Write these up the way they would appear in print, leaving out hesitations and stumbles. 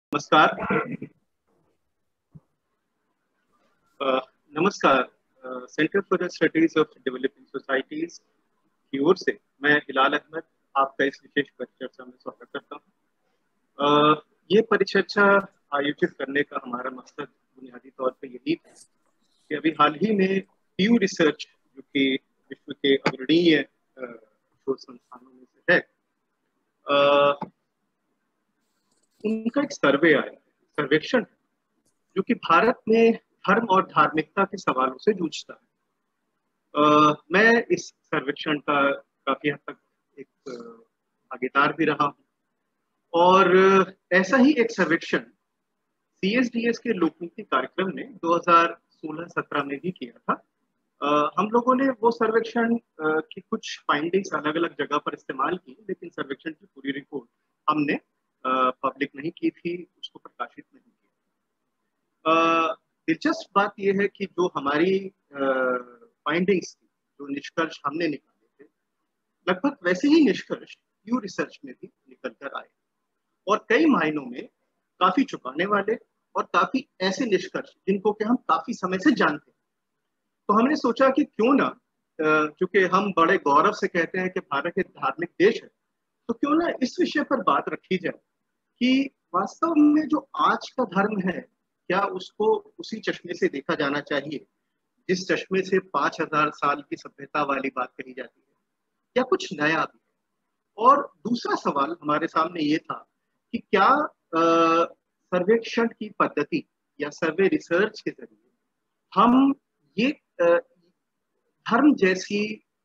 नमस्कार। अ, नमस्कार। Centre for the studies of developing societies की ओर से मैं हिलाल अहमद आपका इस विशेष परिचर्चा में स्वागत करता हूँ। ये परिचर्चा आयोजित करने का हमारा मकसद बुनियादी तौर पर यही था कि अभी हाल ही में पीयू रिसर्च, जो कि विश्व के अग्रणीय शोध संस्थानों में से है, उनका एक सर्वे आया, सर्वेक्षण, जो कि भारत में धर्म और धार्मिकता के सवालों से जूझता है। मैं इस सर्वेक्षण का काफी हद तक एक भागीदार भी रहा हूँ और ऐसा ही एक सर्वेक्षण सीएसडीएस के लोकनीति कार्यक्रम ने 2016-17 में भी किया था। हम लोगों ने वो सर्वेक्षण की कुछ फाइंडिंग्स अलग अलग जगह पर इस्तेमाल की, लेकिन सर्वेक्षण की पूरी रिपोर्ट हमने पब्लिक नहीं की थी, उसको प्रकाशित नहीं किया। दिलचस्प बात यह है कि जो हमारी फाइंडिंग्स थी, जो निष्कर्ष हमने निकाले थे, लगभग वैसे ही निष्कर्ष पीयू रिसर्च में भी निकल कर आए और कई मायनों में काफी चौंकाने वाले और काफी ऐसे निष्कर्ष जिनको कि हम काफी समय से जानते हैं। तो हमने सोचा कि क्यों ना, चूंकि हम बड़े गौरव से कहते हैं कि भारत एक धार्मिक देश है, तो क्यों ना इस विषय पर बात रखी जाए कि वास्तव में जो आज का धर्म है, क्या उसको उसी चश्मे से देखा जाना चाहिए जिस चश्मे से 5000 साल की सभ्यता वाली बात कही जाती है, या कुछ नया भी है। और दूसरा सवाल हमारे सामने ये था कि क्या सर्वेक्षण की पद्धति या सर्वे रिसर्च के जरिए हम ये धर्म जैसी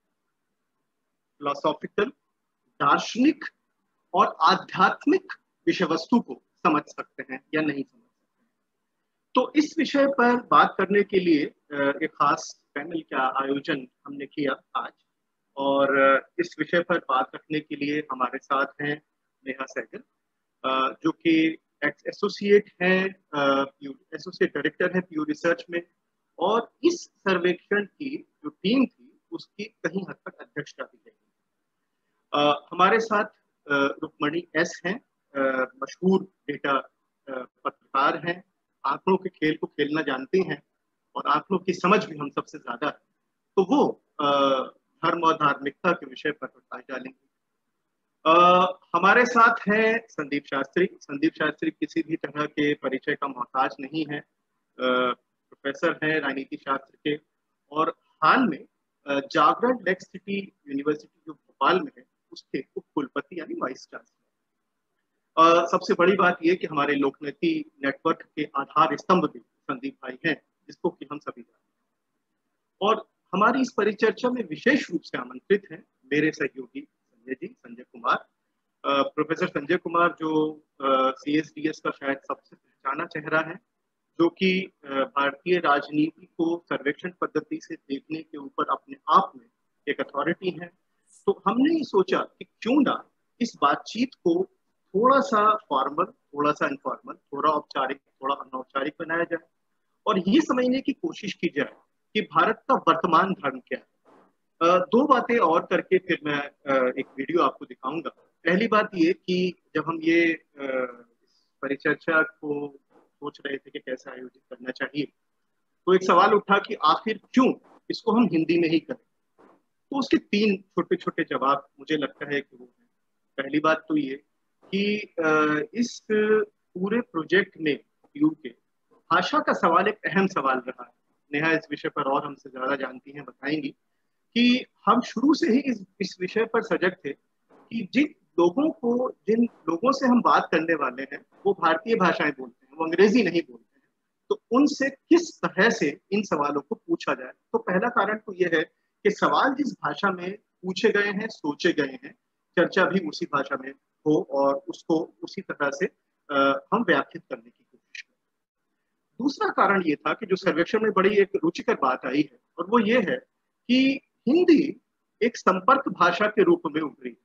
फिलोसॉफिकल, दार्शनिक और आध्यात्मिक विषय वस्तु को समझ सकते हैं या नहीं समझ सकते हैं। तो इस विषय पर बात करने के लिए एक खास पैनल का आयोजन हमने किया आज, और इस विषय पर बात रखने के लिए हमारे साथ हैं नेहा सहगल, जो कि एसोसिएट हैं, एसोसिएट डायरेक्टर है पीयू रिसर्च में, और इस सर्वेक्षण की जो टीम थी उसकी कहीं हद तक अध्यक्षता भी है। हमारे साथ रुक्मणी एस हैं, मशहूर डेटा पत्रकार हैं, आंकड़ों के खेल को खेलना जानते हैं और आंकड़ों की समझ भी हम सबसे ज्यादा है। तो वो धर्म और धार्मिकता के विषय पर प्रकाश डालेंगे। हमारे साथ हैं संदीप शास्त्री। संदीप शास्त्री किसी भी तरह के परिचय का मोहताज नहीं है, प्रोफेसर हैं राजनीति शास्त्र के, और हाल में जागरण लेक सिटी यूनिवर्सिटी जो भोपाल में है उसके उप कुलपति यानी वाइस चांसलर। सबसे बड़ी बात यह कि हमारे लोकनीति नेटवर्क के आधार स्तंभ भी संदीप भाई हैं, जिसको कि हम सभी जानते हैं। और हमारी इस परिचर्चा में विशेष रूप से आमंत्रित हैं मेरे सहयोगी संजय कुमार, प्रोफेसर संजय कुमार, जो सीएसडीएस का शायद सबसे पहचाना चेहरा है, जो कि भारतीय राजनीति को सर्वेक्षण पद्धति से देखने के ऊपर अपने आप में एक अथॉरिटी है। तो हमने ये सोचा कि क्यों ना इस बातचीत को थोड़ा सा फॉर्मल, थोड़ा सा इनफॉर्मल, थोड़ा औपचारिक, थोड़ा अनौपचारिक बनाया जाए और ये समझने की कोशिश की जाए कि भारत का वर्तमान धर्म क्या है। दो बातें और करके फिर मैं एक वीडियो आपको दिखाऊंगा। पहली बात ये कि जब हम ये इस परिचर्चा को सोच रहे थे कि कैसे आयोजित करना चाहिए, तो एक सवाल उठा कि आखिर क्यों इसको हम हिंदी में ही करें। तो उसके तीन छोटे छोटे जवाब मुझे लगता है कि वो है। पहली बात तो ये कि इस पूरे प्रोजेक्ट में पीयू के भाषा का सवाल एक अहम सवाल रहा है। नेहा इस विषय पर और हमसे ज्यादा जानती हैं, बताएंगी कि हम शुरू से ही इस विषय पर सजग थे कि जिन लोगों से हम बात करने वाले हैं वो भारतीय भाषाएं बोलते हैं, वो अंग्रेजी नहीं बोलते हैं, तो उनसे किस तरह से इन सवालों को पूछा जाए। तो पहला कारण तो यह है कि सवाल जिस भाषा में पूछे गए हैं, सोचे गए हैं, चर्चा भी उसी भाषा में हो और उसको उसी तरह से हम व्याख्यात करने की कोशिश करें। दूसरा कारण ये था कि जो सर्वेक्षण में बड़ी एक रुचिकर बात आई है, और वो ये है कि हिंदी एक संपर्क भाषा के रूप में उभरी।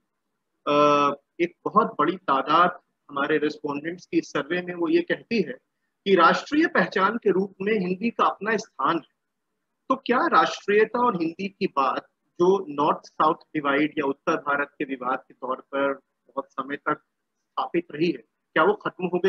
एक बहुत बड़ी तादाद हमारे रेस्पोंडेंट्स की सर्वे में वो ये कहती है कि राष्ट्रीय पहचान के रूप में हिंदी का अपना स्थान है। तो क्या राष्ट्रीयता और हिंदी की बात, जो नॉर्थ साउथ डिवाइड या उत्तर भारत के विवाद के तौर पर बहुत समय तक स्थापित रही है, क्या वो खत्म हो गई है?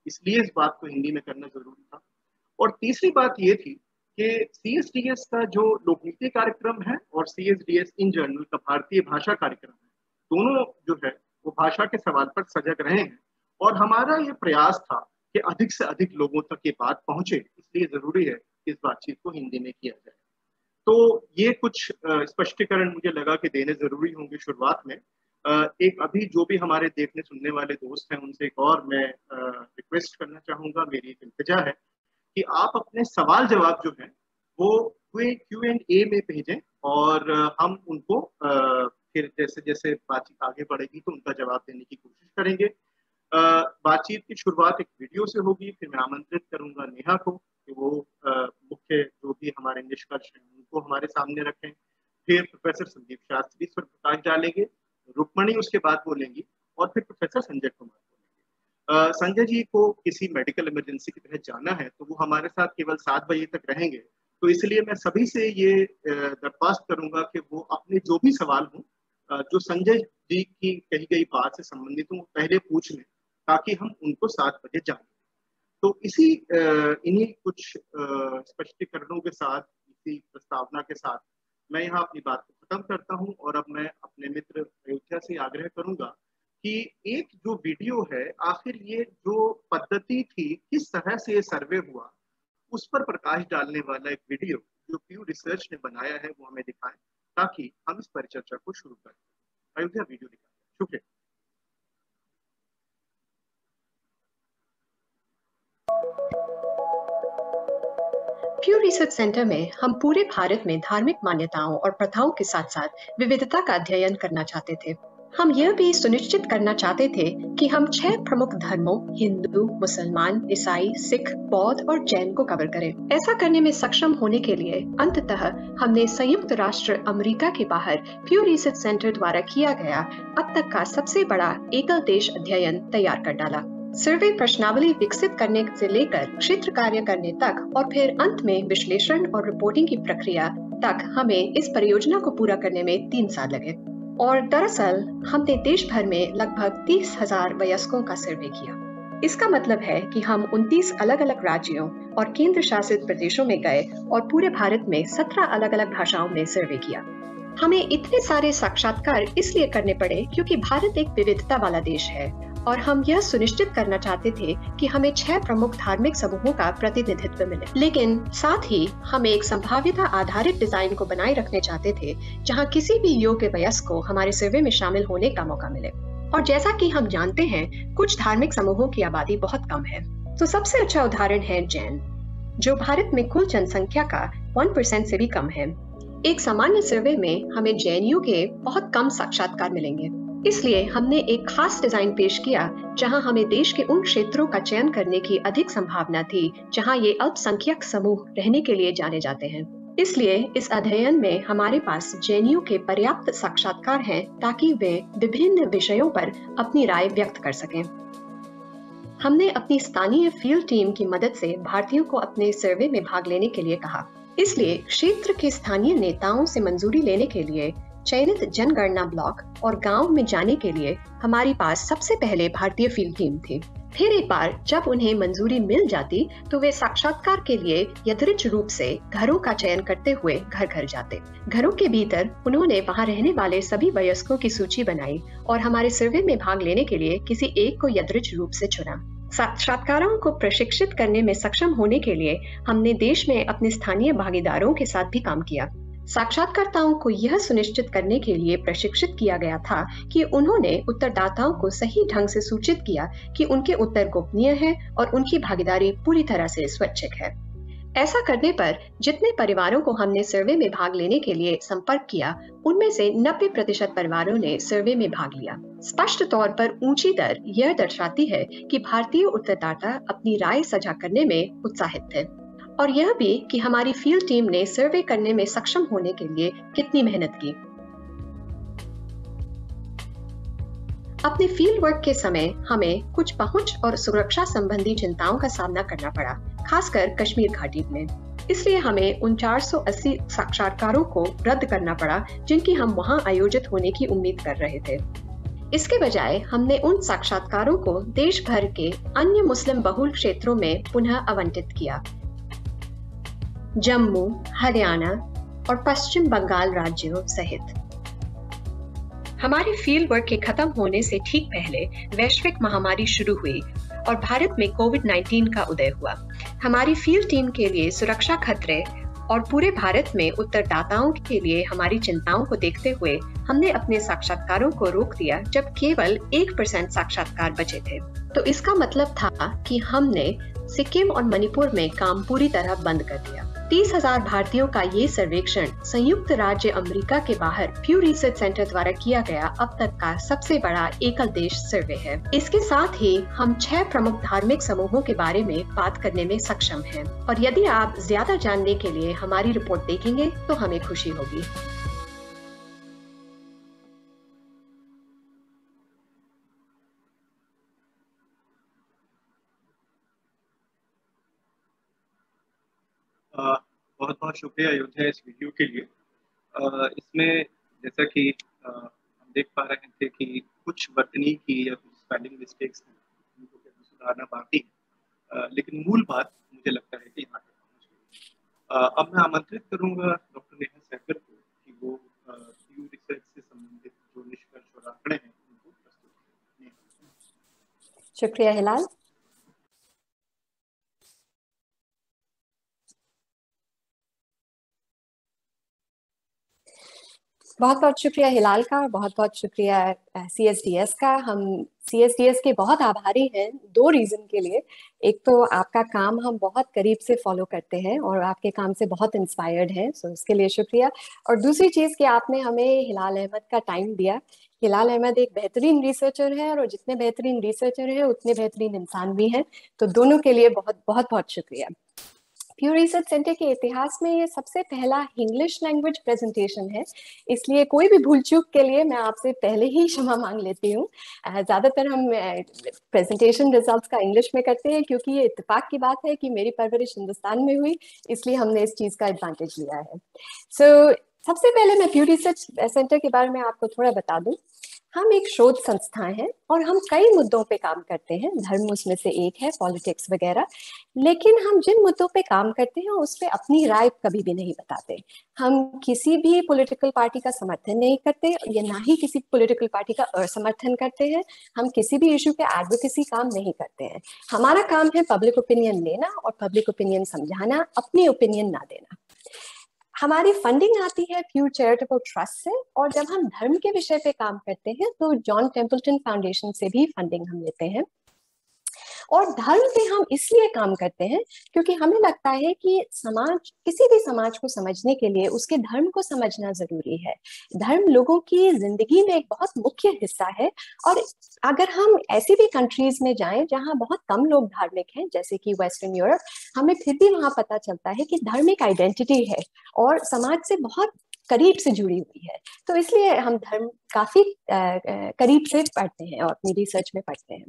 इसलिए इस बात को हिंदी में करना जरूरी था। और तीसरी बात ये थी कि CSDS का जो लोकनीति कार्यक्रम है और CSDS इन जनरल का भारतीय भाषा कार्यक्रम है, दोनों जो है वो भाषा के सवाल पर सजग रहे हैं। और हमारा ये प्रयास था कि अधिक से अधिक लोगों तक ये बात पहुंचे, इसलिए जरूरी है कि इस बातचीत को हिंदी में किया जाए। तो ये कुछ स्पष्टीकरण मुझे लगा कि देने जरूरी होंगे शुरुआत में। एक अभी जो भी हमारे देखने सुनने वाले दोस्त हैं उनसे एक और मैं रिक्वेस्ट करना चाहूंगा, मेरी एक इल्तिजा है कि आप अपने सवाल जवाब जो है वो Q&A में भेजें और हम उनको फिर जैसे जैसे बातचीत आगे बढ़ेगी तो उनका जवाब देने की कोशिश करेंगे। बातचीत की शुरुआत एक वीडियो से होगी, फिर मैं आमंत्रित करूंगा नेहा को कि वो मुख्य जो भी हमारे निष्कर्ष हैं उनको हमारे सामने रखें। फिर प्रोफेसर संदीप शास्त्री इस पर प्रकाश डालेंगे, रुक्मणी उसके बाद बोलेंगी और फिर प्रोफेसर संजय कुमार बोलेंगे। संजय जी को किसी मेडिकल इमरजेंसी की तहत जाना है तो वो हमारे साथ केवल 7 बजे तक रहेंगे, तो इसलिए मैं सभी से ये दरख्वास्त करूंगा कि वो अपने जो भी सवाल हों जो संजय जी की कही गई बात से संबंधित हों पहले पूछ लें, ताकि हम उनको 7 बजे जानें। तो इसी इन्हीं कुछ स्पष्टीकरणों के साथ, इसी प्रस्तावना के साथ मैं यहाँ अपनी बात को खत्म करता हूँ। और अब मैं अपने मित्र अयोध्या से आग्रह करूंगा कि एक जो वीडियो है, आखिर ये जो पद्धति थी, किस तरह से ये सर्वे हुआ, उस पर प्रकाश डालने वाला एक वीडियो जो प्यू रिसर्च ने बनाया है वो हमें दिखाएं, ताकि हम इस परिचर्चा को शुरू करें। अयोध्या वीडियो दिखाएं। शुक्रिया। प्यू रिसर्च सेंटर में हम पूरे भारत में धार्मिक मान्यताओं और प्रथाओं के साथ साथ विविधता का अध्ययन करना चाहते थे। हम यह भी सुनिश्चित करना चाहते थे कि हम 6 प्रमुख धर्मों हिंदू, मुसलमान, ईसाई, सिख, बौद्ध और जैन को कवर करें। ऐसा करने में सक्षम होने के लिए अंततः हमने संयुक्त राष्ट्र अमेरिका के बाहर प्यू रिसर्च सेंटर द्वारा किया गया अब तक का सबसे बड़ा एकल देश अध्ययन तैयार कर डाला। सर्वे प्रश्नावली विकसित करने से लेकर क्षेत्र कार्य करने तक और फिर अंत में विश्लेषण और रिपोर्टिंग की प्रक्रिया तक हमें इस परियोजना को पूरा करने में 3 साल लगे। और दरअसल हमने देश भर में लगभग 30,000 वयस्कों का सर्वे किया। इसका मतलब है कि हम 29 अलग अलग राज्यों और केंद्र शासित प्रदेशों में गए और पूरे भारत में 17 अलग अलग भाषाओं में सर्वे किया। हमें इतने सारे साक्षात्कार इसलिए करने पड़े क्योंकि भारत एक विविधता वाला देश है और हम यह सुनिश्चित करना चाहते थे कि हमें 6 प्रमुख धार्मिक समूहों का प्रतिनिधित्व मिले, लेकिन साथ ही हम एक संभाव्यता आधारित डिजाइन को बनाए रखने चाहते थे जहां किसी भी योग्य वयस्क को हमारे सर्वे में शामिल होने का मौका मिले। और जैसा कि हम जानते हैं, कुछ धार्मिक समूहों की आबादी बहुत कम है। तो सबसे अच्छा उदाहरण है जैन, जो भारत में कुल जनसंख्या का 1% से भी कम है। एक सामान्य सर्वे में हमें जैनियों के बहुत कम साक्षात्कार मिलेंगे, इसलिए हमने एक खास डिजाइन पेश किया जहां हमें देश के उन क्षेत्रों का चयन करने की अधिक संभावना थी जहां ये अल्पसंख्यक समूह रहने के लिए जाने जाते हैं। इसलिए इस अध्ययन में हमारे पास जैनियों के पर्याप्त साक्षात्कार हैं ताकि वे विभिन्न विषयों पर अपनी राय व्यक्त कर सकें। हमने अपनी स्थानीय फील्ड टीम की मदद से भारतीयों को अपने सर्वे में भाग लेने के लिए कहा। इसलिए क्षेत्र के स्थानीय नेताओं से मंजूरी लेने के लिए चयनित जनगणना ब्लॉक और गांव में जाने के लिए हमारे पास सबसे पहले भारतीय फील्ड टीम थी। फिर एक बार जब उन्हें मंजूरी मिल जाती तो वे साक्षात्कार के लिए यदृच्छ रूप से घरों का चयन करते हुए घर घर जाते। घरों के भीतर उन्होंने वहां रहने वाले सभी वयस्कों की सूची बनाई और हमारे सर्वे में भाग लेने के लिए किसी एक को यदृच्छ रूप से चुना। साक्षात्कारों को प्रशिक्षित करने में सक्षम होने के लिए हमने देश में अपने स्थानीय भागीदारों के साथ भी काम किया। साक्षात्कारताओं को यह सुनिश्चित करने के लिए प्रशिक्षित किया गया था कि उन्होंने उत्तरदाताओं को सही ढंग से सूचित किया कि उनके उत्तर गोपनीय हैं और उनकी भागीदारी पूरी तरह से स्वैच्छिक है। ऐसा करने पर जितने परिवारों को हमने सर्वे में भाग लेने के लिए संपर्क किया, उनमें से 90% परिवारों ने सर्वे में भाग लिया। स्पष्ट तौर पर ऊंची दर यह दर्शाती है कि भारतीय उत्तरदाता अपनी राय साझा करने में उत्साहित थे, और यह भी कि हमारी फील्ड टीम ने सर्वे करने में सक्षम होने के लिए कितनी मेहनत की। अपने फील्ड वर्क के समय हमें कुछ पहुंच और सुरक्षा संबंधी चिंताओं का सामना करना पड़ा, खासकर कश्मीर घाटी में। इसलिए हमें उन 480 साक्षात्कारों को रद्द करना पड़ा जिनकी हम वहां आयोजित होने की उम्मीद कर रहे थे। इसके बजाय हमने उन साक्षात्कारों को देश भर के अन्य मुस्लिम बहुल क्षेत्रों में पुनः आवंटित किया। जम्मू, हरियाणा और पश्चिम बंगाल राज्यों सहित। हमारे फील्ड वर्क के खत्म होने से ठीक पहले वैश्विक महामारी शुरू हुई और भारत में कोविड-19 का उदय हुआ। हमारी फील्ड टीम के लिए सुरक्षा खतरे और पूरे भारत में उत्तरदाताओं के लिए हमारी चिंताओं को देखते हुए हमने अपने साक्षात्कारों को रोक दिया जब केवल 1% साक्षात्कार बचे थे। तो इसका मतलब था कि हमने सिक्किम और मणिपुर में काम पूरी तरह बंद कर दिया। 30,000 भारतीयों का ये सर्वेक्षण संयुक्त राज्य अमेरिका के बाहर प्यू रिसर्च सेंटर द्वारा किया गया अब तक का सबसे बड़ा एकल देश सर्वे है। इसके साथ ही हम 6 प्रमुख धार्मिक समूहों के बारे में बात करने में सक्षम हैं। और यदि आप ज्यादा जानने के लिए हमारी रिपोर्ट देखेंगे तो हमें खुशी होगी। बहुत बहुत शुक्रिया अयोध्या इस वीडियो के लिए। इसमें जैसा कि हम देख पा रहे थे कि कुछ वर्तनी की या कुछ स्पेलिंग मिस्टेक्स हैं, उनको सुधारना बाकी है, लेकिन मूल बात मुझे लगता है कि यहाँ तक पहुँच गई। अब मैं आमंत्रित करूँगा डॉक्टर नेहा सहगल को कि वो प्यू रिसर्च से संबंधित जो निष्कर्ष और आंकड़े हैं उनको प्रस्तुत करें। शुक्रिया हिलाल। बहुत बहुत शुक्रिया हिलाल का और बहुत बहुत शुक्रिया CSDS का। हम CSDS के बहुत आभारी हैं 2 रीजन के लिए। एक तो आपका काम हम बहुत करीब से फॉलो करते हैं और आपके काम से बहुत इंस्पायर्ड हैं, सो उसके लिए शुक्रिया। और दूसरी चीज़ कि आपने हमें हिलाल अहमद का टाइम दिया। हिलाल अहमद एक बेहतरीन रिसर्चर है और जितने बेहतरीन रिसर्चर है उतने बेहतरीन इंसान भी हैं, तो दोनों के लिए बहुत बहुत बहुत शुक्रिया। प्यू रिसर्च सेंटर के इतिहास में ये सबसे पहला इंग्लिश लैंग्वेज प्रेजेंटेशन है, इसलिए कोई भी भूल चूक के लिए मैं आपसे पहले ही क्षमा मांग लेती हूँ। ज़्यादातर हम प्रेजेंटेशन रिजल्ट्स का इंग्लिश में करते हैं क्योंकि ये इत्तेफाक की बात है कि मेरी परवरिश हिंदुस्तान में हुई, इसलिए हमने इस चीज़ का एडवांटेज लिया है। सबसे पहले मैं प्यू रिसर्च सेंटर के बारे में आपको थोड़ा बता दूं। हम एक शोध संस्था है और हम कई मुद्दों पे काम करते हैं, धर्म उसमें से एक है, पॉलिटिक्स वगैरह। लेकिन हम जिन मुद्दों पे काम करते हैं उस पे अपनी राय कभी भी नहीं बताते। हम किसी भी पॉलिटिकल पार्टी का समर्थन नहीं करते या ना ही किसी पॉलिटिकल पार्टी का असमर्थन करते हैं। हम किसी भी इशू पे एडवोकेसी काम नहीं करते हैं। हमारा काम है पब्लिक ओपिनियन लेना और पब्लिक ओपिनियन समझाना, अपनी ओपिनियन ना देना। हमारी फंडिंग आती है प्यू चैरिटेबल ट्रस्ट से, और जब हम धर्म के विषय पे काम करते हैं तो जॉन टेम्पल्टन फाउंडेशन से भी फंडिंग हम लेते हैं। और धर्म पे हम इसलिए काम करते हैं क्योंकि हमें लगता है कि समाज, किसी भी समाज को समझने के लिए उसके धर्म को समझना जरूरी है। धर्म लोगों की जिंदगी में एक बहुत मुख्य हिस्सा है, और अगर हम ऐसी भी कंट्रीज में जाएं जहां बहुत कम लोग धार्मिक हैं, जैसे कि वेस्टर्न यूरोप, हमें फिर भी वहां पता चलता है कि धर्म एक आइडेंटिटी है और समाज से बहुत करीब से जुड़ी हुई है। तो इसलिए हम धर्म काफी करीब से पढ़ते हैं और अपनी रिसर्च में पढ़ते हैं।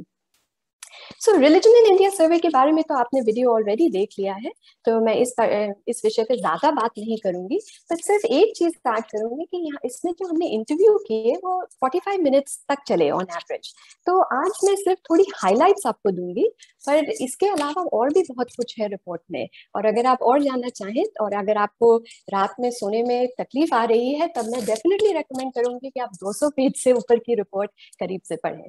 रिलीजन इन इंडिया सर्वे के बारे में तो आपने वीडियो ऑलरेडी देख लिया है, तो मैं इस विषय पे ज्यादा बात नहीं करूंगी, बट सिर्फ एक चीज स्टार्ट करूंगी कि यहाँ इसमें जो हमने इंटरव्यू किए वो 45 मिनट्स तक चले ऑन एवरेज। तो आज मैं सिर्फ थोड़ी हाईलाइट्स आपको दूंगी, पर इसके अलावा और भी बहुत कुछ है रिपोर्ट में। और अगर आप और जानना चाहें और अगर आपको रात में सोने में तकलीफ आ रही है, तब मैं डेफिनेटली रेकमेंड करूंगी कि आप 200 पेज से ऊपर की रिपोर्ट करीब से पढ़ें।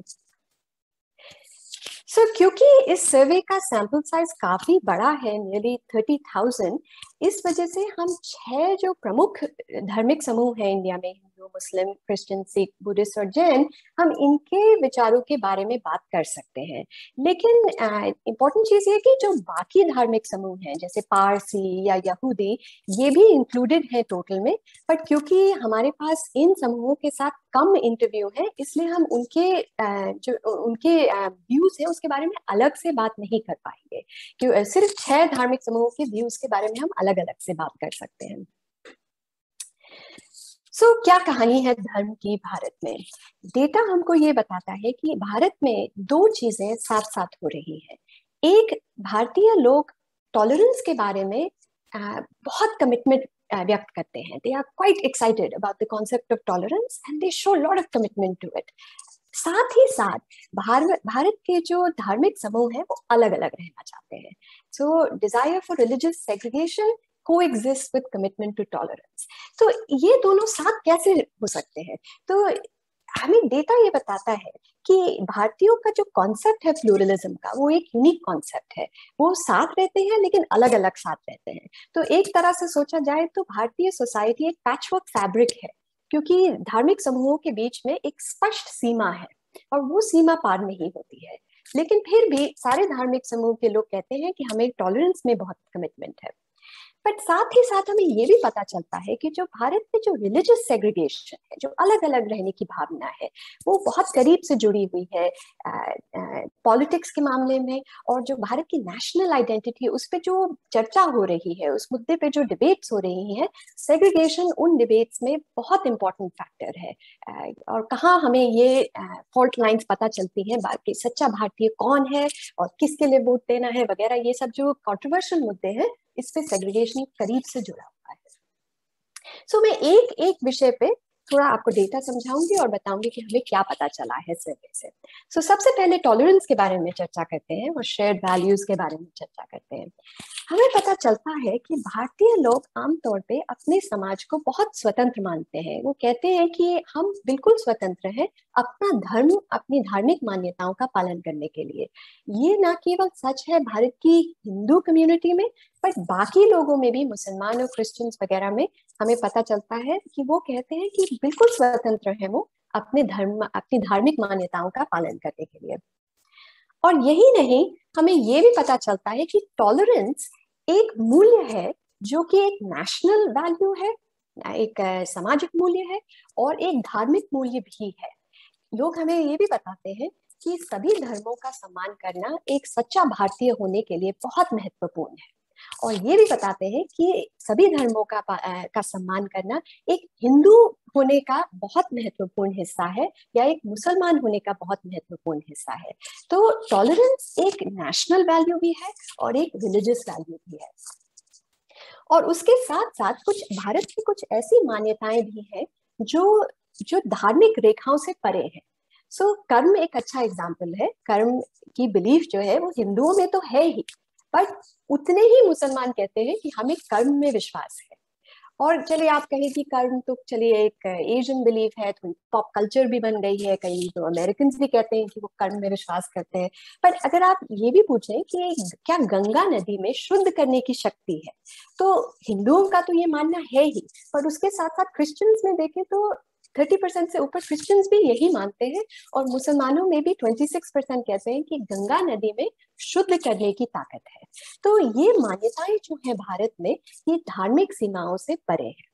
क्योंकि इस सर्वे का सैंपल साइज काफी बड़ा है, नियरली 30,000, इस वजह से हम 6 जो प्रमुख धार्मिक समूह हैं इंडिया में, Hindu, Muslim, Christian, Sikh, Buddhist और जैन, हम इनके विचारों के बारे में बात कर सकते हैं। लेकिन इम्पोर्टेंट चीज ये कि जो बाकी धार्मिक समूह हैं जैसे पारसी या यहूदी, ये भी इंक्लूडेड है टोटल में, बट क्योंकि हमारे पास इन समूहों के साथ कम इंटरव्यू है, इसलिए हम उनके जो उनके व्यूज है उसके बारे में अलग से बात नहीं कर पाएंगे। क्यों सिर्फ 6 धार्मिक समूहों के व्यूज के बारे में हम अलग अलग से बात कर सकते हैं। क्या कहानी है धर्म की भारत में? डेटा हमको ये बताता है कि भारत में 2 चीजें साथ साथ हो रही है। एक, भारतीय लोग टॉलरेंस के बारे में बहुत कमिटमेंट व्यक्त करते हैं। They are quite excited about the concept of tolerance and they show lot of commitment to it. साथ ही साथ भारत के जो धार्मिक समूह है वो अलग अलग रहना चाहते हैं। So desire for religious segregation coexist with commitment to tolerance. तो ये दोनों साथ कैसे हो सकते हैं? तो हमें डेटा ये बताता है कि भारतीयों का जो कॉन्सेप्ट है प्लूरलिज्म का, वो एक यूनिक कॉन्सेप्ट है। वो साथ रहते हैं लेकिन अलग अलग साथ रहते हैं। तो एक तरह से सोचा जाए तो भारतीय सोसाइटी एक पैचवर्क फैब्रिक है, क्योंकि धार्मिक समूहों के बीच में एक स्पष्ट सीमा है और वो सीमा पार नहीं होती है। लेकिन फिर भी सारे धार्मिक समूह के लोग कहते हैं कि हमें टॉलरेंस में बहुत कमिटमेंट है। बट साथ ही साथ हमें ये भी पता चलता है कि जो भारत में जो रिलीजियस सेग्रीगेशन है, जो अलग अलग रहने की भावना है, वो बहुत करीब से जुड़ी हुई है पॉलिटिक्स के मामले में। और जो भारत की नेशनल आइडेंटिटी है, उस पर जो चर्चा हो रही है, उस मुद्दे पे जो डिबेट्स हो रही हैं, सेग्रीगेशन उन डिबेट्स में बहुत इंपॉर्टेंट फैक्टर है। और कहाँ हमें ये फॉल्ट लाइंस पता चलती हैं, बाकी सच्चा भारतीय कौन है और किसके लिए वोट देना है वगैरह, ये सब जो कंट्रोवर्शियल मुद्दे हैं, इस पे सेग्रीगेशन करीब से जुड़ा हुआ है। सो मैं एक एक विषय पे थोड़ा आपको डेटा समझाऊंगी और बताऊंगी कि हमें क्या पता चला है सर्वे से। सो सबसे पहले टॉलरेंस के बारे में चर्चा करते हैं और शेयर्ड वैल्यूज के बारे में चर्चा करते हैं। हमें पता चलता है कि भारतीय लोग आमतौर पे अपने समाज को बहुत स्वतंत्र मानते हैं। वो कहते हैं कि हम बिल्कुल स्वतंत्र हैं अपना धर्म, अपनी धार्मिक मान्यताओं का पालन करने के लिए। ये ना केवल सच है भारत की हिंदू कम्युनिटी में, बट बाकी लोगों में भी, मुसलमान और क्रिश्चियंस वगैरह में हमें पता चलता है कि वो कहते हैं कि बिल्कुल स्वतंत्र है वो अपने धर्म, अपनी धार्मिक मान्यताओं का पालन करने के लिए। और यही नहीं, हमें ये भी पता चलता है कि टॉलरेंस एक मूल्य है जो कि एक नेशनल वैल्यू है, एक सामाजिक मूल्य है और एक धार्मिक मूल्य भी है। लोग हमें ये भी बताते हैं कि सभी धर्मों का सम्मान करना एक सच्चा भारतीय होने के लिए बहुत महत्वपूर्ण है। और ये भी बताते हैं कि सभी धर्मों का सम्मान करना एक हिंदू होने का बहुत महत्वपूर्ण हिस्सा है या एक मुसलमान होने का बहुत महत्वपूर्ण हिस्सा है। तो टॉलरेंस एक नेशनल वैल्यू भी है और एक रिलीजियस वैल्यू भी है। और उसके साथ साथ कुछ भारत की कुछ ऐसी मान्यताएं भी हैं जो धार्मिक रेखाओं से परे हैं। सो कर्म एक अच्छा एग्जाम्पल है। कर्म की बिलीफ जो है वो हिंदुओं में तो है ही, पर उतने ही मुसलमान कहते हैं कि हमें कर्म में विश्वास है। और चलिए आप कहें कि कर्म तो चलिए एक एशियन बिलीफ है, तो पॉप कल्चर भी बन गई है, कई तो अमेरिकन भी कहते हैं कि वो कर्म में विश्वास करते हैं। पर अगर आप ये भी पूछें कि क्या गंगा नदी में शुद्ध करने की शक्ति है, तो हिंदुओं का तो ये मानना है ही, पर उसके साथ साथ क्रिश्चियंस में देखें तो 30% से ऊपर क्रिश्चियंस भी यही मानते हैं। और मुसलमानों में भी 26% कहते हैं कि गंगा नदी में शुद्ध करने की ताकत है। तो ये मान्यताएं जो है भारत में, ये धार्मिक सीमाओं से परे है।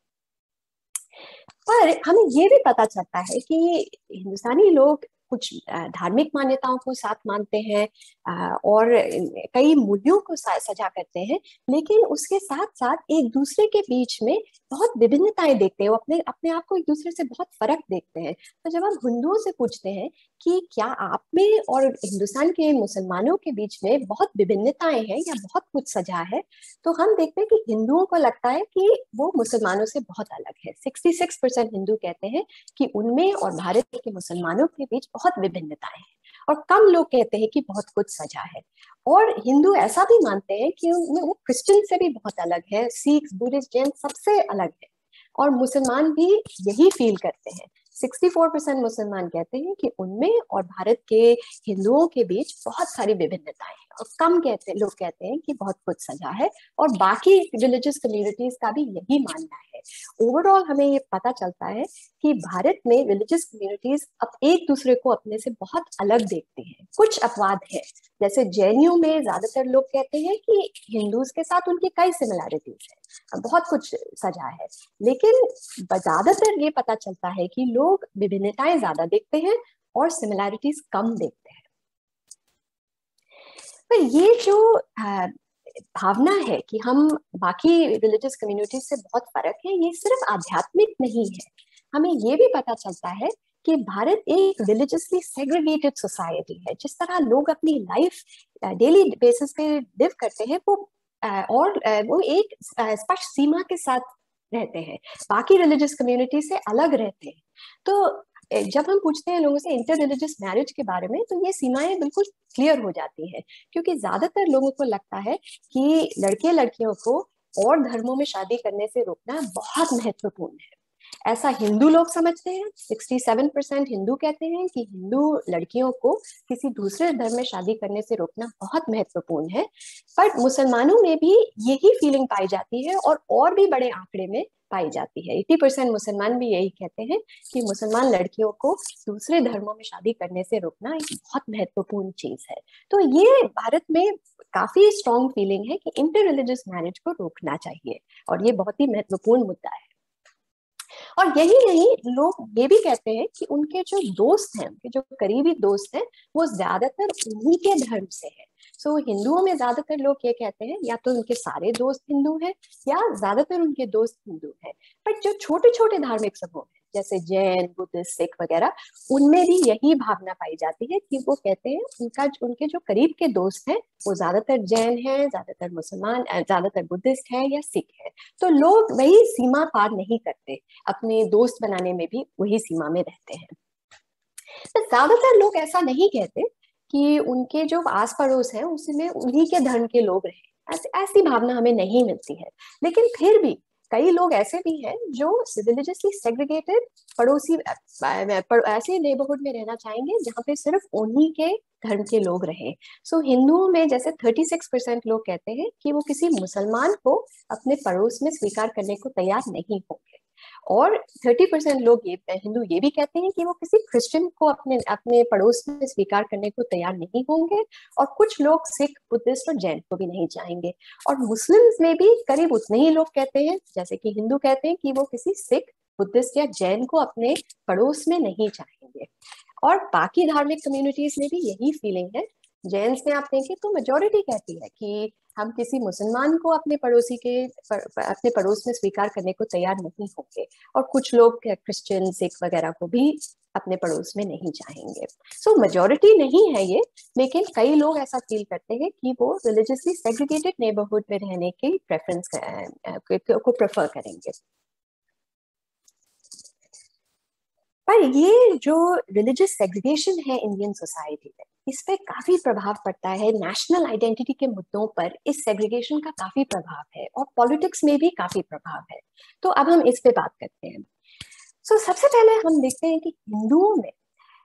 पर हमें ये भी पता चलता है कि हिंदुस्तानी लोग कुछ धार्मिक मान्यताओं को साथ मानते हैं और कई मूल्यों को सजा करते हैं, लेकिन उसके साथ साथ एक दूसरे के बीच में बहुत विभिन्नताएं देखते हैं, वो अपने अपने आप को एक दूसरे से बहुत फर्क देखते हैं। तो जब हम हिंदुओं से पूछते हैं कि क्या आप में और हिंदुस्तान के मुसलमानों के बीच में बहुत विभिन्नताएं हैं या बहुत कुछ सजा है, तो हम देखते हैं कि हिंदुओं को लगता है कि वो मुसलमानों से बहुत अलग है। 66% हिंदू कहते हैं कि उनमें और भारत के मुसलमानों के बीच बहुत विभिन्नताएं हैं, और कम लोग कहते हैं कि बहुत कुछ सजा है। और हिंदू ऐसा भी मानते हैं कि वो क्रिश्चियन से भी बहुत अलग है, सिख, बुद्धिस्ट, जैन सबसे अलग है। और मुसलमान भी यही फील करते हैं। 64% मुसलमान कहते हैं कि उनमें और भारत के हिंदुओं के बीच बहुत सारी विभिन्नताएं हैं, और कम लोग कहते हैं कि बहुत कुछ सजा है। और बाकी रिलीजियस कम्युनिटीज का भी यही मानना है। ओवरऑल हमें ये पता चलता है कि भारत में रिलीजियस कम्युनिटीज अब एक दूसरे को अपने से बहुत अलग देखती हैं। कुछ अपवाद है, जैसे जैनियों में ज्यादातर लोग कहते हैं कि हिंदूज के साथ उनकी कई सिमिलैरिटीज है, बहुत कुछ सजा है। लेकिन ज्यादातर ये पता चलता है कि लोग विभिन्नताएं ज्यादा देखते हैं और सिमिलैरिटीज कम देखते हैं। पर ये जो भावना है कि हम बाकी रिलीजियस कम्युनिटीज से बहुत फर्क है, ये सिर्फ आध्यात्मिक नहीं है। हमें ये भी पता चलता है कि भारत एक रिलीजियसली सेग्रीगेटेड सोसाइटी है। जिस तरह लोग अपनी लाइफ डेली बेसिस पे लिव करते हैं, वो एक स्पष्ट सीमा के साथ रहते हैं, बाकी रिलीजियस कम्युनिटी से अलग रहते हैं। तो जब हम पूछते हैं लोगों से इंटर रिलीजियस मैरिज के बारे में, तो ये सीमाएं बिल्कुल क्लियर हो जाती हैं, क्योंकि ज्यादातर लोगों को लगता है कि लड़के लड़कियों को और धर्मों में शादी करने से रोकना बहुत महत्वपूर्ण है। ऐसा हिंदू लोग समझते हैं। 67% हिंदू कहते हैं कि हिंदू लड़कियों को किसी दूसरे धर्म में शादी करने से रोकना बहुत महत्वपूर्ण है। पर मुसलमानों में भी यही फीलिंग पाई जाती है, और भी बड़े आंकड़े में पाई जाती है। 80% मुसलमान भी यही कहते हैं कि मुसलमान लड़कियों को दूसरे धर्मों में शादी करने से रोकना एक बहुत महत्वपूर्ण चीज है। तो ये भारत में काफी स्ट्रॉन्ग फीलिंग है कि इंटर रिलीजियस मैरिज को रोकना चाहिए, और ये बहुत ही महत्वपूर्ण मुद्दा है। और यही नहीं, लोग ये भी कहते हैं कि उनके जो दोस्त हैं, उनके जो करीबी दोस्त हैं, वो ज्यादातर उन्हीं के धर्म से है। सो हिंदुओं में ज्यादातर लोग ये कहते हैं या तो उनके सारे दोस्त हिंदू हैं या ज्यादातर उनके दोस्त हिंदू हैं। बट जो छोटे छोटे धार्मिक समूह हैं जैसे जैन, बुद्धिस्ट, सिख वगैरह, उनमें भी यही भावना पाई जाती है कि वो कहते हैं उनके जो करीब के दोस्त हैं वो ज्यादातर जैन हैं, ज्यादातर मुसलमान, ज्यादातर बुद्धिस्ट है या सिख है। तो लोग वही सीमा पार नहीं करते, अपने दोस्त बनाने में भी वही सीमा में रहते हैं। तो ज्यादातर लोग ऐसा नहीं कहते कि उनके जो आस पड़ोस है उसमें उन्हीं के धर्म के लोग रहे, ऐसी भावना हमें नहीं मिलती है। लेकिन फिर भी कई लोग ऐसे भी हैं जो रिलीजियसली सेग्रीगेटेड पड़ोसी ऐसे नेबरहुड में रहना चाहेंगे जहाँ पे सिर्फ उन्हीं के धर्म के लोग रहे। सो हिंदुओं में जैसे 36% लोग कहते हैं कि वो किसी मुसलमान को अपने पड़ोस में स्वीकार करने को तैयार नहीं होंगे, और 30% लोग हिंदू ये भी कहते हैं कि वो किसी क्रिश्चियन को अपने अपने पड़ोस में स्वीकार करने को तैयार नहीं होंगे, और कुछ लोग सिख, बुद्धिस्ट और जैन को भी नहीं चाहेंगे। और मुस्लिम्स में भी करीब उतने ही लोग कहते हैं, जैसे कि हिंदू कहते हैं कि वो किसी सिख, बुद्धिस्ट या जैन को अपने पड़ोस में नहीं चाहेंगे। और बाकी धार्मिक कम्युनिटीज में भी यही फीलिंग है। जैन्स में आप देखें तो मेजोरिटी कहती है कि हम किसी मुसलमान को अपने अपने पड़ोस में स्वीकार करने को तैयार नहीं होंगे, और कुछ लोग क्रिश्चियन, सिख वगैरह को भी अपने पड़ोस में नहीं चाहेंगे। सो मेजोरिटी नहीं है ये, लेकिन कई लोग ऐसा फील करते हैं कि वो रिलीजियसली सेग्रीगेटेड नेबरहुड में रहने की प्रेफरेंस को प्रेफर करेंगे। पर ये जो रिलीजियस सेग्रीगेशन है इंडियन सोसाइटी में, इस पे काफी प्रभाव पड़ता है। नेशनल आइडेंटिटी के मुद्दों पर इस सेग्रीगेशन का काफी प्रभाव है, और पॉलिटिक्स में भी काफी प्रभाव है। तो अब हम इस पे बात करते हैं। सबसे पहले हम देखते हैं कि हिंदुओं में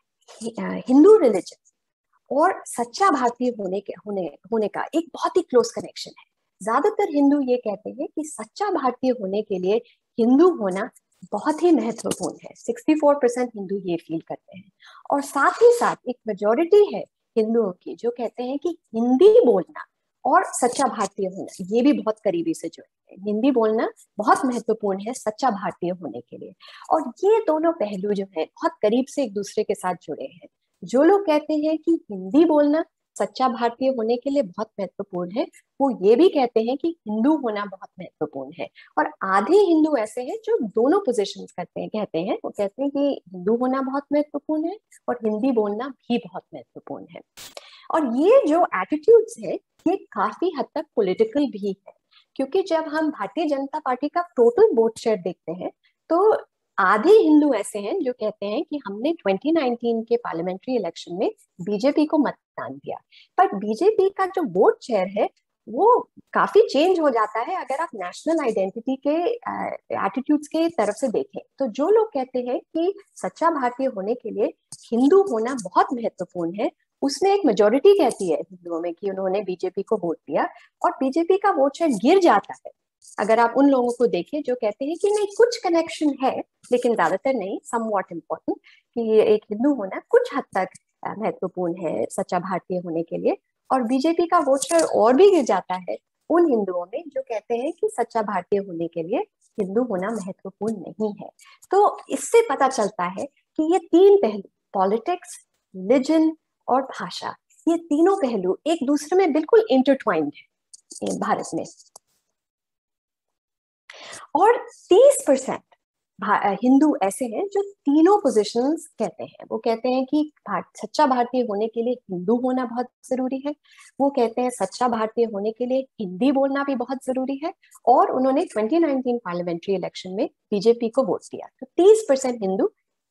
हिंदू रिलीजन और सच्चा भारतीय होने का एक बहुत ही क्लोज कनेक्शन है। ज्यादातर हिंदू ये कहते हैं कि सच्चा भारतीय होने के लिए हिंदू होना बहुत ही महत्वपूर्ण है। 64% हिंदू ये फील करते हैं, और साथ ही साथ एक मेजोरिटी है हिंदुओं की जो कहते हैं कि हिंदी बोलना और सच्चा भारतीय होना ये भी बहुत करीबी से जुड़े हैं। हिंदी बोलना बहुत महत्वपूर्ण है सच्चा भारतीय होने के लिए, और ये दोनों पहलू जो है बहुत करीब से एक दूसरे के साथ जुड़े हैं। जो लोग कहते हैं कि हिंदी बोलना सच्चा भारतीय होने के लिए बहुत महत्वपूर्ण है, वो ये भी कहते हैं कि हिंदू होना बहुत महत्वपूर्ण है। और आधे हिंदू ऐसे हैं जो दोनों पोजीशंस कहते हैं। वो कहते हैं कि हिंदू होना बहुत महत्वपूर्ण है और हिंदी बोलना भी बहुत महत्वपूर्ण है। और ये जो एटीट्यूड्स है ये काफी हद तक पॉलिटिकल भी है, क्योंकि जब हम भारतीय जनता पार्टी का टोटल वोट शेयर देखते हैं तो आधे हिंदू ऐसे हैं जो कहते हैं कि हमने 2019 के पार्लियामेंट्री इलेक्शन में बीजेपी को मतदान दिया, पर बीजेपी का जो वोट शेयर है वो काफी चेंज हो जाता है अगर आप नेशनल आइडेंटिटी के एटीट्यूड्स के तरफ से देखें। तो जो लोग कहते हैं कि सच्चा भारतीय होने के लिए हिंदू होना बहुत महत्वपूर्ण है, उसमें एक मेजोरिटी कहती है हिंदुओं में कि उन्होंने बीजेपी को वोट दिया, और बीजेपी का वोट शेयर गिर जाता है अगर आप उन लोगों को देखें जो कहते हैं कि नहीं कुछ कनेक्शन है लेकिन ज्यादातर नहीं, समवॉट इम्पोर्टेंट, कि एक हिंदू होना कुछ हद तक महत्वपूर्ण है सच्चा भारतीय होने के लिए। और बीजेपी का वोट शेयर और भी गिर जाता है उन हिंदुओं में जो कहते हैं कि सच्चा भारतीय होने के लिए हिंदू होना महत्वपूर्ण नहीं है। तो इससे पता चलता है कि ये तीन पहलू, पॉलिटिक्स, रिलीजन और भाषा, ये तीनों पहलू एक दूसरे में बिल्कुल इंटरट्वाइंड है भारत में। और 30% हिंदू ऐसे हैं जो तीनों पोजीशंस कहते हैं। वो कहते हैं कि सच्चा भारतीय होने के लिए हिंदू होना बहुत जरूरी है, वो कहते हैं सच्चा भारतीय होने के लिए हिंदी बोलना भी बहुत जरूरी है, और उन्होंने 2019 पार्लियामेंट्री इलेक्शन में बीजेपी को वोट दिया। तो 30% हिंदू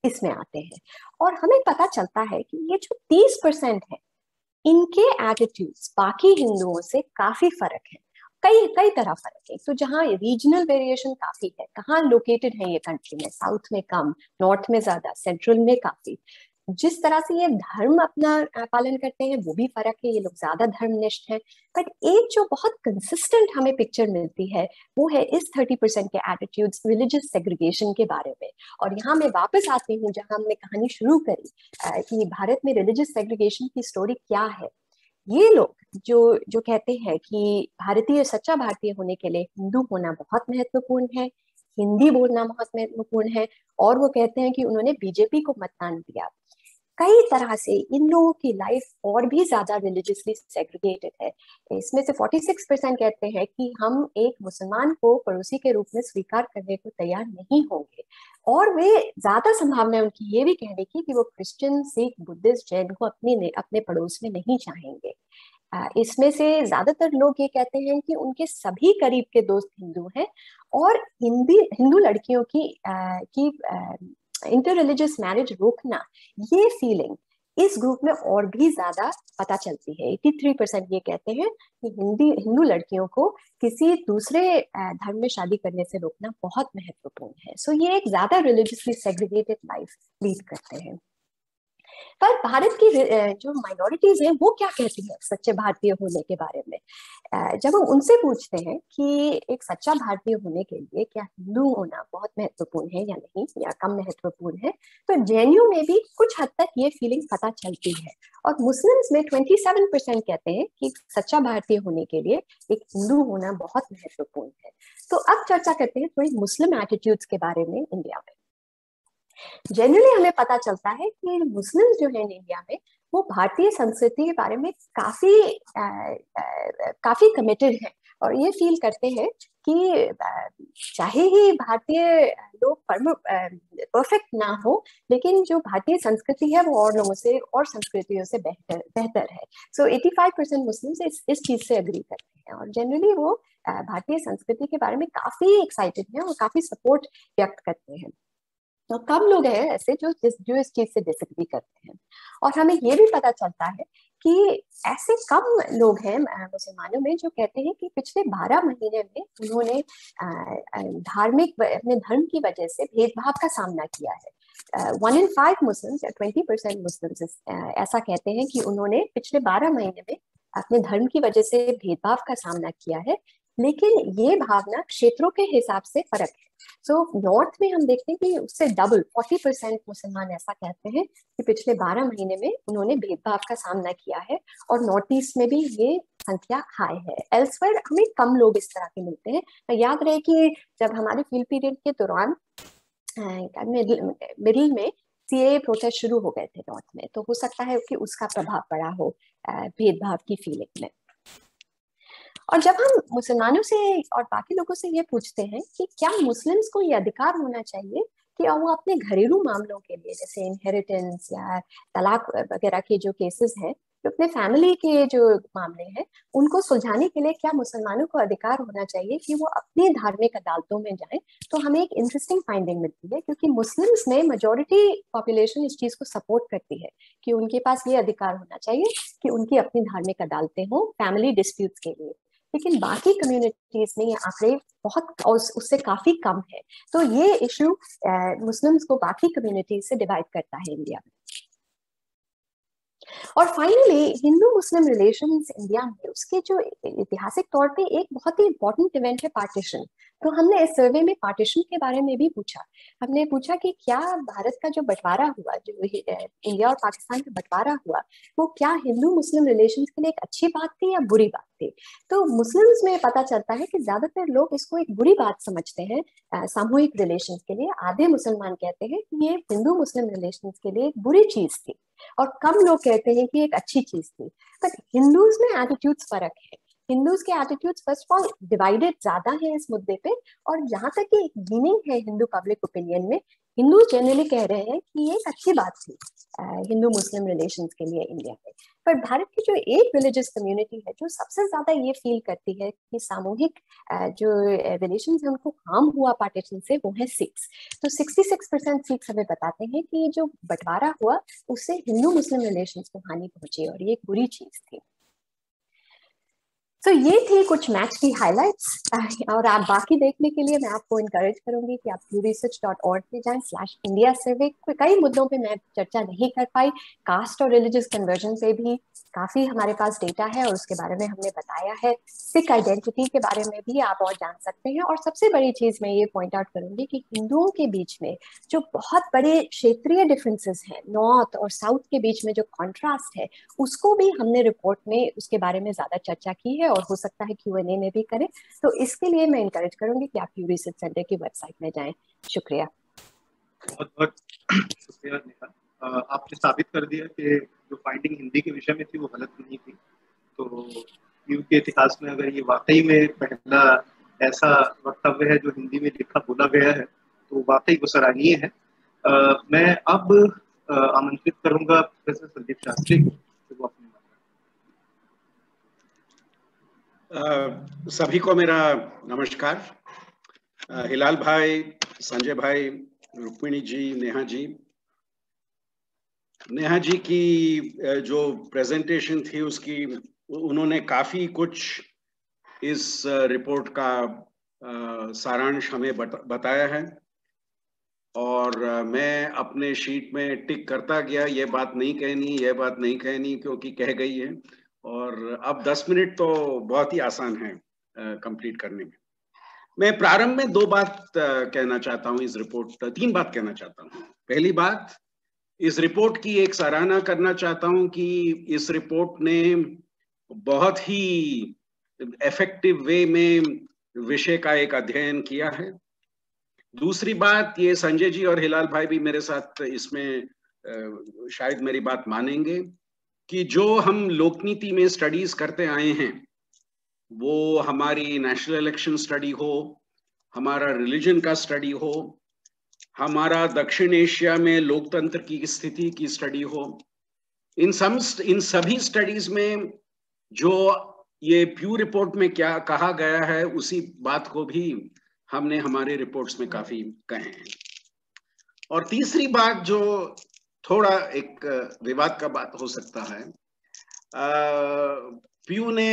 इसमें आते हैं। और हमें पता चलता है कि ये जो 30% है, इनके एटीट्यूड्स बाकी हिंदुओं से काफी फर्क है। कई कई तरह फर्क है। तो जहाँ रीजनल वेरिएशन काफी है, कहाँ लोकेटेड है ये कंट्री में, साउथ में कम, नॉर्थ में ज्यादा, सेंट्रल में काफी। जिस तरह से ये धर्म अपना पालन करते हैं वो भी फर्क है, ये लोग ज्यादा धर्मनिष्ठ हैं। बट एक जो बहुत कंसिस्टेंट हमें पिक्चर मिलती है वो है इस 30% के एटीट्यूड्स रिलीजियस सेग्रीगेशन के बारे में। और यहाँ मैं वापस आती हूँ जहाँ हमने कहानी शुरू करी, कि भारत में रिलीजियस सेग्रीगेशन की स्टोरी क्या है। ये लोग जो जो कहते हैं कि भारतीय, सच्चा भारतीय होने के लिए हिंदू होना बहुत महत्वपूर्ण है, हिंदी बोलना बहुत महत्वपूर्ण है, और वो कहते हैं कि उन्होंने बीजेपी को मतदान दिया। कई तरह से इन लोगों की लाइफ और भी ज्यादा रिलीजियसली सेग्रीगेटेड है। इसमें से 46% कहते हैं कि हम एक मुसलमान को पड़ोसी के रूप में स्वीकार करने को तैयार नहीं होंगे, और वे ज्यादा संभावना है उनकी ये भी कहने की कि वो क्रिश्चियन, सिख, बुद्धिस्ट, जैन को अपने पड़ोस में नहीं चाहेंगे। इसमें से ज्यादातर लोग ये कहते हैं कि उनके सभी करीब के दोस्त हिंदू हैं, और हिंदू लड़कियों की इंटर रिलीजियस मैरिज रोकना, ये फीलिंग इस ग्रुप में और भी ज्यादा पता चलती है। 83% ये कहते हैं कि हिंदू लड़कियों को किसी दूसरे धर्म में शादी करने से रोकना बहुत महत्वपूर्ण है। सो ये एक ज्यादा रिलीजियसली सेग्रीगेटेड लाइफ लीड करते हैं। पर भारत की जो माइनॉरिटीज हैं वो क्या कहती है सच्चे भारतीय होने के बारे में। जब हम उनसे पूछते हैं कि एक सच्चा भारतीय होने के लिए क्या हिंदू होना बहुत महत्वपूर्ण है या नहीं, या कम महत्वपूर्ण है, तो जेएनयू में भी कुछ हद तक ये फीलिंग पता चलती है। और मुस्लिम्स में 27% कहते हैं कि सच्चा भारतीय होने के लिए एक हिंदू होना बहुत महत्वपूर्ण है। तो अब चर्चा करते हैं थोड़ी मुस्लिम एटीट्यूड्स के बारे में इंडिया में। जनरली हमें पता चलता है कि मुस्लिम जो है इंडिया में, वो भारतीय संस्कृति के बारे में काफी कमिटेड है, और ये फील करते हैं कि चाहे ही भारतीय लोग परफेक्ट ना हो, लेकिन जो भारतीय संस्कृति है वो और लोगों से और संस्कृतियों से बेहतर है। सो 85% मुस्लिम इस चीज से अग्री करते हैं, और जनरली वो भारतीय संस्कृति के बारे में काफी एक्साइटेड हैं और काफी सपोर्ट व्यक्त करते हैं। तो कम लोग हैं ऐसे जो इस चीज से डिसएग्री करते हैं। और हमें ये भी पता चलता है कि ऐसे कम लोग हैं मुसलमानों में जो कहते हैं कि पिछले 12 महीने में उन्होंने धार्मिक अपने धर्म की वजह से भेदभाव का सामना किया है। 1 in 5 मुस्लिम्स या 20% मुस्लिम्स ऐसा कहते हैं कि उन्होंने पिछले 12 महीने में अपने धर्म की वजह से भेदभाव का सामना किया है। लेकिन ये भावना क्षेत्रों के हिसाब से फर्क है। सो नॉर्थ में हम देखते हैं कि उससे डबल 40% मुसलमान ऐसा कहते हैं कि पिछले 12 महीने में उन्होंने भेदभाव का सामना किया है, और नॉर्थ ईस्ट में भी ये संख्या हाई है। एल्सवेयर हमें कम लोग इस तरह के मिलते हैं। याद रहे कि जब हमारे फील्ड पीरियड के दौरान मिडिल में सीए प्रोटेस्ट शुरू हो गए थे नॉर्थ में, तो हो सकता है कि उसका प्रभाव पड़ा हो भेदभाव की फीलिंग में। और जब हम मुसलमानों से और बाकी लोगों से ये पूछते हैं कि क्या मुस्लिम्स को ये अधिकार होना चाहिए कि वो अपने घरेलू मामलों के लिए, जैसे इनहेरिटेंस या तलाक वगैरह के जो केसेस हैं, जो अपने फैमिली के जो मामले हैं, उनको सुलझाने के लिए क्या मुसलमानों को अधिकार होना चाहिए कि वो अपनी धार्मिक अदालतों में जाएं। तो हमें एक इंटरेस्टिंग फाइंडिंग मिलती है, क्योंकि मुस्लिम्स में मेजॉरिटी पॉपुलेशन इस चीज को सपोर्ट करती है कि उनके पास ये अधिकार होना चाहिए कि उनकी अपनी धार्मिक अदालतें हों फैमिली डिस्प्यूट्स के लिए। लेकिन बाकी कम्युनिटीज में ये आंकड़े बहुत उससे काफी कम है। तो ये इशू मुस्लिम्स को बाकी कम्युनिटीज से डिवाइड करता है इंडिया में। और finally Hindu Muslim relations India में उसके जो ऐतिहासिक तौर पे एक बहुत ही इंपॉर्टेंट इवेंट है पार्टीशन। तो हमने इस सर्वे में पार्टीशन के बारे में भी पूछा। हमने पूछा कि क्या भारत का जो बंटवारा हुआ, जो इंडिया और पाकिस्तान का बंटवारा हुआ, वो क्या हिंदू मुस्लिम रिलेशंस के लिए एक अच्छी बात थी या बुरी बात थी। तो मुस्लिम्स में पता चलता है कि ज्यादातर लोग इसको एक बुरी बात समझते हैं सामूहिक रिलेशंस के लिए। आधे मुसलमान कहते हैं कि ये हिंदू मुस्लिम रिलेशंस के लिए एक बुरी चीज थी, और कम लोग कहते हैं कि एक अच्छी चीज थी। बट हिंदूज में एटीट्यूड्स फर्क है। हिंदूज के attitudes first of all divided ज्यादा है इस मुद्दे पे, और यहाँ तक कि एक मीनिंग है हिंदू पब्लिक ओपिनियन में, हिंदू जनरली कह रहे हैं कि ये एक अच्छी बात थी हिंदू मुस्लिम रिलेशंस के लिए इंडिया में। पर भारत की जो एक रिलीजियस कम्युनिटी है जो सबसे ज्यादा ये फील करती है कि सामूहिक जो रिलेशंस है उनको हार्म हुआ पार्टीशन से, वो है सिख्स। तो 66% सिख्स हमें बताते हैं कि जो बंटवारा हुआ उससे हिंदू मुस्लिम रिलेशंस को हानि पहुंची और ये एक बुरी चीज थी। तो ये थी कुछ मैच की हाइलाइट्स, और आप बाकी देखने के लिए मैं आपको इनकरेज करूंगी कि आप pewresearch.org पे जाएं /India Survey। कई मुद्दों पे मैं चर्चा नहीं कर पाई, कास्ट और रिलीजियस कन्वर्जन पे भी काफी हमारे पास डेटा है और उसके बारे में हमने बताया है। सिख आइडेंटिटी के बारे में भी आप और जान सकते हैं। और सबसे बड़ी चीज मैं ये पॉइंट आउट करूंगी कि हिंदुओं के बीच में जो बहुत बड़े क्षेत्रीय डिफरेंसेस हैं, नॉर्थ और साउथ के बीच में जो कॉन्ट्रास्ट है, उसको भी हमने रिपोर्ट में उसके बारे में ज्यादा चर्चा की है और हो सकता है Q&A में भी करें। तो इसके लिए मैं इनकरेज करूंगी कि आप Pew Research Center की वेबसाइट में जाएं। शुक्रिया। बहुत बहुत शुक्रिया नेहा, आपने साबित कर दिया कि जो फाइंडिंग हिंदी के विषय में थी वो गलत नहीं थी। तो प्यू के इतिहास में अगर ये वाकई में पहला ऐसा वक्तव्य है जो हिंदी में लिखा बोला गया है तो वाकई वो सराहनीय है। मैं अब आमंत्रित करूंगा प्रोफेसर संदीप शास्त्री को, वो अपनी सभी को मेरा नमस्कार। हिलाल भाई, संजय भाई, रुक्मिणी जी, नेहा जी की जो प्रेजेंटेशन थी उसकी उन्होंने काफी कुछ इस रिपोर्ट का सारांश हमें बताया है और मैं अपने शीट में टिक करता गया, ये बात नहीं कहनी, ये बात नहीं कहनी, क्योंकि कह गई है। और अब 10 मिनट तो बहुत ही आसान है कंप्लीट करने में। मैं प्रारंभ में 2 बात कहना चाहता हूँ, इस रिपोर्ट 3 बात कहना चाहता हूँ। पहली बात, इस रिपोर्ट की एक सराहना करना चाहता हूँ कि इस रिपोर्ट ने बहुत ही इफेक्टिव वे में विषय का एक अध्ययन किया है। दूसरी बात, ये संजय जी और हिलाल भाई भी मेरे साथ इसमें शायद मेरी बात मानेंगे कि जो हम लोकनीति में स्टडीज करते आए हैं, वो हमारी नेशनल इलेक्शन स्टडी हो, हमारा रिलीजन का स्टडी हो, हमारा दक्षिण एशिया में लोकतंत्र की स्थिति की स्टडी हो, इन सभी स्टडीज में जो ये प्यू रिपोर्ट में क्या कहा गया है उसी बात को भी हमने हमारे रिपोर्ट्स में काफी कहे हैं। और तीसरी बात जो थोड़ा एक विवाद का बात हो सकता है, प्यू ने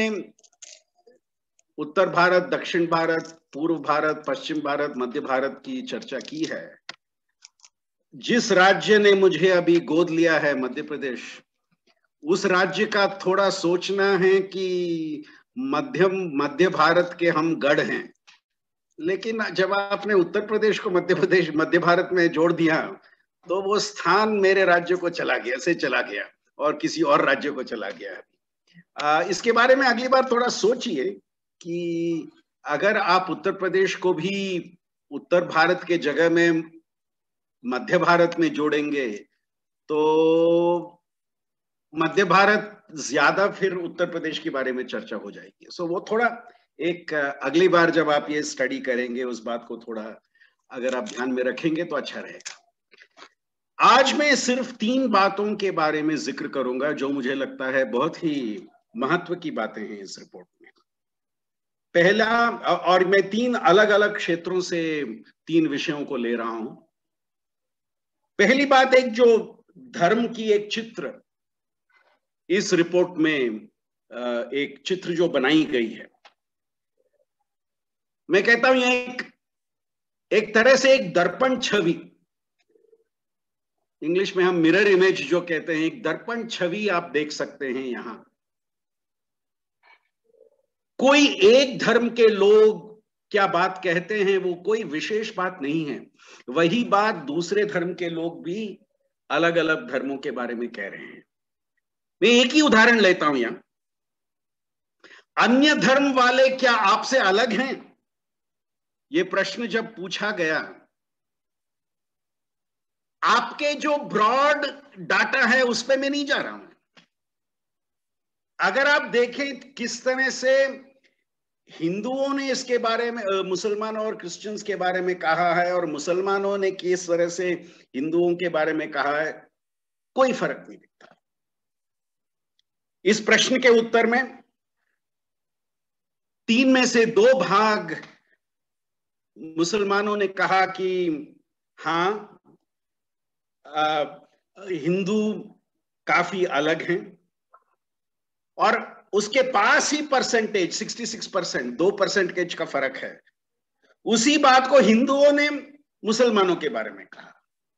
उत्तर भारत, दक्षिण भारत, पूर्व भारत, पश्चिम भारत, मध्य भारत की चर्चा की है। जिस राज्य ने मुझे अभी गोद लिया है, मध्य प्रदेश, उस राज्य का थोड़ा सोचना है कि मध्य भारत के हम गढ़ हैं। लेकिन जब आपने उत्तर प्रदेश को मध्य भारत में जोड़ दिया तो वो स्थान मेरे राज्य को चला गया और किसी और राज्य को चला गया। इसके बारे में अगली बार थोड़ा सोचिए कि अगर आप उत्तर प्रदेश को भी उत्तर भारत के जगह में मध्य भारत में जोड़ेंगे तो मध्य भारत ज्यादा फिर उत्तर प्रदेश के बारे में चर्चा हो जाएगी। सो वो थोड़ा एक अगली बार जब आप ये स्टडी करेंगे उस बात को थोड़ा अगर आप ध्यान में रखेंगे तो अच्छा रहेगा। आज मैं सिर्फ 3 बातों के बारे में जिक्र करूंगा जो मुझे लगता है बहुत ही महत्व की बातें हैं इस रिपोर्ट में। पहला, और मैं 3 अलग अलग क्षेत्रों से 3 विषयों को ले रहा हूं। पहली बात, एक जो धर्म की एक चित्र इस रिपोर्ट में एक चित्र जो बनाई गई है, मैं कहता हूं यह एक तरह से एक दर्पण छवि, इंग्लिश में हम मिरर इमेज जो कहते हैं, एक दर्पण छवि आप देख सकते हैं। यहां कोई एक धर्म के लोग क्या बात कहते हैं वो कोई विशेष बात नहीं है, वही बात दूसरे धर्म के लोग भी अलग अलग धर्मों के बारे में कह रहे हैं। मैं एक ही उदाहरण लेता हूं। यहां अन्य धर्म वाले क्या आपसे अलग हैं, ये प्रश्न जब पूछा गया, आपके जो ब्रॉड डाटा है उस पे मैं नहीं जा रहा हूं। अगर आप देखें किस तरह से हिंदुओं ने इसके बारे में, मुसलमानों और क्रिश्चियंस के बारे में कहा है और मुसलमानों ने किस तरह से हिंदुओं के बारे में कहा है, कोई फर्क नहीं दिखता। इस प्रश्न के उत्तर में 3 में से 2 भाग मुसलमानों ने कहा कि हाँ, हिंदू काफी अलग हैं, और उसके पास ही परसेंटेज 66%, 2% का फर्क है। उसी बात को हिंदुओं ने मुसलमानों के बारे में कहा।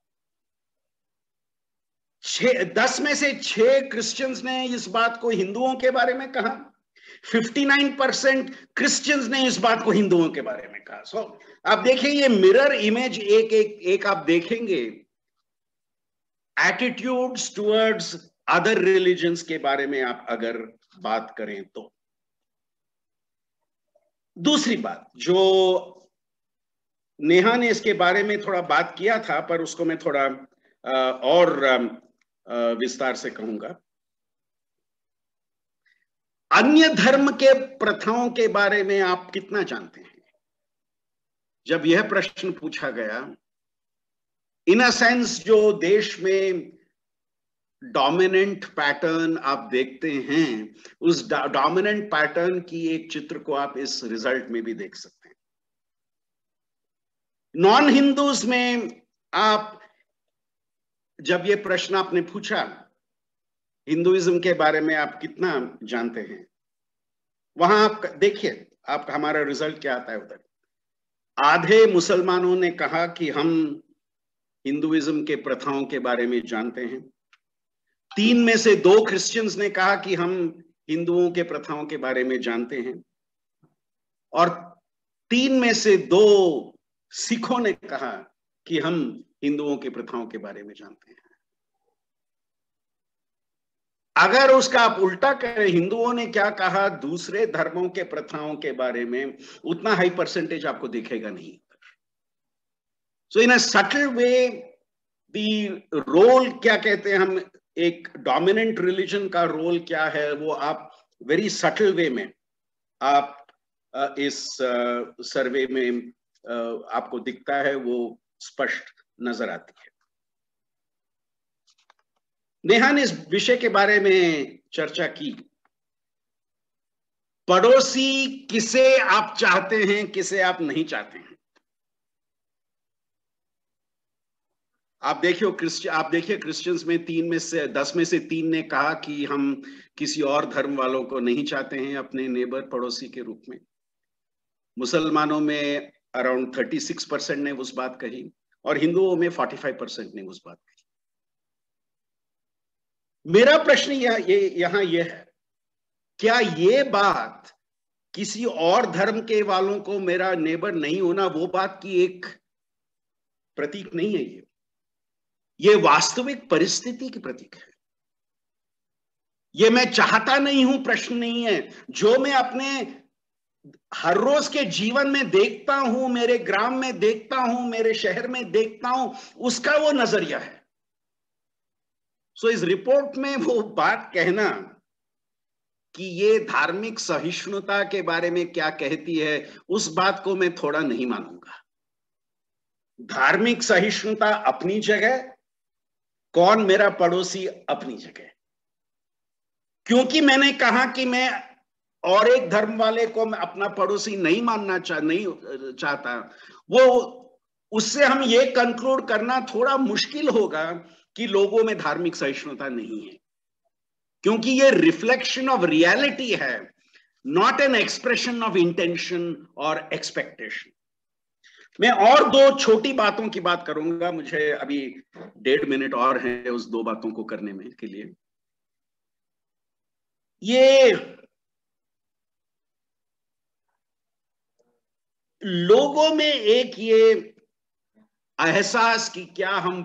10 में से 6 क्रिश्चियंस ने इस बात को हिंदुओं के बारे में कहा, 59% क्रिश्चियंस ने इस बात को हिंदुओं के बारे में कहा। सो आप देखिए, ये मिरर इमेज एक आप देखेंगे एटीट्यूड्स टुवर्ड्स अदर रिलीजन्स के बारे में आप अगर बात करें तो। दूसरी बात जो नेहा ने इसके बारे में थोड़ा बात किया था, पर उसको मैं थोड़ा और विस्तार से कहूंगा। अन्य धर्म के प्रथाओं के बारे में आप कितना जानते हैं? जब यह प्रश्न पूछा गया, इन अ सेंस जो देश में डोमिनेंट पैटर्न आप देखते हैं, उस डोमिनेंट पैटर्न की एक चित्र को आप इस रिजल्ट में भी देख सकते हैं। नॉन हिंदूज में आप जब ये प्रश्न आपने पूछा, हिंदुइज्म के बारे में आप कितना जानते हैं, वहां आप देखिए आप हमारा रिजल्ट क्या आता है उधर। आधे मुसलमानों ने कहा कि हम हिंदुइज्म के प्रथाओं के बारे में जानते हैं। 3 में से 2 क्रिश्चियंस ने कहा कि हम हिंदुओं के प्रथाओं के बारे में जानते हैं, और 3 में से 2 सिखों ने कहा कि हम हिंदुओं के प्रथाओं के बारे में जानते हैं। अगर उसका आप उल्टा करें, हिंदुओं ने क्या कहा दूसरे धर्मों के प्रथाओं के बारे में, उतना हाई परसेंटेज आपको दिखेगा नहीं। So in uh subtle way the role, क्या कहते हैं हम, एक डोमिनेंट रिलीजन का रोल क्या है, वो आप वेरी सटल वे में आप इस सर्वे में आपको दिखता है, वो स्पष्ट नजर आती है। नेहा ने इस विषय के बारे में चर्चा की, पड़ोसी किसे आप चाहते हैं, किसे आप नहीं चाहते हैं। आप देखिए क्रिश्चियंस में 10 में से 3 ने कहा कि हम किसी और धर्म वालों को नहीं चाहते हैं अपने नेबर, पड़ोसी के रूप में। मुसलमानों में अराउंड 36% ने उस बात कही, और हिंदुओं में 45% ने उस बात कही। मेरा प्रश्न यहां यह है, क्या ये बात किसी और धर्म के वालों को मेरा नेबर नहीं होना, वो बात की एक प्रतीक नहीं है? ये वास्तविक परिस्थिति की प्रतीक है। ये मैं चाहता नहीं हूं प्रश्न नहीं है, जो मैं अपने हर रोज के जीवन में देखता हूं, मेरे ग्राम में देखता हूं, मेरे शहर में देखता हूं, उसका वो नजरिया है। सो इस रिपोर्ट में वो बात कहना कि ये धार्मिक सहिष्णुता के बारे में क्या कहती है, उस बात को मैं थोड़ा नहीं मानूंगा। धार्मिक सहिष्णुता अपनी जगह, कौन मेरा पड़ोसी अपनी जगह। क्योंकि मैंने कहा कि मैं और एक धर्म वाले को मैं अपना पड़ोसी नहीं मानना चाहता, वो उससे हम ये कंक्लूड करना थोड़ा मुश्किल होगा कि लोगों में धार्मिक सहिष्णुता नहीं है, क्योंकि ये रिफ्लेक्शन ऑफ रियलिटी है, not an expression of intention और एक्सपेक्टेशन। मैं और 2 छोटी बातों की बात करूंगा, मुझे अभी 1.5 मिनट और है उस 2 बातों को करने में के लिए। ये लोगों में एक ये एहसास कि क्या हम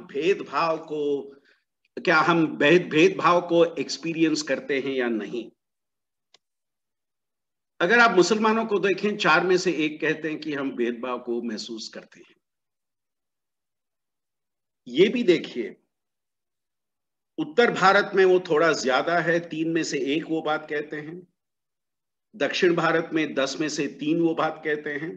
भेदभाव को एक्सपीरियंस करते हैं या नहीं। अगर आप मुसलमानों को देखें, 4 में से 1 कहते हैं कि हम भेदभाव को महसूस करते हैं। ये भी देखिए, उत्तर भारत में वो थोड़ा ज्यादा है, 3 में से 1 वो बात कहते हैं, दक्षिण भारत में 10 में से 3 वो बात कहते हैं।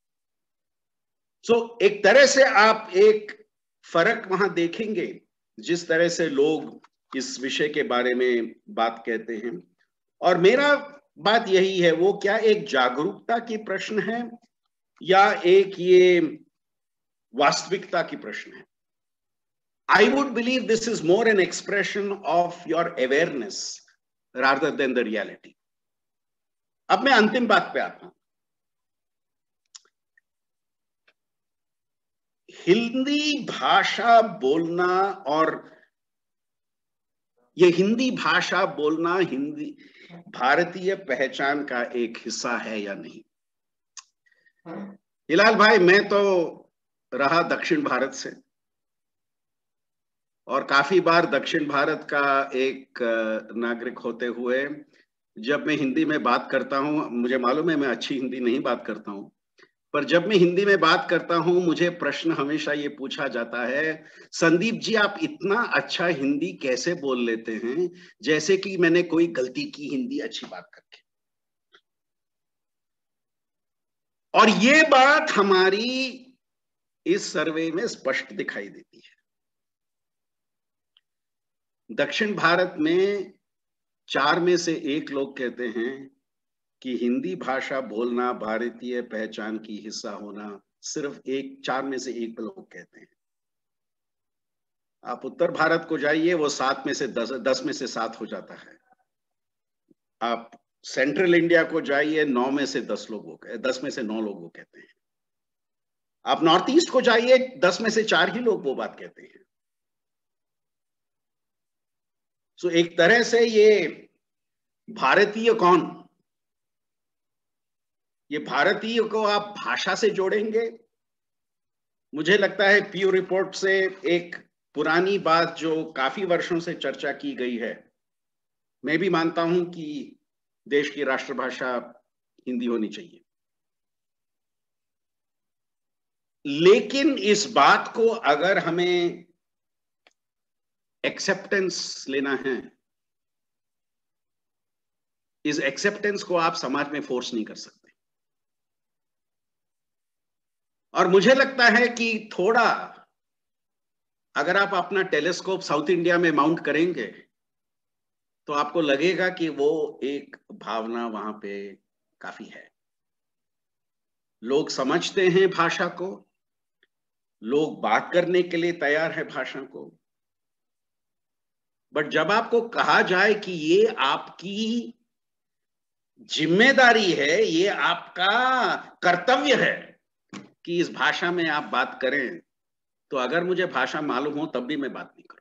एक तरह से आप एक फर्क वहां देखेंगे जिस तरह से लोग इस विषय के बारे में बात कहते हैं। और मेरा बात यही है, वो क्या एक जागरूकता की प्रश्न है या एक ये वास्तविकता की प्रश्न है? I would believe this is more an expression of your awareness rather than the reality. अब मैं अंतिम बात पे आता हूं। हिंदी भाषा बोलना और ये हिंदी भाषा बोलना हिंदी भारतीय पहचान का एक हिस्सा है या नहीं? हिलाल भाई, मैं तो रहा दक्षिण भारत से और काफी बार दक्षिण भारत का एक नागरिक होते हुए जब मैं हिंदी में बात करता हूं, मुझे मालूम है मैं अच्छी हिंदी नहीं बात करता हूं, पर जब मैं हिंदी में बात करता हूं मुझे प्रश्न हमेशा ये पूछा जाता है, संदीप जी आप इतना अच्छा हिंदी कैसे बोल लेते हैं, जैसे कि मैंने कोई गलती की हिंदी अच्छी बात करके। और ये बात हमारी इस सर्वे में स्पष्ट दिखाई देती है। दक्षिण भारत में 4 में से 1 लोग कहते हैं कि हिंदी भाषा बोलना भारतीय पहचान की हिस्सा होना सिर्फ 4 में से 1 लोग कहते हैं। आप उत्तर भारत को जाइए, वो 7 में से 10 में से 7 हो जाता है। आप सेंट्रल इंडिया को जाइए, 9 में से 10 में से 9 लोग वो कहते हैं। आप नॉर्थ ईस्ट को जाइए, 10 में से 4 ही लोग वो बात कहते हैं। एक तरह से ये भारतीय कौन, ये भारतीय को आप भाषा से जोड़ेंगे। मुझे लगता है पीयू रिपोर्ट से एक पुरानी बात जो काफी वर्षों से चर्चा की गई है, मैं भी मानता हूं कि देश की राष्ट्रभाषा हिंदी होनी चाहिए, लेकिन इस बात को अगर हमें एक्सेप्टेंस लेना है, इस एक्सेप्टेंस को आप समाज में फोर्स नहीं कर सकते। और मुझे लगता है कि थोड़ा अगर आप अपना टेलीस्कोप साउथ इंडिया में माउंट करेंगे तो आपको लगेगा कि वो एक भावना वहां पे काफी है। लोग समझते हैं भाषा को, लोग बात करने के लिए तैयार है भाषा को, बट जब आपको कहा जाए कि ये आपकी जिम्मेदारी है, ये आपका कर्तव्य है कि इस भाषा में आप बात करें, तो अगर मुझे भाषा मालूम हो तब भी मैं बात नहीं करूंगा।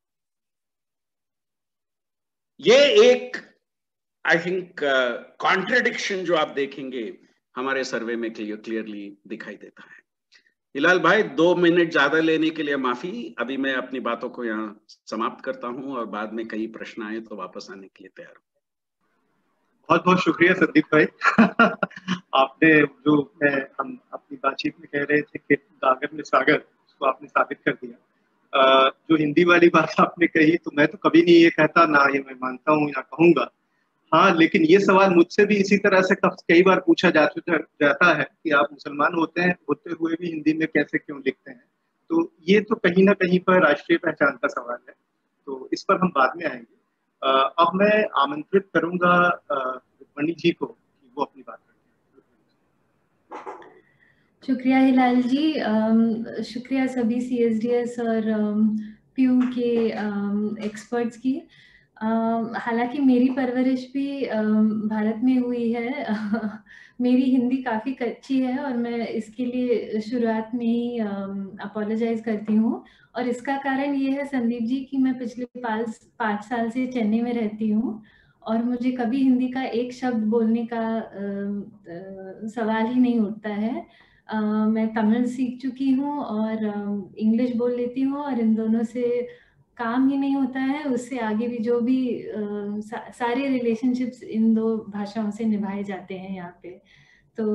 ये एक आई थिंक कॉन्ट्रडिक्शन जो आप देखेंगे हमारे सर्वे में क्लियरली दिखाई देता है। हिलाल भाई, 2 मिनट ज्यादा लेने के लिए माफी। अभी मैं अपनी बातों को यहाँ समाप्त करता हूँ और बाद में कई प्रश्न आए तो वापस आने के लिए तैयार हूँ। बहुत बहुत शुक्रिया संदीप भाई। आपने जो हम अपनी बातचीत में कह रहे थे कि गागर में सागर, उसको आपने साबित कर दिया। जो हिंदी वाली बात आपने कही, तो मैं तो कभी नहीं ये कहता, ना ये मैं मानता हूँ या कहूंगा। हाँ, लेकिन ये सवाल मुझसे भी इसी तरह से कई बार पूछा जाता है कि आप मुसलमान होते हुए भी हिंदी में कैसे क्यों लिखते हैं। तो ये तो कहीं ना कहीं पर राष्ट्रीय पहचान का सवाल है, तो इस पर हम बाद में आएंगे। अब मैं आमंत्रित करूंगा रुक्मणी जी को कि वो अपनी बात करें। शुक्रिया हिलाल जी, शुक्रिया सभी CSDS और पीयू के एक्सपर्ट्स की। हालांकि मेरी परवरिश भी भारत में हुई है। मेरी हिंदी काफ़ी कच्ची है और मैं इसके लिए शुरुआत में ही अपोलोजाइज करती हूँ। और इसका कारण ये है संदीप जी कि मैं पिछले 5 साल से चेन्नई में रहती हूँ और मुझे कभी हिंदी का एक शब्द बोलने का सवाल ही नहीं उठता है। मैं तमिल सीख चुकी हूँ और इंग्लिश बोल लेती हूँ और इन दोनों से काम ही नहीं होता है। उससे आगे भी जो भी सारे रिलेशनशिप्स इन 2 भाषाओं से निभाए जाते हैं यहाँ पे। तो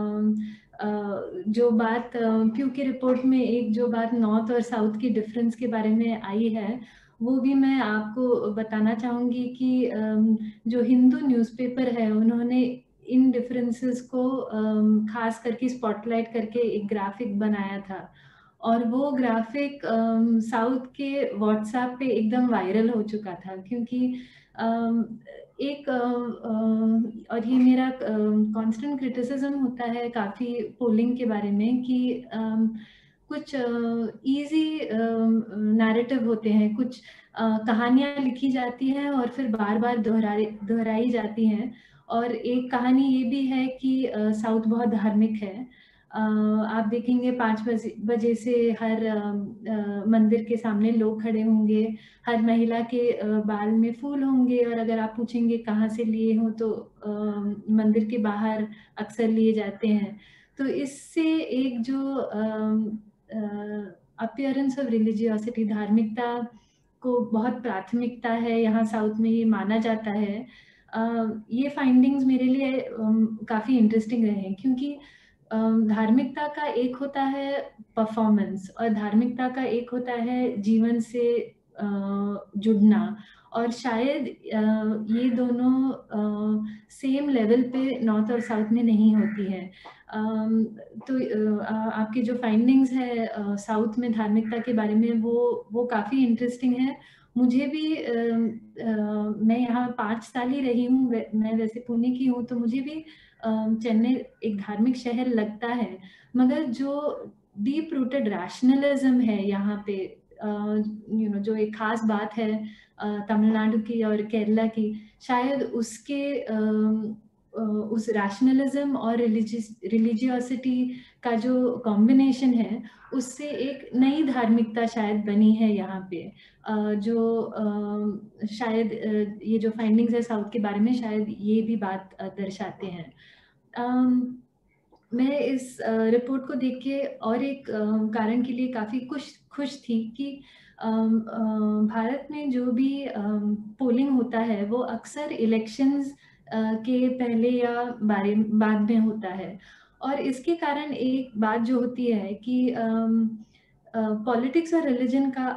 जो बात पीयू की रिपोर्ट में एक जो बात नॉर्थ और साउथ की डिफरेंस के बारे में आई है, वो भी मैं आपको बताना चाहूँगी कि जो हिंदू न्यूज़पेपर है उन्होंने इन डिफरेंसेस को खास करके स्पॉटलाइट करके एक ग्राफिक बनाया था, और वो ग्राफिक साउथ के व्हाट्सएप पे एकदम वायरल हो चुका था, क्योंकि एक और ये मेरा कांस्टेंट क्रिटिसिज्म होता है काफ़ी पोलिंग के बारे में कि कुछ इजी नैरेटिव होते हैं, कुछ कहानियाँ लिखी जाती हैं और फिर बार बार दोहराई जाती हैं। और एक कहानी ये भी है कि साउथ बहुत धार्मिक है। आप देखेंगे 5 बजे से हर मंदिर के सामने लोग खड़े होंगे, हर महिला के बाल में फूल होंगे, और अगर आप पूछेंगे कहाँ से लिए हो तो मंदिर के बाहर अक्सर लिए जाते हैं। तो इससे एक जो अपीयरेंस ऑफ रिलीजियोसिटी, धार्मिकता को बहुत प्राथमिकता है यहाँ साउथ में, ये माना जाता है। ये फाइंडिंग्स मेरे लिए काफ़ी इंटरेस्टिंग रहे हैं, क्योंकि धार्मिकता का एक होता है परफॉर्मेंस और धार्मिकता का एक होता है जीवन से जुड़ना, और शायद ये दोनों सेम लेवल पे नॉर्थ और साउथ में नहीं होती है। तो आपकी जो फाइंडिंग्स है साउथ में धार्मिकता के बारे में, वो काफ़ी इंटरेस्टिंग है। मुझे भी मैं यहाँ 5 साल ही रही हूँ, मैं वैसे पुणे की हूँ, तो मुझे भी चेन्नई एक धार्मिक शहर लगता है, मगर जो डीप रूटेड रैशनलिज्म है यहाँ पे, जो एक खास बात है तमिलनाडु की और केरला की, शायद उसके उस रैशनलिज्म और रिलीजियोसिटी का जो कॉम्बिनेशन है, उससे एक नई धार्मिकता शायद बनी है यहाँ पे, जो शायद ये जो फाइंडिंग्स है साउथ के बारे में, शायद ये भी बात दर्शाते हैं। मैं इस रिपोर्ट को देख के और एक कारण के लिए काफ़ी खुश थी कि भारत में जो भी पोलिंग होता है वो अक्सर इलेक्शंस के पहले या बाद में होता है, और इसके कारण एक बात जो होती है कि पॉलिटिक्स और रिलीजन का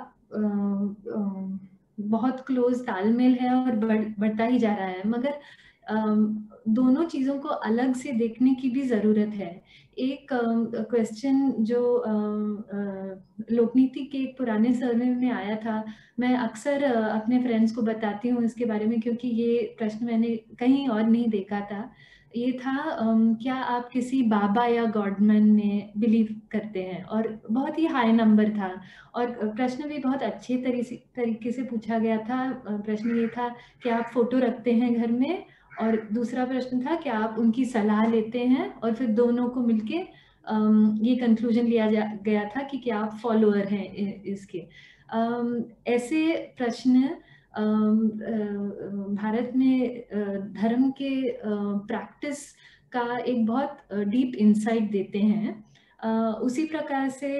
बहुत क्लोज तालमेल है और बढ़ता ही जा रहा है, मगर दोनों चीज़ों को अलग से देखने की भी ज़रूरत है। एक क्वेश्चन जो लोकनीति के एक पुराने सर्वे में आया था, मैं अक्सर अपने फ्रेंड्स को बताती हूँ इसके बारे में, क्योंकि ये प्रश्न मैंने कहीं और नहीं देखा था। ये था क्या आप किसी बाबा या गॉडमैन में बिलीव करते हैं, और बहुत ही हाई नंबर था, और प्रश्न भी बहुत अच्छे तरीके से पूछा गया था। प्रश्न ये था कि आप फोटो रखते हैं घर में, और दूसरा प्रश्न था कि आप उनकी सलाह लेते हैं, और फिर दोनों को मिलके ये कंक्लूजन लिया गया था कि क्या आप फॉलोअर हैं इसके। ऐसे प्रश्न भारत में धर्म के प्रैक्टिस का एक बहुत डीप इंसाइट देते हैं। उसी प्रकार से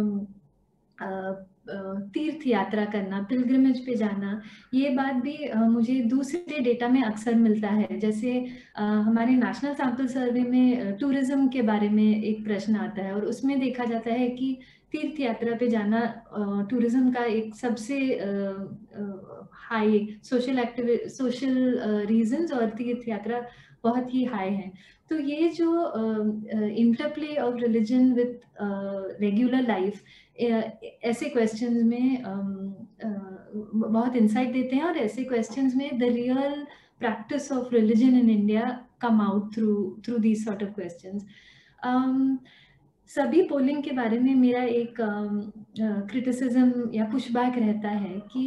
तीर्थ यात्रा करना, पिलग्रिमेज पे जाना, ये बात भी मुझे दूसरे डेटा में अक्सर मिलता है। जैसे हमारे नेशनल सैंपल सर्वे में टूरिज्म के बारे में एक प्रश्न आता है, और उसमें देखा जाता है कि तीर्थ यात्रा पे जाना टूरिज्म का एक सबसे हाई सोशल रीजंस, और तीर्थ यात्रा बहुत ही हाई है। तो ये जो interplay of religion with regular life, ऐसे क्वेश्चंस में बहुत इंसाइट देते हैं, और ऐसे क्वेश्चंस में the real practice of religion in India come out through these sort of questions. सभी पोलिंग के बारे में मेरा एक क्रिटिसिज्म या पुशबैक रहता है कि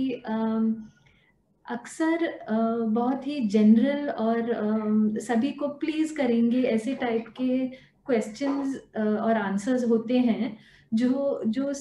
अक्सर बहुत ही जनरल और सभी को प्लीज करेंगे ऐसे टाइप के क्वेश्चंस और आंसर्स होते हैं, जो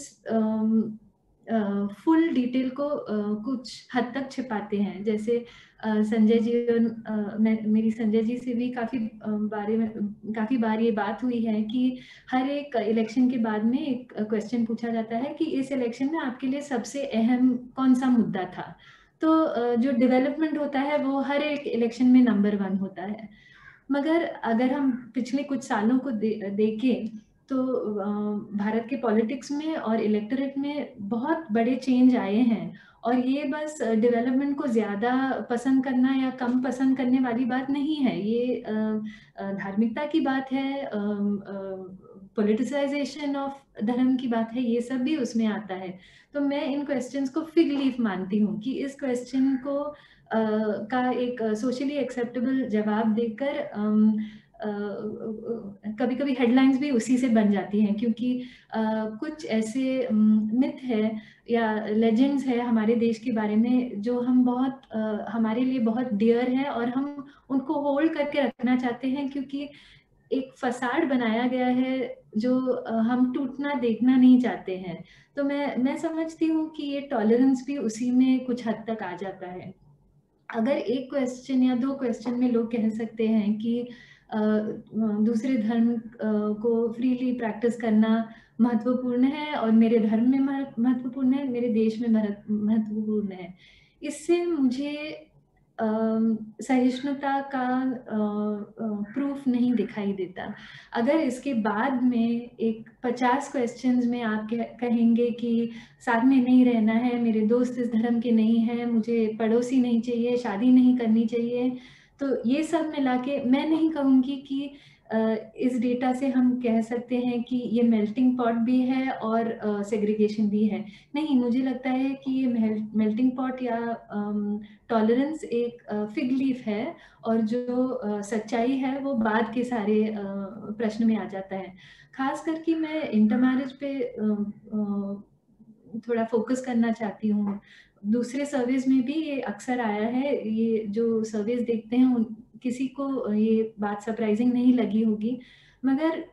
फुल डिटेल को कुछ हद तक छिपाते हैं। जैसे संजय जी और मेरी संजय जी से भी काफ़ी बार ये बात हुई है कि हर एक इलेक्शन के बाद में एक क्वेश्चन पूछा जाता है कि इस इलेक्शन में आपके लिए सबसे अहम कौन सा मुद्दा था। तो जो डेवलपमेंट होता है वो हर एक इलेक्शन में नंबर 1 होता है, मगर अगर हम पिछले कुछ सालों को देखें तो भारत के पॉलिटिक्स में और इलेक्टोरेट में बहुत बड़े चेंज आए हैं, और ये बस डेवलपमेंट को ज़्यादा पसंद करना या कम पसंद करने वाली बात नहीं है, ये धार्मिकता की बात है, पॉलिटिसाइजेशन ऑफ धर्म की बात है, ये सब भी उसमें आता है। तो मैं इन क्वेश्चंस को फिग लीफ मानती हूँ कि इस क्वेश्चन को का एक सोशली एक्सेप्टेबल जवाब देकर कभी कभी हेडलाइंस भी उसी से बन जाती हैं, क्योंकि कुछ ऐसे मिथ है या लेजेंड्स है हमारे देश के बारे में जो हम बहुत हमारे लिए बहुत डियर है और हम उनको होल्ड करके रखना चाहते हैं, क्योंकि एक फसाड बनाया गया है जो हम टूटना देखना नहीं चाहते हैं। तो मैं समझती हूँ कि ये टॉलरेंस भी उसी में कुछ हद तक आ जाता है। अगर एक क्वेश्चन या दो क्वेश्चन में लोग कह सकते हैं कि दूसरे धर्म को फ्रीली प्रैक्टिस करना महत्वपूर्ण है और मेरे धर्म में महत्वपूर्ण है, मेरे देश में महत्वपूर्ण है, इससे मुझे सहिष्णुता का प्रूफ नहीं दिखाई देता। अगर इसके बाद में एक 50 क्वेश्चंस में आप कहेंगे कि साथ में नहीं रहना है, मेरे दोस्त इस धर्म के नहीं हैं, मुझे पड़ोसी नहीं चाहिए, शादी नहीं करनी चाहिए, तो ये सब मिला के मैं नहीं कहूँगी कि इस डेटा से हम कह सकते हैं कि ये मेल्टिंग पॉट भी है और सेग्रीगेशन भी है। नहीं, मुझे लगता है कि ये मेल्टिंग पॉट या टॉलरेंस एक फिग लीफ है और जो सच्चाई है वो बाद के सारे प्रश्न में आ जाता है। खास करके मैं इंटरमैरिज पे थोड़ा फोकस करना चाहती हूँ। दूसरे सर्वेज में भी ये अक्सर आया है, ये जो सर्वेज देखते हैं किसी को ये बात सरप्राइजिंग नहीं लगी होगी, मगर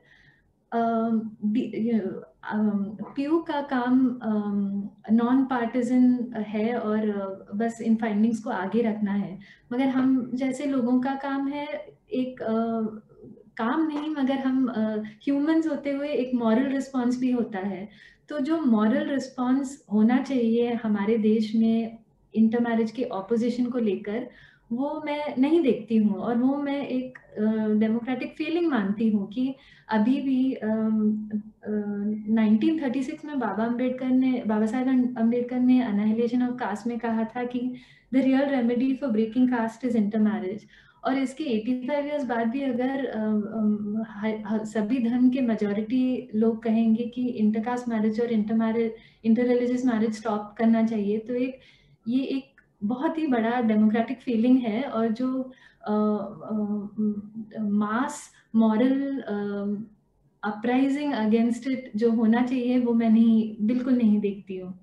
पीयू का काम नॉन पार्टिजन है और बस इन फाइंडिंग्स को आगे रखना है, मगर हम जैसे लोगों का काम है एक काम नहीं, मगर हम ह्यूमंस होते हुए एक मॉरल रिस्पॉन्स भी होता है। तो जो मॉरल रिस्पॉन्स होना चाहिए हमारे देश में इंटरमैरिज के ऑपोजिशन को लेकर, वो मैं नहीं देखती हूँ और वो मैं एक डेमोक्रेटिक फीलिंग मानती हूँ कि अभी भी 1936 में बाबा साहेब अम्बेडकर ने अनाहिलेशन ऑफ कास्ट में कहा था कि the real remedy for breaking caste is intermarriage, और इसके 85 इयर्स बाद भी अगर सभी धर्म के मेजॉरिटी लोग कहेंगे कि इंटरकास्ट मैरिज और इंटर रिलीजियस मैरिज स्टॉप करना चाहिए, तो ये एक बहुत ही बड़ा डेमोक्रेटिक फीलिंग है और जो mass moral uprising against it जो होना चाहिए वो मैं बिल्कुल नहीं देखती हूँ।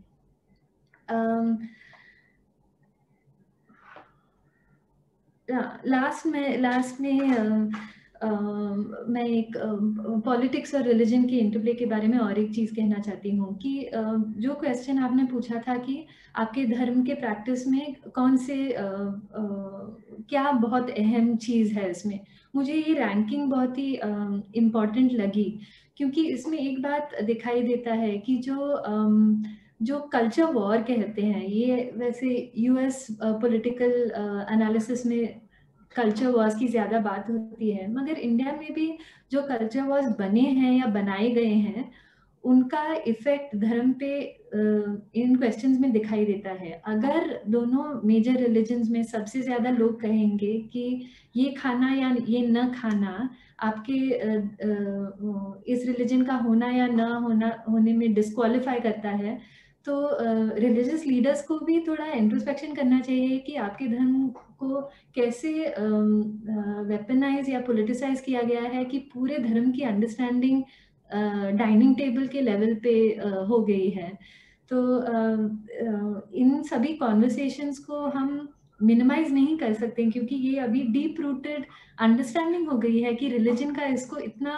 लास्ट में मैं एक पॉलिटिक्स और रिलीजन के इंटरप्ले के बारे में और एक चीज़ कहना चाहती हूँ कि जो क्वेश्चन आपने पूछा था कि आपके धर्म के प्रैक्टिस में कौन से क्या बहुत अहम चीज़ है इसमें, मुझे ये रैंकिंग बहुत ही इम्पॉर्टेंट लगी, क्योंकि इसमें एक बात दिखाई देता है कि जो कल्चर वॉर कहते हैं, ये वैसे यूएस पॉलिटिकल एनालिसिस में कल्चर वॉर्स की ज़्यादा बात होती है, मगर इंडिया में भी जो कल्चर वॉर्स बने हैं या बनाए गए हैं उनका इफेक्ट धर्म पे इन क्वेश्चंस में दिखाई देता है। अगर दोनों मेजर रिलीजन्स में सबसे ज़्यादा लोग कहेंगे कि ये खाना या ये न खाना आपके इस रिलीजन का होना या न होने में डिस्क्वालीफाई करता है, तो रिलीजियस लीडर्स को भी थोड़ा इंट्रोस्पेक्शन करना चाहिए कि आपके धर्म को कैसे वेपनाइज या पॉलिटिसाइज किया गया है कि पूरे धर्म की अंडरस्टैंडिंग डाइनिंग टेबल के लेवल पे हो गई है। तो इन सभी कॉन्वर्सेशंस को हम मिनिमाइज नहीं कर सकते, क्योंकि ये अभी डीप रूटेड अंडरस्टैंडिंग हो गई है कि रिलीजन का इसको इतना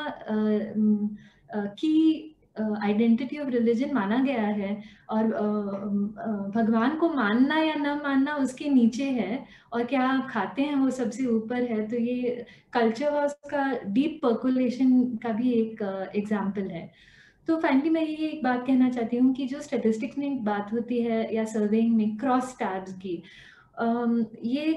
की आइडेंटिटी ऑफ रिलीजन माना गया है और भगवान को मानना या न मानना उसके नीचे है और क्या आप खाते हैं वो सबसे ऊपर है। तो ये कल्चर वॉर्स का डीप पर्कुलेशन का भी एक एग्जाम्पल है। तो फाइनली मैं ये एक बात कहना चाहती हूँ कि जो स्टेटिस्टिक्स में बात होती है या सर्वेइंग में क्रॉस टैब्स की, ये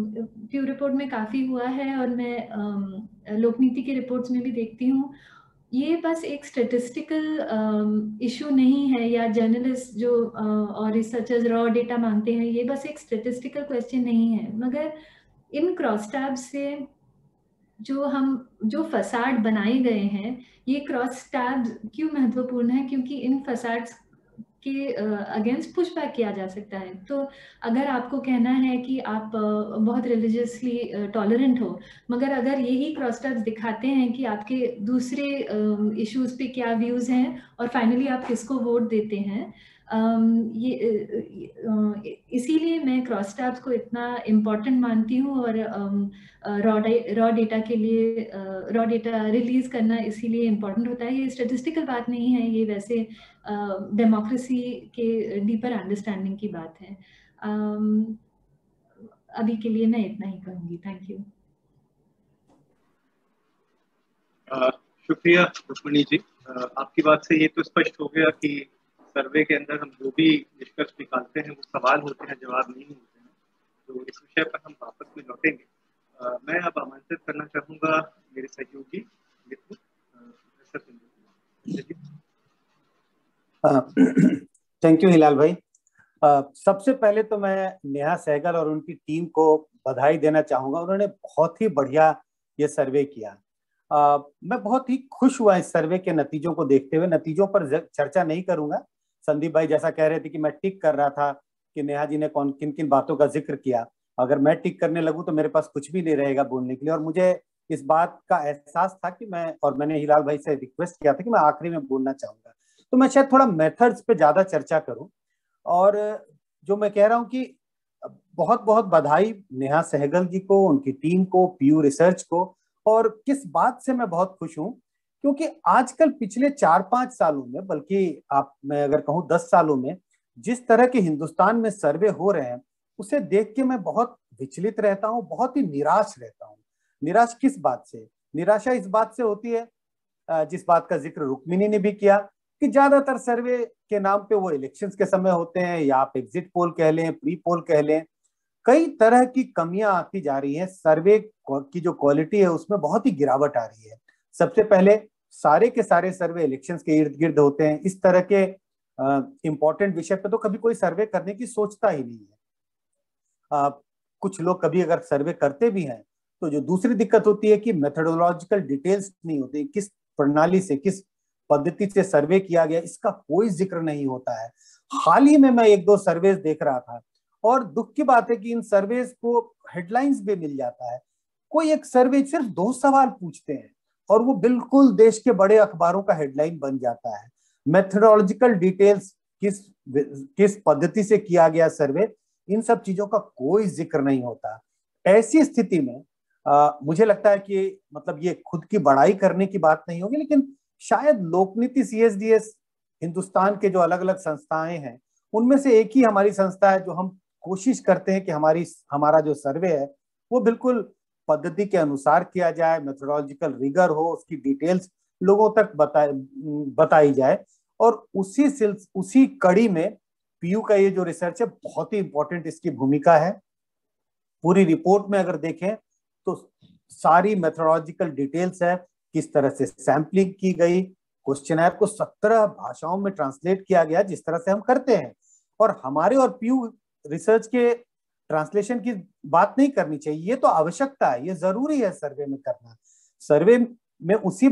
प्यू रिपोर्ट में काफ़ी हुआ है और मैं लोकनीति के रिपोर्ट्स में भी देखती हूँ। ये बस एक स्टेटिस्टिकल इशू नहीं है, या जर्नलिस्ट जो और रिसर्चर्स रॉ डेटा मांगते हैं, ये बस एक स्टेटिस्टिकल क्वेश्चन नहीं है, मगर इन क्रॉस टैब से जो फसाड बनाए गए हैं, ये क्रॉस टैब क्यों महत्वपूर्ण है? क्योंकि इन फसाड्स के अगेंस्ट पुशबैक किया जा सकता है। तो अगर आपको कहना है कि आप बहुत रिलीजियसली टॉलरेंट हो, मगर अगर यही क्रॉस टैब्स दिखाते हैं कि आपके दूसरे इश्यूज पे क्या व्यूज हैं और फाइनली आप किसको वोट देते हैं, इसीलिए मैं क्रॉस टैब्स को इतना इम्पोर्टेंट मानती हूँ, और रॉ डेटा के लिए रॉ डेटा रिलीज करना इसीलिए इम्पोर्टेंट होता है। ये स्टेटिस्टिकल बात नहीं है, ये वैसे डेमोक्रेसी के डीपर अंडरस्टैंडिंग की बात है। अभी के लिए मैं इतना ही कहूँगी। Thank you. शुक्रिया रुक्मिणी जी। आपकी बात से ये तो स्पष्ट हो गया कि सर्वे के अंदर हम जो भी निष्कर्ष निकालते हैं वो सवाल होते हैं, जवाब नहीं होते हैं। तो इस विषय पर हम वापस में लौटेंगे। मैं अब आमंत्रित करना चाहूँगा मेरे सहयोगी मित्र प्रोफेसर। थैंक यू हिलाल भाई। सबसे पहले तो मैं नेहा सहगल और उनकी टीम को बधाई देना चाहूँगा। उन्होंने बहुत ही बढ़िया ये सर्वे किया। मैं बहुत ही खुश हुआ इस सर्वे के नतीजों को देखते हुए। नतीजों पर चर्चा नहीं करूंगा। संदीप भाई जैसा कह रहे थे कि मैं टिक कर रहा था कि नेहा जी ने कौन किन किन बातों का जिक्र किया। अगर मैं टिक करने लगूं तो मेरे पास कुछ भी नहीं रहेगा बोलने के लिए। और मुझे इस बात का एहसास था कि मैंने हिलाल भाई से रिक्वेस्ट किया था कि मैं आखिरी में बोलना चाहूंगा, तो मैं शायद थोड़ा मेथड्स पे ज्यादा चर्चा करूं। और जो मैं कह रहा हूं कि बहुत बहुत बधाई नेहा सहगल जी को, उनकी टीम को, पीयू रिसर्च को। और किस बात से मैं बहुत खुश हूं, क्योंकि आजकल पिछले 4-5 सालों में, बल्कि मैं अगर कहूं 10 सालों में, जिस तरह के हिंदुस्तान में सर्वे हो रहे हैं उसे देख के मैं बहुत विचलित रहता हूं, बहुत ही निराश रहता हूं। निराश किस बात से? निराशा इस बात से होती है, जिस बात का जिक्र रुक्मिणी ने भी किया, कि ज्यादातर सर्वे के नाम पे वो इलेक्शंस के समय होते हैं, या आप एग्जिट पोल कह लें, प्री पोल कह लें। कई तरह की कमियां आती जा रही हैं। सर्वे की जो क्वालिटी है उसमें बहुत ही गिरावट आ रही है। सबसे पहले सारे के सारे सर्वे इलेक्शंस के इर्द गिर्द होते हैं। इस तरह के इंपॉर्टेंट विषय पे तो कभी कोई सर्वे करने की सोचता ही नहीं है। कुछ लोग कभी अगर सर्वे करते भी हैं तो जो दूसरी दिक्कत होती है कि मेथोडोलॉजिकल डिटेल्स नहीं होती, किस प्रणाली से, किस पद्धति से सर्वे किया गया, इसका कोई जिक्र नहीं होता है। हाल ही में मैं 1-2 सर्वेज देख रहा था, और दुख की बात है कि इन सर्वेज को हेडलाइंस भी मिल जाता है। कोई एक सर्वे सिर्फ 2 सवाल पूछते हैं और वो बिल्कुल देश के बड़े अखबारों का हेडलाइन बन जाता है। मेथोडोलॉजिकल डिटेल्स, किस पद्धति से किया गया सर्वे, इन सब चीजों का कोई जिक्र नहीं होता। ऐसी स्थिति में मुझे लगता है कि मतलब ये खुद की बड़ाई करने की बात नहीं होगी, लेकिन शायद लोकनीति CSDS हिंदुस्तान के जो अलग अलग संस्थाएं हैं उनमें से एक ही हमारी संस्था है जो हम कोशिश करते हैं कि हमारा जो सर्वे है वो बिल्कुल पद्धति के अनुसार किया जाए, मेथोडोलॉजिकल रिगर हो, उसकी डिटेल्स लोगों तक बताई जाए। और उसी कड़ी में पीयू का ये जो रिसर्च है बहुत ही इंपॉर्टेंट इसकी भूमिका है। पूरी रिपोर्ट में अगर देखें तो सारी मेथोडोलॉजिकल डिटेल्स है, किस तरह से सैंपलिंग की गई, क्वेश्चनर को 17 भाषाओं में ट्रांसलेट किया गया जिस तरह से हम करते हैं। और हमारे और पीयू रिसर्च के ट्रांसलेशन की बात नहीं करनी चाहिए, ये तो आवश्यकता है, ये जरूरी है सर्वे में करना। सर्वे में उसी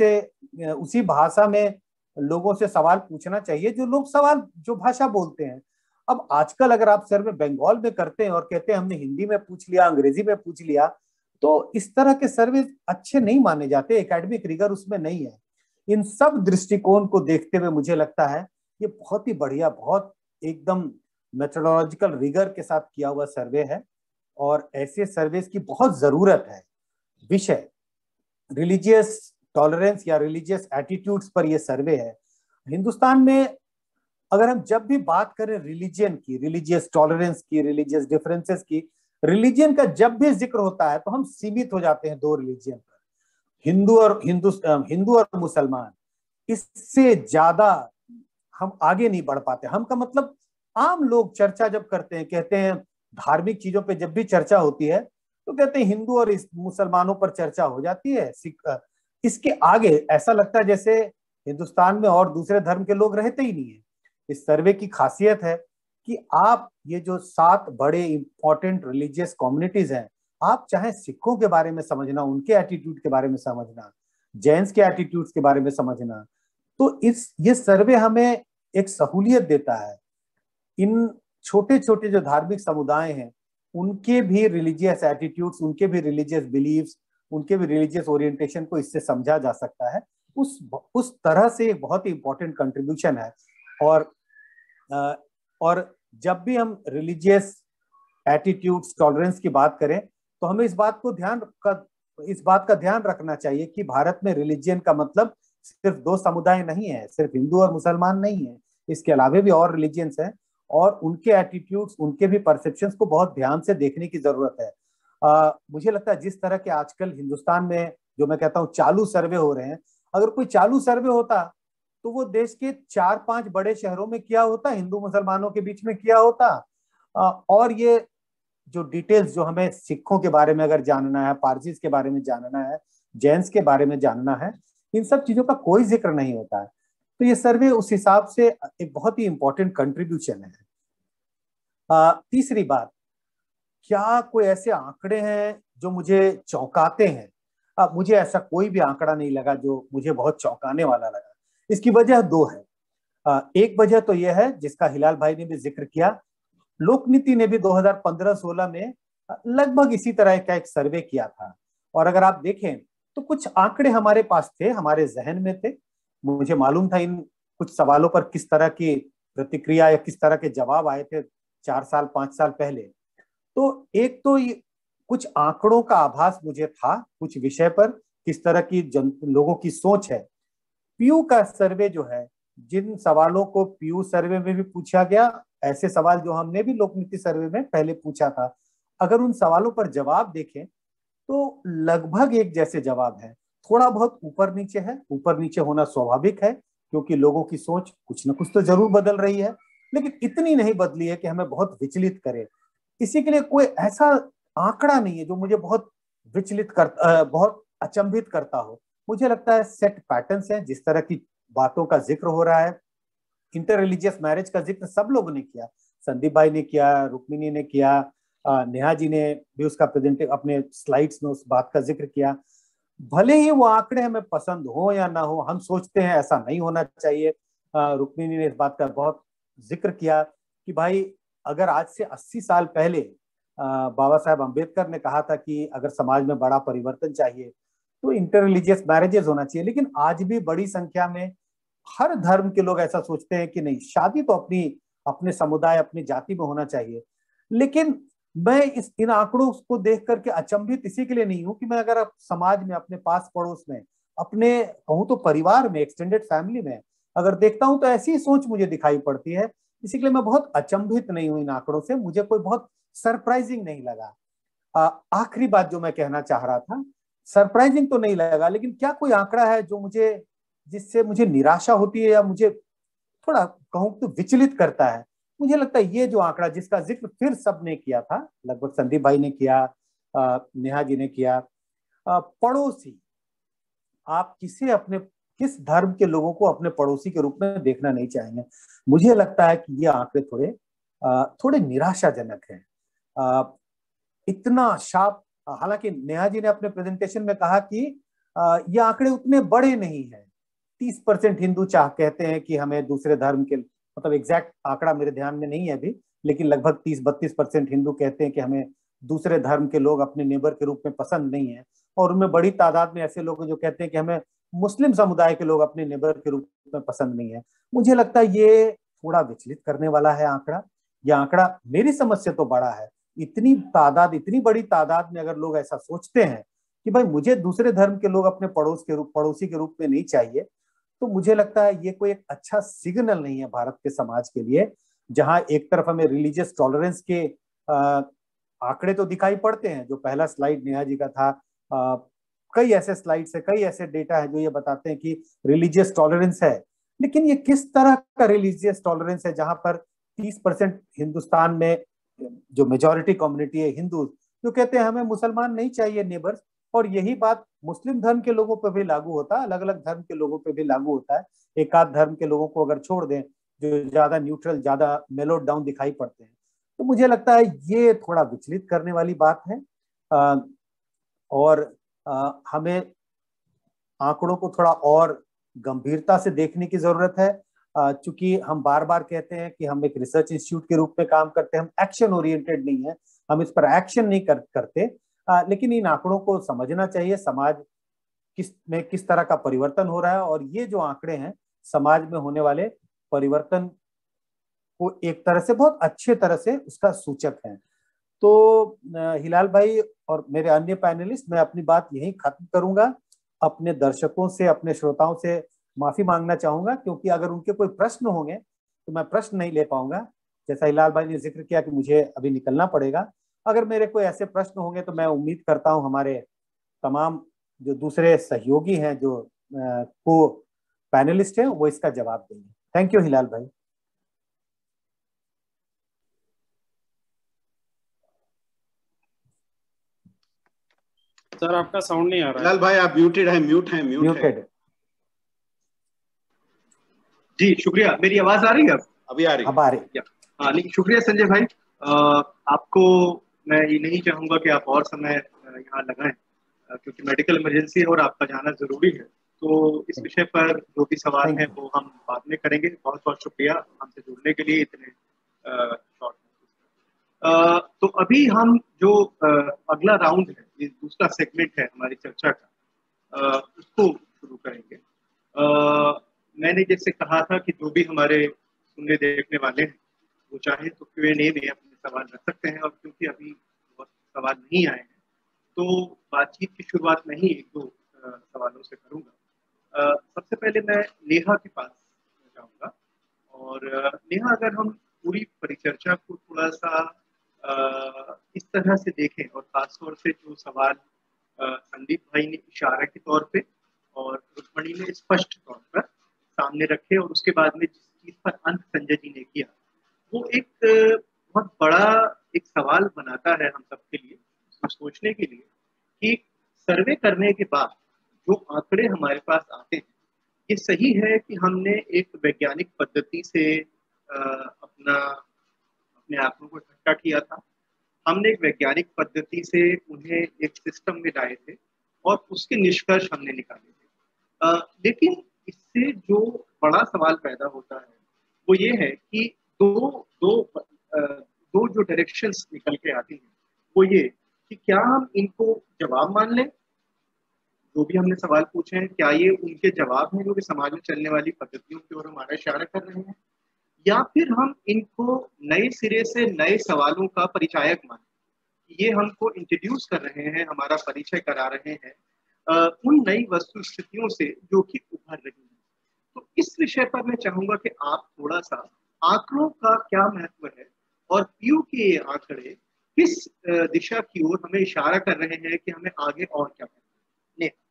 भाषा में लोगों से सवाल पूछना चाहिए जो भाषा बोलते हैं। अब आजकल अगर आप सर्वे बंगाल में करते हैं और कहते हैं हमने हिंदी में पूछ लिया, अंग्रेजी में पूछ लिया, तो इस तरह के सर्वे अच्छे नहीं माने जाते, एकेडमिक रिगर उसमें नहीं है। इन सब दृष्टिकोण को देखते हुए मुझे लगता है ये बहुत ही बढ़िया, बहुत एकदम मेथोडोलॉजिकल रिगर के साथ किया हुआ सर्वे है, और ऐसे सर्वेस की बहुत जरूरत है। विषय रिलीजियस टॉलरेंस या रिलीजियस एटीट्यूड्स पर यह सर्वे है। हिंदुस्तान में अगर हम जब भी बात करें रिलीजियन की, रिलीजियस टॉलरेंस की, रिलीजियस डिफरेंसेस की, रिलीजियन का जब भी जिक्र होता है तो हम सीमित हो जाते हैं 2 रिलीजियन पर, हिंदू और मुसलमान। इससे ज्यादा हम आगे नहीं बढ़ पाते। हम का मतलब आम लोग चर्चा जब करते हैं, कहते हैं धार्मिक चीजों पे जब भी चर्चा होती है तो कहते हैं हिंदू और मुसलमानों पर चर्चा हो जाती है, इसके आगे ऐसा लगता है जैसे हिंदुस्तान में और दूसरे धर्म के लोग रहते ही नहीं है। इस सर्वे की खासियत है कि आप ये जो 7 बड़े इंपॉर्टेंट रिलीजियस कम्युनिटीज हैं, आप चाहे सिखों के बारे में समझना, उनके एटीट्यूड के बारे में समझना, जैन्स के एटीट्यूड्स के बारे में समझना, तो ये सर्वे हमें एक सहूलियत देता है। इन छोटे छोटे जो धार्मिक समुदाय हैं उनके भी रिलीजियस एटीट्यूड्स, उनके भी रिलीजियस बिलीव्स, उनके भी रिलीजियस ओरिएंटेशन को इससे समझा जा सकता है। उस तरह से एक बहुत ही इंपॉर्टेंट कंट्रीब्यूशन है। और जब भी हम रिलीजियस एटीट्यूड्स, टॉलरेंस की बात करें तो हमें इस बात का ध्यान रखना चाहिए कि भारत में रिलीजियन का मतलब सिर्फ 2 समुदाय नहीं है, सिर्फ हिंदू और मुसलमान नहीं है, इसके अलावा भी और रिलीजियंस हैं और उनके एटीट्यूड्स, उनके भी परसेप्शंस को बहुत ध्यान से देखने की जरूरत है। मुझे लगता है जिस तरह के आजकल हिंदुस्तान में जो मैं कहता हूँ चालू सर्वे हो रहे हैं, अगर कोई चालू सर्वे होता तो वो देश के 4-5 बड़े शहरों में किया होता, हिंदू मुसलमानों के बीच में किया होता। और ये जो डिटेल्स जो हमें सिखों के बारे में अगर जानना है, पारसीज के बारे में जानना है, जैन्स के बारे में जानना है, इन सब चीजों का कोई जिक्र नहीं होता है। तो ये सर्वे उस हिसाब से एक बहुत ही इंपॉर्टेंट कंट्रीब्यूशन है। तीसरी बात, क्या कोई ऐसे आंकड़े हैं जो मुझे चौंकाते हैं? मुझे ऐसा कोई भी आंकड़ा नहीं लगा जो मुझे बहुत चौंकाने वाला लगा। इसकी वजह 2 है। एक वजह तो यह है जिसका हिलाल भाई ने भी जिक्र किया, लोकनीति ने भी 2015-16 में लगभग इसी तरह का एक सर्वे किया था। और अगर आप देखें तो कुछ आंकड़े हमारे पास थे, हमारे जहन में थे, मुझे मालूम था इन कुछ सवालों पर किस तरह की प्रतिक्रिया या किस तरह के जवाब आए थे 4 साल 5 साल पहले। तो एक तो कुछ आंकड़ों का आभास मुझे था कुछ विषय पर, किस तरह की लोगों की सोच है। पीयू का सर्वे जो है, जिन सवालों को पीयू सर्वे में भी पूछा गया, ऐसे सवाल जो हमने भी लोकनीति सर्वे में पहले पूछा था, अगर उन सवालों पर जवाब देखें तो लगभग एक जैसे जवाब है। थोड़ा बहुत ऊपर नीचे है, ऊपर नीचे होना स्वाभाविक है क्योंकि लोगों की सोच कुछ न कुछ तो जरूर बदल रही है, लेकिन इतनी नहीं बदली है कि हमें बहुत विचलित करे। इसी के लिए कोई ऐसा आंकड़ा नहीं है जो मुझे बहुत विचलित करता, बहुत अचंभित करता हो। मुझे लगता है सेट पैटर्न्स हैं, जिस तरह की बातों का जिक्र हो रहा है, इंटर रिलीजियस मैरिज का जिक्र सब लोगों ने किया, संदीप भाई ने किया, रुक्मिणी ने किया, नेहा जी ने भी उसका प्रेजेंट अपने स्लाइड्स में उस बात का जिक्र किया। भले ही वो आंकड़े हमें पसंद हो या ना हो, हम सोचते हैं ऐसा नहीं होना चाहिए। रुक्मिणी ने इस बात का बहुत जिक्र किया कि भाई अगर आज से 80 साल पहले बाबा साहब अम्बेडकर ने कहा था कि अगर समाज में बड़ा परिवर्तन चाहिए तो इंटर रिलीजियस मैरिजेस होना चाहिए, लेकिन आज भी बड़ी संख्या में हर धर्म के लोग ऐसा सोचते हैं कि नहीं, शादी तो अपने समुदाय, अपनी जाति में होना चाहिए। लेकिन मैं इन आंकड़ों को देख करके अचंभित इसी के लिए नहीं हूं कि मैं अगर समाज में, अपने पास पड़ोस में, अपने कहूं तो परिवार में, एक्सटेंडेड फैमिली में अगर देखता हूं तो ऐसी ही सोच मुझे दिखाई पड़ती है। इसी के लिए मैं बहुत अचंभित नहीं हूं इन आंकड़ों से, मुझे कोई बहुत सरप्राइजिंग नहीं लगा। आखिरी बात जो मैं कहना चाह रहा था, सरप्राइजिंग तो नहीं लगा, लेकिन क्या कोई आंकड़ा है जो जिससे मुझे निराशा होती है या मुझे थोड़ा कहूं तो विचलित करता है? मुझे लगता है ये जो आंकड़ा जिसका जिक्र फिर सबने किया था, लगभग संदीप भाई ने किया, नेहा जी ने किया, पड़ोसी, आप किस धर्म के लोगों को अपने पड़ोसी के रूप में देखना नहीं चाहेंगे? मुझे लगता है कि ये आंकड़े थोड़े निराशाजनक हैं। इतना शार्प, हालांकि नेहा जी ने अपने प्रेजेंटेशन में कहा कि ये आंकड़े उतने बड़े नहीं हैं। 30% हिंदू कहते हैं कि हमें दूसरे धर्म के, मतलब एग्जैक्ट आंकड़ा मेरे ध्यान में नहीं है अभी, लेकिन लगभग 30-32% हिंदू कहते हैं कि हमें दूसरे धर्म के लोग अपने नेबर के रूप में पसंद नहीं है। और उनमें बड़ी तादाद में ऐसे लोग जो कहते हैं कि हमें मुस्लिम समुदाय के लोग अपने नेबर के रूप में पसंद नहीं है। मुझे लगता है ये थोड़ा विचलित करने वाला है आंकड़ा। यह आंकड़ा मेरी समझ से तो बड़ा है। इतनी बड़ी तादाद में अगर लोग ऐसा सोचते हैं कि भाई मुझे दूसरे धर्म के लोग अपने पड़ोसी के रूप में नहीं चाहिए, तो मुझे लगता है ये कोई एक अच्छा सिग्नल नहीं है भारत के समाज के लिए, जहां एक तरफ हमें रिलीजियस टॉलरेंस के आंकड़े तो दिखाई पड़ते हैं, जो पहला स्लाइड नेहा जी का था, कई ऐसे स्लाइड्स है, कई ऐसे डेटा है जो ये बताते हैं कि रिलीजियस टॉलरेंस है, लेकिन ये किस तरह का रिलीजियस टॉलरेंस है जहां पर 30% हिंदुस्तान में जो मेजॉरिटी कम्युनिटी है हिंदू, जो कहते हैं हमें मुसलमान नहीं चाहिए नेबर्स, और यही बात मुस्लिम धर्म के लोगों पर भी लागू होता है, अलग अलग धर्म के लोगों पर भी लागू होता है। एक आध धर्म के लोगों को अगर छोड़ दें जो ज्यादा न्यूट्रल, ज्यादा मेलो डाउन दिखाई पड़ते हैं, तो मुझे लगता है ये थोड़ा विचलित करने वाली बात है। और हमें आंकड़ों को थोड़ा और गंभीरता से देखने की जरूरत है। चूंकि हम बार बार कहते हैं कि हम एक रिसर्च इंस्टीट्यूट के रूप में काम करते हैं, हम एक्शन ओरिएंटेड नहीं है, हम इस पर एक्शन नहीं करते, लेकिन इन आंकड़ों को समझना चाहिए, समाज किस तरह का परिवर्तन हो रहा है, और ये जो आंकड़े हैं समाज में होने वाले परिवर्तन को एक तरह से, बहुत अच्छे तरह से उसका सूचक है। तो हिलाल भाई और मेरे अन्य पैनलिस्ट, मैं अपनी बात यहीं खत्म करूंगा। अपने दर्शकों से, अपने श्रोताओं से माफी मांगना चाहूंगा, क्योंकि अगर उनके कोई प्रश्न होंगे तो मैं प्रश्न नहीं ले पाऊंगा। जैसा हिलाल भाई ने जिक्र किया कि मुझे अभी निकलना पड़ेगा, अगर मेरे कोई ऐसे प्रश्न होंगे तो मैं उम्मीद करता हूं हमारे तमाम जो दूसरे सहयोगी हैं, जो को पैनलिस्ट हैं, वो इसका जवाब देंगे। थैंक यू हिलाल भाई। सर आपका साउंड नहीं आ रहा है। हिलाल भाई आप म्यूटेड है, म्यूटेड। जी शुक्रिया। मेरी आवाज आ रही है? अभी आ रही है। अब आ रही। हाँ, नहीं शुक्रिया संजय भाई। आपको मैं ये नहीं चाहूंगा कि आप और समय यहाँ लगाएं, क्योंकि मेडिकल इमरजेंसी है और आपका जाना जरूरी है। तो इस विषय पर जो भी सवाल हैं वो हम बाद में करेंगे। बहुत बहुत शुक्रिया हमसे जुड़ने के लिए इतने शॉर्ट। तो अभी हम जो अगला राउंड है, ये दूसरा सेगमेंट है हमारी चर्चा का, उसको शुरू करेंगे। मैंने जैसे कहा था कि जो भी हमारे सुनने देखने वाले हैं वो चाहे तो Q&A में अपने सवाल रख सकते हैं, और क्योंकि अभी बहुत सवाल नहीं आए हैं तो बातचीत की शुरुआत मैं ही एक दो सवालों से करूंगा। सबसे पहले मैं नेहा के पास जाऊंगा। और नेहा, अगर हम पूरी परिचर्चा को थोड़ा सा इस तरह से देखें, और खासतौर से जो सवाल संदीप भाई ने इशारे के तौर पे और रुक्मणी ने स्पष्ट तौर पर सामने रखे, और उसके बाद में जिस चीज पर अंत संजय जी ने किया, वो एक बहुत बड़ा एक सवाल बनाता है हम सबके लिए सोचने के लिए कि सर्वे करने के बाद जो आंकड़े हमारे पास आते हैं, ये सही है कि हमने एक वैज्ञानिक पद्धति से अपने आंकड़ों को इकट्ठा किया था, हमने एक वैज्ञानिक पद्धति से उन्हें एक सिस्टम में लाए थे और उसके निष्कर्ष हमने निकाले थे। लेकिन इससे जो बड़ा सवाल पैदा होता है वो ये है कि दो जो डायरेक्शंस निकल के आती हैं, वो ये कि क्या हम इनको जवाब मान लें, जो भी हमने सवाल पूछे हैं क्या ये उनके जवाब हैं जो कि समाज में चलने वाली पद्धतियों की ओर हमारा इशारा कर रहे हैं, या फिर हम इनको नए सिरे से नए सवालों का परिचायक माने, ये हमको इंट्रोड्यूस कर रहे हैं, हमारा परिचय करा रहे हैं उन नई वस्तु स्थितियों से जो कि उभर रही है। तो इस विषय पर मैं चाहूंगा कि आप थोड़ा सा आंकड़ों का क्या महत्व है और पीयू के आंकड़े किस दिशा की ओर हमें इशारा कर रहे हैं कि हमें आगे और क्या करना है।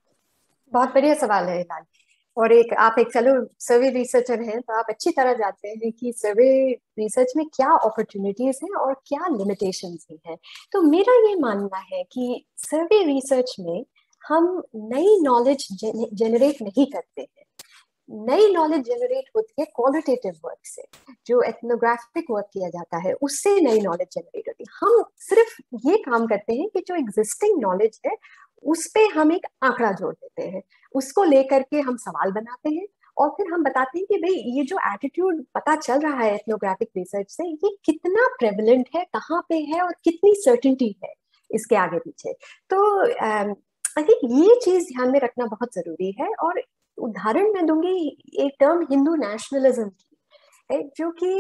बहुत बढ़िया सवाल है लाल। और आप एक चलो सर्वे रिसर्चर हैं तो आप अच्छी तरह जानते हैं कि सर्वे रिसर्च में क्या अपॉर्चुनिटीज हैं और क्या लिमिटेशंस भी हैं। तो मेरा ये मानना है कि सर्वे रिसर्च में हम नई नॉलेज जनरेट नहीं करते हैं। नई नॉलेज जनरेट होती है क्वालिटेटिव वर्क से, जो एथनोग्राफिक वर्क किया जाता है उससे नई नॉलेज जनरेट होती है। हम सिर्फ ये काम करते हैं कि जो एग्जिस्टिंग नॉलेज है उस पे हम एक आंकड़ा जोड़ देते हैं, उसको लेकर के हम सवाल बनाते हैं और फिर हम बताते हैं कि भाई ये जो एटीट्यूड पता चल रहा है एथनोग्राफिक रिसर्च से, ये कितना प्रेवलेंट है, कहाँ पे है और कितनी सर्टेनिटी है इसके आगे पीछे। तो आई थिंक ये चीज ध्यान में रखना बहुत जरूरी है। और उदाहरण मैं दूंगी एक टर्म हिंदू नेशनलिज्म की, जो कि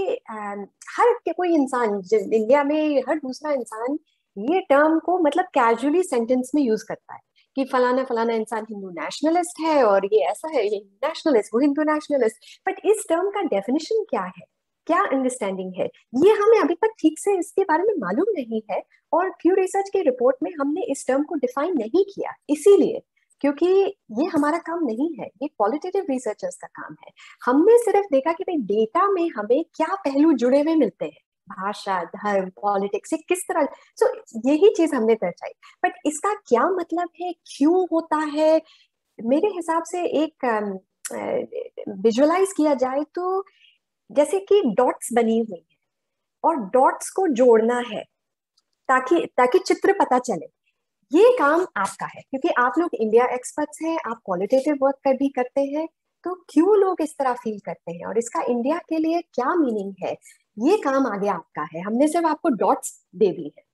हर कोई इंसान इंडिया में, हर दूसरा इंसान ये टर्म को मतलब कैजुअली सेंटेंस में यूज करता है कि फलाना फलाना इंसान हिंदू नेशनलिस्ट है और ये ऐसा है, ये नेशनलिस्ट, वो हिंदू नेशनलिस्ट। बट इस टर्म का डेफिनेशन क्या है, क्या अंडरस्टैंडिंग है, ये हमें अभी तक ठीक से इसके बारे में मालूम नहीं है। और प्यू रिसर्च के रिपोर्ट में हमने इस टर्म को डिफाइन नहीं किया, इसीलिए क्योंकि ये हमारा काम नहीं है, ये क्वालिटेटिव रिसर्चर्स का काम है। हमने सिर्फ देखा कि भाई डेटा में हमें क्या पहलू जुड़े हुए मिलते हैं, भाषा, धर्म, पॉलिटिक्स, किस तरह, सो यही चीज हमने दर्शाई। बट इसका क्या मतलब है, क्यों होता है, मेरे हिसाब से एक विजुअलाइज किया जाए तो जैसे कि डॉट्स बनी हुई है और डॉट्स को जोड़ना है ताकि ताकि चित्र पता चले। ये काम आपका है क्योंकि आप लोग इंडिया एक्सपर्ट्स हैं, आप क्वालिटेटिव वर्क कर भी करते हैं, तो क्यों लोग इस तरह फील करते हैं और इसका इंडिया के लिए क्या मीनिंग है, ये काम आगे आपका है। हमने सिर्फ आपको डॉट्स दे दी है।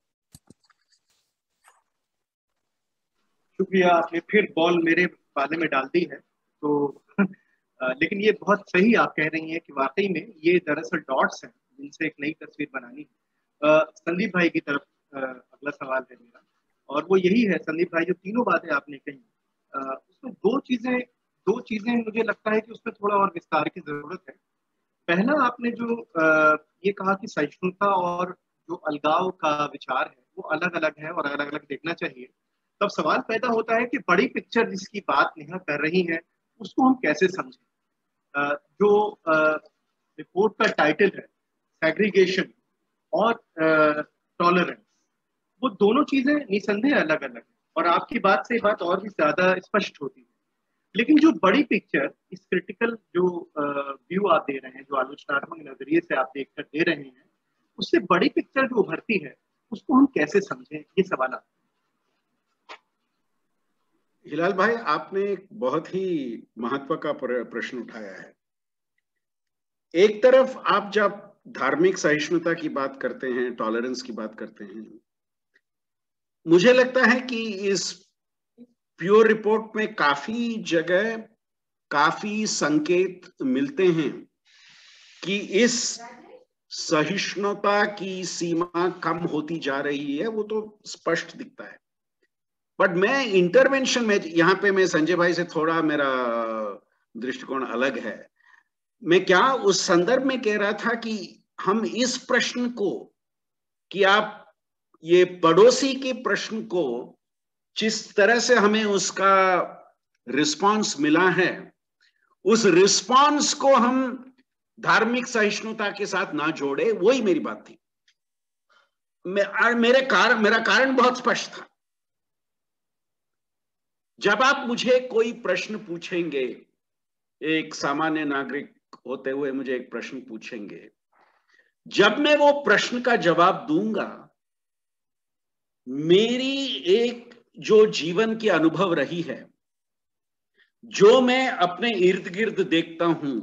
शुक्रिया, आपने फिर बॉल मेरे पाले में डाल दी है। तो लेकिन ये बहुत सही आप कह रही हैं कि वाकई में ये दरअसल डॉट्स हैं जिनसे एक नई तस्वीर बनानी है। संदीप भाई की तरफ अगला सवाल है मेरा, और वो यही है संदीप भाई, जो तीनों बातें आपने कही उसमें दो चीजें मुझे लगता है कि उसमें थोड़ा और विस्तार की जरूरत है। पहला, आपने जो ये कहा कि सहिष्णुता और जो अलगाव का विचार है वो अलग अलग है और अलग अलग देखना चाहिए। तब सवाल पैदा होता है कि बड़ी पिक्चर जिसकी बात नेहा कर रही है उसको हम कैसे समझें। जो रिपोर्ट का टाइटल है सेग्रीगेशन और टॉलरेंस, वो दोनों चीजें निसंदेह अलग अलग है और आपकी बात से बात और भी ज्यादा स्पष्ट होती है। लेकिन जो बड़ी पिक्चर, इस क्रिटिकल जो व्यू आप दे रहे हैं, जो आलोचनात्मक नजरिए से आप देखकर दे रहे हैं, उससे बड़ी पिक्चर जो उभरती है उसको हम कैसे समझें, ये सवाल आता है। हिलाल भाई, आपने एक बहुत ही महत्व का प्रश्न उठाया है। एक तरफ आप जब धार्मिक सहिष्णुता की बात करते हैं, टॉलरेंस की बात करते हैं, मुझे लगता है कि इस प्योर रिपोर्ट में काफी जगह काफी संकेत मिलते हैं कि इस सहिष्णुता की सीमा कम होती जा रही है, वो तो स्पष्ट दिखता है। बट मैं इंटरवेंशन में, यहां पे मैं संजय भाई से थोड़ा मेरा दृष्टिकोण अलग है। मैं क्या उस संदर्भ में कह रहा था कि हम इस प्रश्न को, कि आप ये पड़ोसी के प्रश्न को जिस तरह से हमें उसका रिस्पांस मिला है, उस रिस्पांस को हम धार्मिक सहिष्णुता के साथ ना जोड़े, वही मेरी बात थी। मेरा कारण बहुत स्पष्ट था। जब आप मुझे कोई प्रश्न पूछेंगे, एक सामान्य नागरिक होते हुए मुझे एक प्रश्न पूछेंगे, जब मैं वो प्रश्न का जवाब दूंगा, मेरी एक जो जीवन की अनुभव रही है, जो मैं अपने इर्द गिर्द देखता हूं,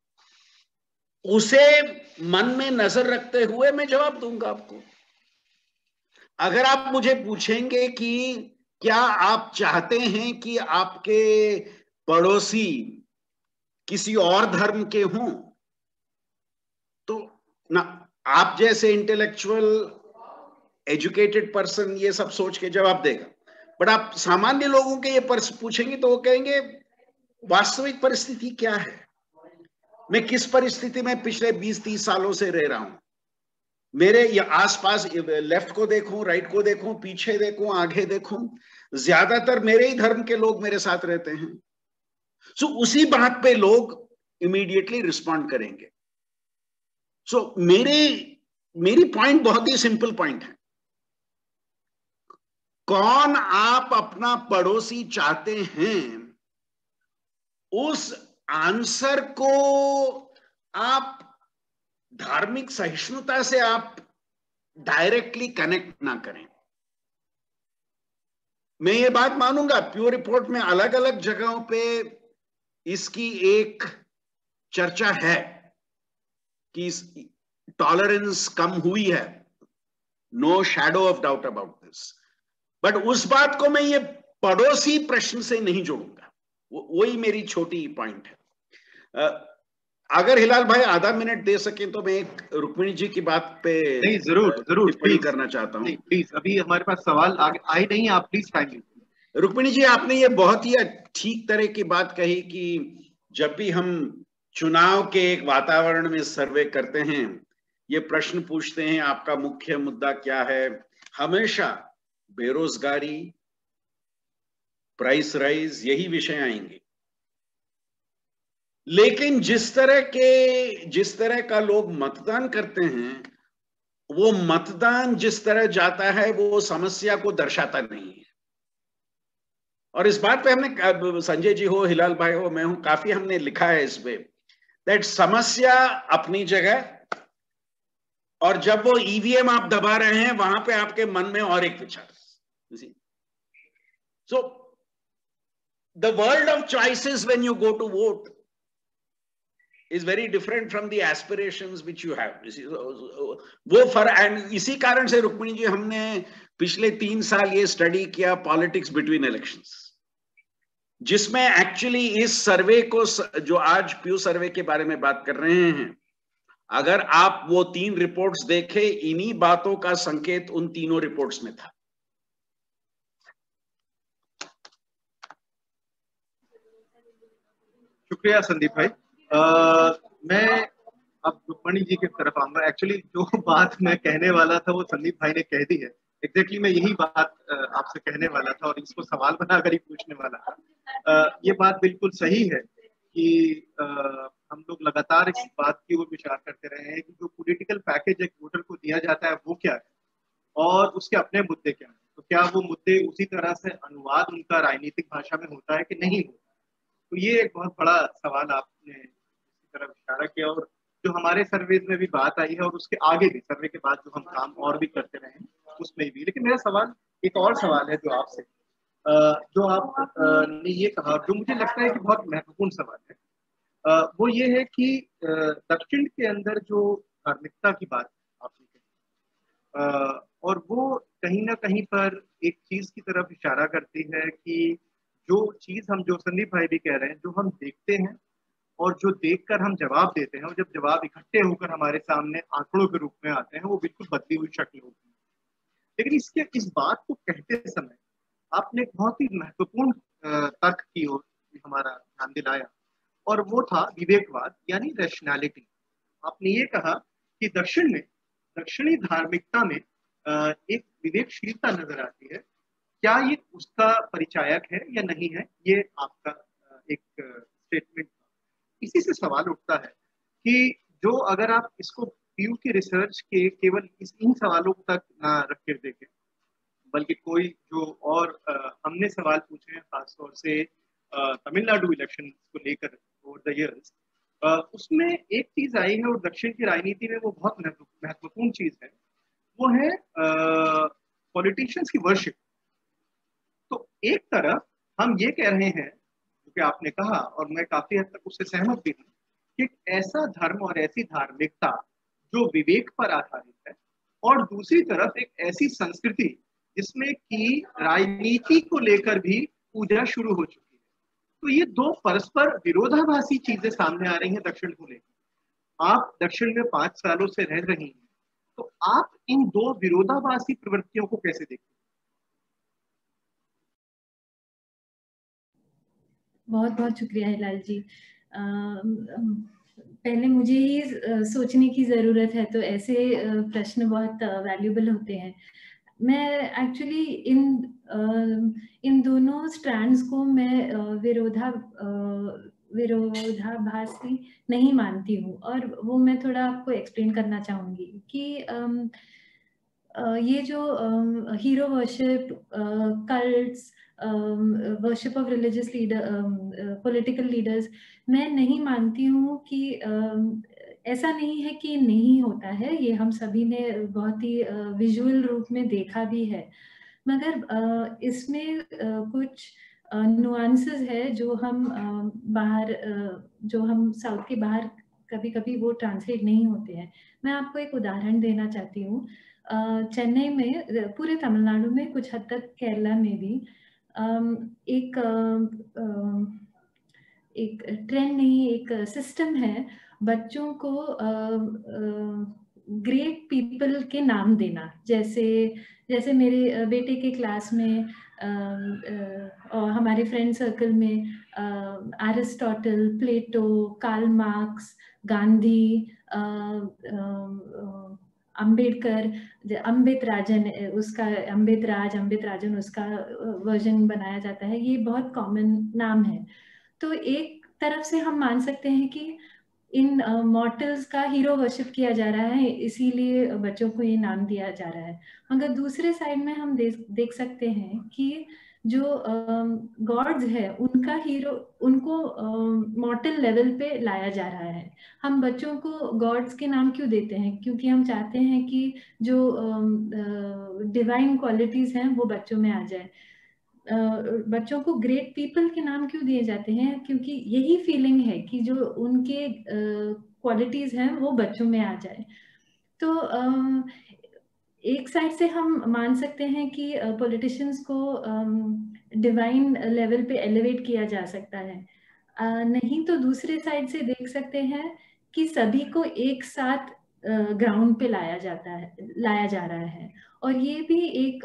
उसे मन में नजर रखते हुए मैं जवाब दूंगा आपको। अगर आप मुझे पूछेंगे कि क्या आप चाहते हैं कि आपके पड़ोसी किसी और धर्म के हों, तो ना आप जैसे इंटेलेक्चुअल एजुकेटेड पर्सन ये सब सोच के जवाब देगा। बट आप सामान्य लोगों के ये पूछेंगे तो वो कहेंगे वास्तविक परिस्थिति क्या है, मैं किस परिस्थिति में पिछले 20-30 सालों से रह रहा हूं, मेरे ये आसपास लेफ्ट को देखूं, राइट को देखूं, पीछे देखूं, आगे देखूं, ज्यादातर मेरे ही धर्म के लोग मेरे साथ रहते हैं। सो उसी बात पे लोग इमीडिएटली रिस्पॉन्ड करेंगे। सो मेरी पॉइंट बहुत ही सिंपल पॉइंट है। कौन आप अपना पड़ोसी चाहते हैं, उस आंसर को आप धार्मिक सहिष्णुता से आप डायरेक्टली कनेक्ट ना करें। मैं ये बात मानूंगा, प्योर रिपोर्ट में अलग अलग जगहों पे इसकी एक चर्चा है कि टॉलरेंस कम हुई है, no shadow of doubt about this. But उस बात को मैं ये पड़ोसी प्रश्न से नहीं जोड़ूंगा, वही मेरी छोटी पॉइंट है। अगर हिलाल भाई आधा मिनट दे सके तो मैं एक रुक्मिणी जी की बात पे नहीं, जरूर टिप्पणी करना चाहता हूँ। प्लीज, अभी हमारे पास सवाल आए नहीं, आप प्लीज टाइम लीजिए। रुक्मिणी जी, आपने ये बहुत ही ठीक तरह की बात कही कि जब भी हम चुनाव के एक वातावरण में सर्वे करते हैं, ये प्रश्न पूछते हैं आपका मुख्य मुद्दा क्या है, हमेशा बेरोजगारी, प्राइस राइज, यही विषय आएंगे। लेकिन जिस तरह का लोग मतदान करते हैं, वो मतदान जिस तरह जाता है वो समस्या को दर्शाता नहीं है। और इस बात पे हमने, संजय जी हो, हिलाल भाई हो, मैं हूं, काफी हमने लिखा है इस पे, दैट समस्या अपनी जगह, और जब वो ईवीएम आप दबा रहे हैं वहां पे आपके मन में और एक विचार। So the world of choices when you go to vote is very different from the aspirations which you have. वो एंड इसी कारण से रुक्मिणी जी हमने पिछले 3 साल ये स्टडी किया पॉलिटिक्स बिटवीन इलेक्शंस, जिसमें एक्चुअली इस सर्वे को, जो आज प्यू सर्वे के बारे में बात कर रहे हैं, अगर आप वो 3 रिपोर्ट्स देखे, इन्हीं बातों का संकेत उन तीनों रिपोर्ट्स में था। शुक्रिया संदीप भाई। मैं अब रुक्मणी जी की तरफ आऊंगा। एक्चुअली जो बात मैं कहने वाला था वो संदीप भाई ने कह दी है। एग्जैक्टली मैं यही बात आपसे कहने वाला था और इसको सवाल बनाकर ही पूछने वाला था। ये बात बिल्कुल सही है कि हम लोग लगातार इस बात की ओर विचार करते रहे हैं कि जो पॉलिटिकल पैकेज एक वोटर को दिया जाता है वो क्या है और उसके अपने मुद्दे क्या है। तो क्या वो मुद्दे उसी तरह से अनुवाद उनका राजनीतिक भाषा में होता है कि नहीं होता। तो ये एक बहुत बड़ा सवाल आपने इसी तरफ इशारा किया और जो हमारे सर्वेज में भी बात आई है और उसके आगे भी सर्वे के बाद जो हम काम और भी करते रहे हैं उसमें भी। लेकिन मेरा सवाल एक और सवाल है जो आपसे, जो आप ने ये कहा, जो मुझे लगता है कि बहुत महत्वपूर्ण सवाल है, वो ये है कि दक्षिण के अंदर जो धार्मिकता की बात आपने कही, और वो कहीं ना कहीं पर एक चीज की तरफ इशारा करती है कि जो चीज हम, जो संदीप भाई भी कह रहे हैं, जो हम देखते हैं और जो देखकर हम जवाब देते हैं और जब जवाब इकट्ठे होकर हमारे सामने आंकड़ों के रूप में आते हैं वो बिल्कुल बदली हुई शक्ल होती है। लेकिन इस बात को कहते समय आपने एक बहुत ही महत्वपूर्ण तर्क की ओर हमारा ध्यान दिलाया और वो था विवेकवाद यानी रैशनैलिटी। आपने ये कहा कि दक्षिण में, दक्षिणी धार्मिकता में एक विवेकशीलता नजर आती है। क्या ये उसका परिचायक है या नहीं है, ये आपका एक स्टेटमेंट था। इसी से सवाल उठता है कि जो अगर आप इसको पीयू की रिसर्च के केवल इन सवालों तक ना रख कर देखें, बल्कि कोई जो और हमने सवाल पूछे हैं खासतौर से तमिलनाडु इलेक्शन को लेकर ओवर द इयर्स, उसमें एक चीज आई है और दक्षिण की राजनीति में वो बहुत महत्वपूर्ण चीज है, वो है पॉलिटिशियंस की वर्शिप। तो एक तरफ हम ये कह रहे हैं, क्योंकि आपने कहा और मैं काफी हद तक उससे सहमत भी हूँ, कि ऐसा धर्म और ऐसी धार्मिकता जो विवेक पर आधारित है, और दूसरी तरफ एक ऐसी संस्कृति जिसमें कि राजनीति को लेकर भी पूजा शुरू हो चुकी है। तो ये दो परस्पर विरोधाभासी चीजें सामने आ रही हैं दक्षिण को लेकर। आप दक्षिण में 5 सालों से रह रही हैं, तो आप इन दो विरोधाभासी प्रवृत्तियों को कैसे देखते हैं? बहुत बहुत शुक्रिया हिलाल जी। पहले मुझे ही सोचने की ज़रूरत है, तो ऐसे प्रश्न बहुत वैल्यूबल होते हैं। मैं एक्चुअली इन दोनों स्ट्रैंड्स को मैं विरोधाभासी नहीं मानती हूँ, और वो मैं थोड़ा आपको एक्सप्लेन करना चाहूँगी कि ये जो hero worship, cults, worship of religious leader, political leaders, मैं नहीं मानती हूँ कि ऐसा नहीं है कि नहीं होता है, ये हम सभी ने बहुत ही विजुअल रूप में देखा भी है, मगर इसमें कुछ नुआंसेस है जो हम बाहर, जो हम साउथ के बाहर कभी कभी वो ट्रांसलेट नहीं होते हैं। मैं आपको एक उदाहरण देना चाहती हूँ। चेन्नई में, पूरे तमिलनाडु में, कुछ हद तक केरला में भी एक ट्रेंड नहीं, एक सिस्टम है बच्चों को ग्रेट पीपल के नाम देना। जैसे मेरे बेटे के क्लास में और हमारे फ्रेंड सर्कल में Aristotle, Plato, Karl Marx, Gandhi, Ambedkar, अम्बेतराजन उसका वर्जन बनाया जाता है। ये बहुत कॉमन नाम है। तो एक तरफ से हम मान सकते हैं कि इन मॉर्टल्स का हीरो वर्शिप किया जा रहा है, इसीलिए बच्चों को ये नाम दिया जा रहा है। मगर दूसरे साइड में हम देख सकते हैं कि जो गॉड्स है उनका हीरो, उनको मॉर्टल लेवल पे लाया जा रहा है। हम बच्चों को गॉड्स के नाम क्यों देते हैं? क्योंकि हम चाहते हैं कि जो डिवाइन क्वालिटीज हैं वो बच्चों में आ जाए। बच्चों को ग्रेट पीपल के नाम क्यों दिए जाते हैं? क्योंकि यही फीलिंग है कि जो उनके क्वालिटीज हैं वो बच्चों में आ जाए। तो एक साइड से हम मान सकते हैं कि पॉलिटिशियंस को डिवाइन लेवल पे एलिवेट किया जा सकता है, नहीं तो दूसरे साइड से देख सकते हैं कि सभी को एक साथ ग्राउंड पे लाया जा रहा है। और ये भी एक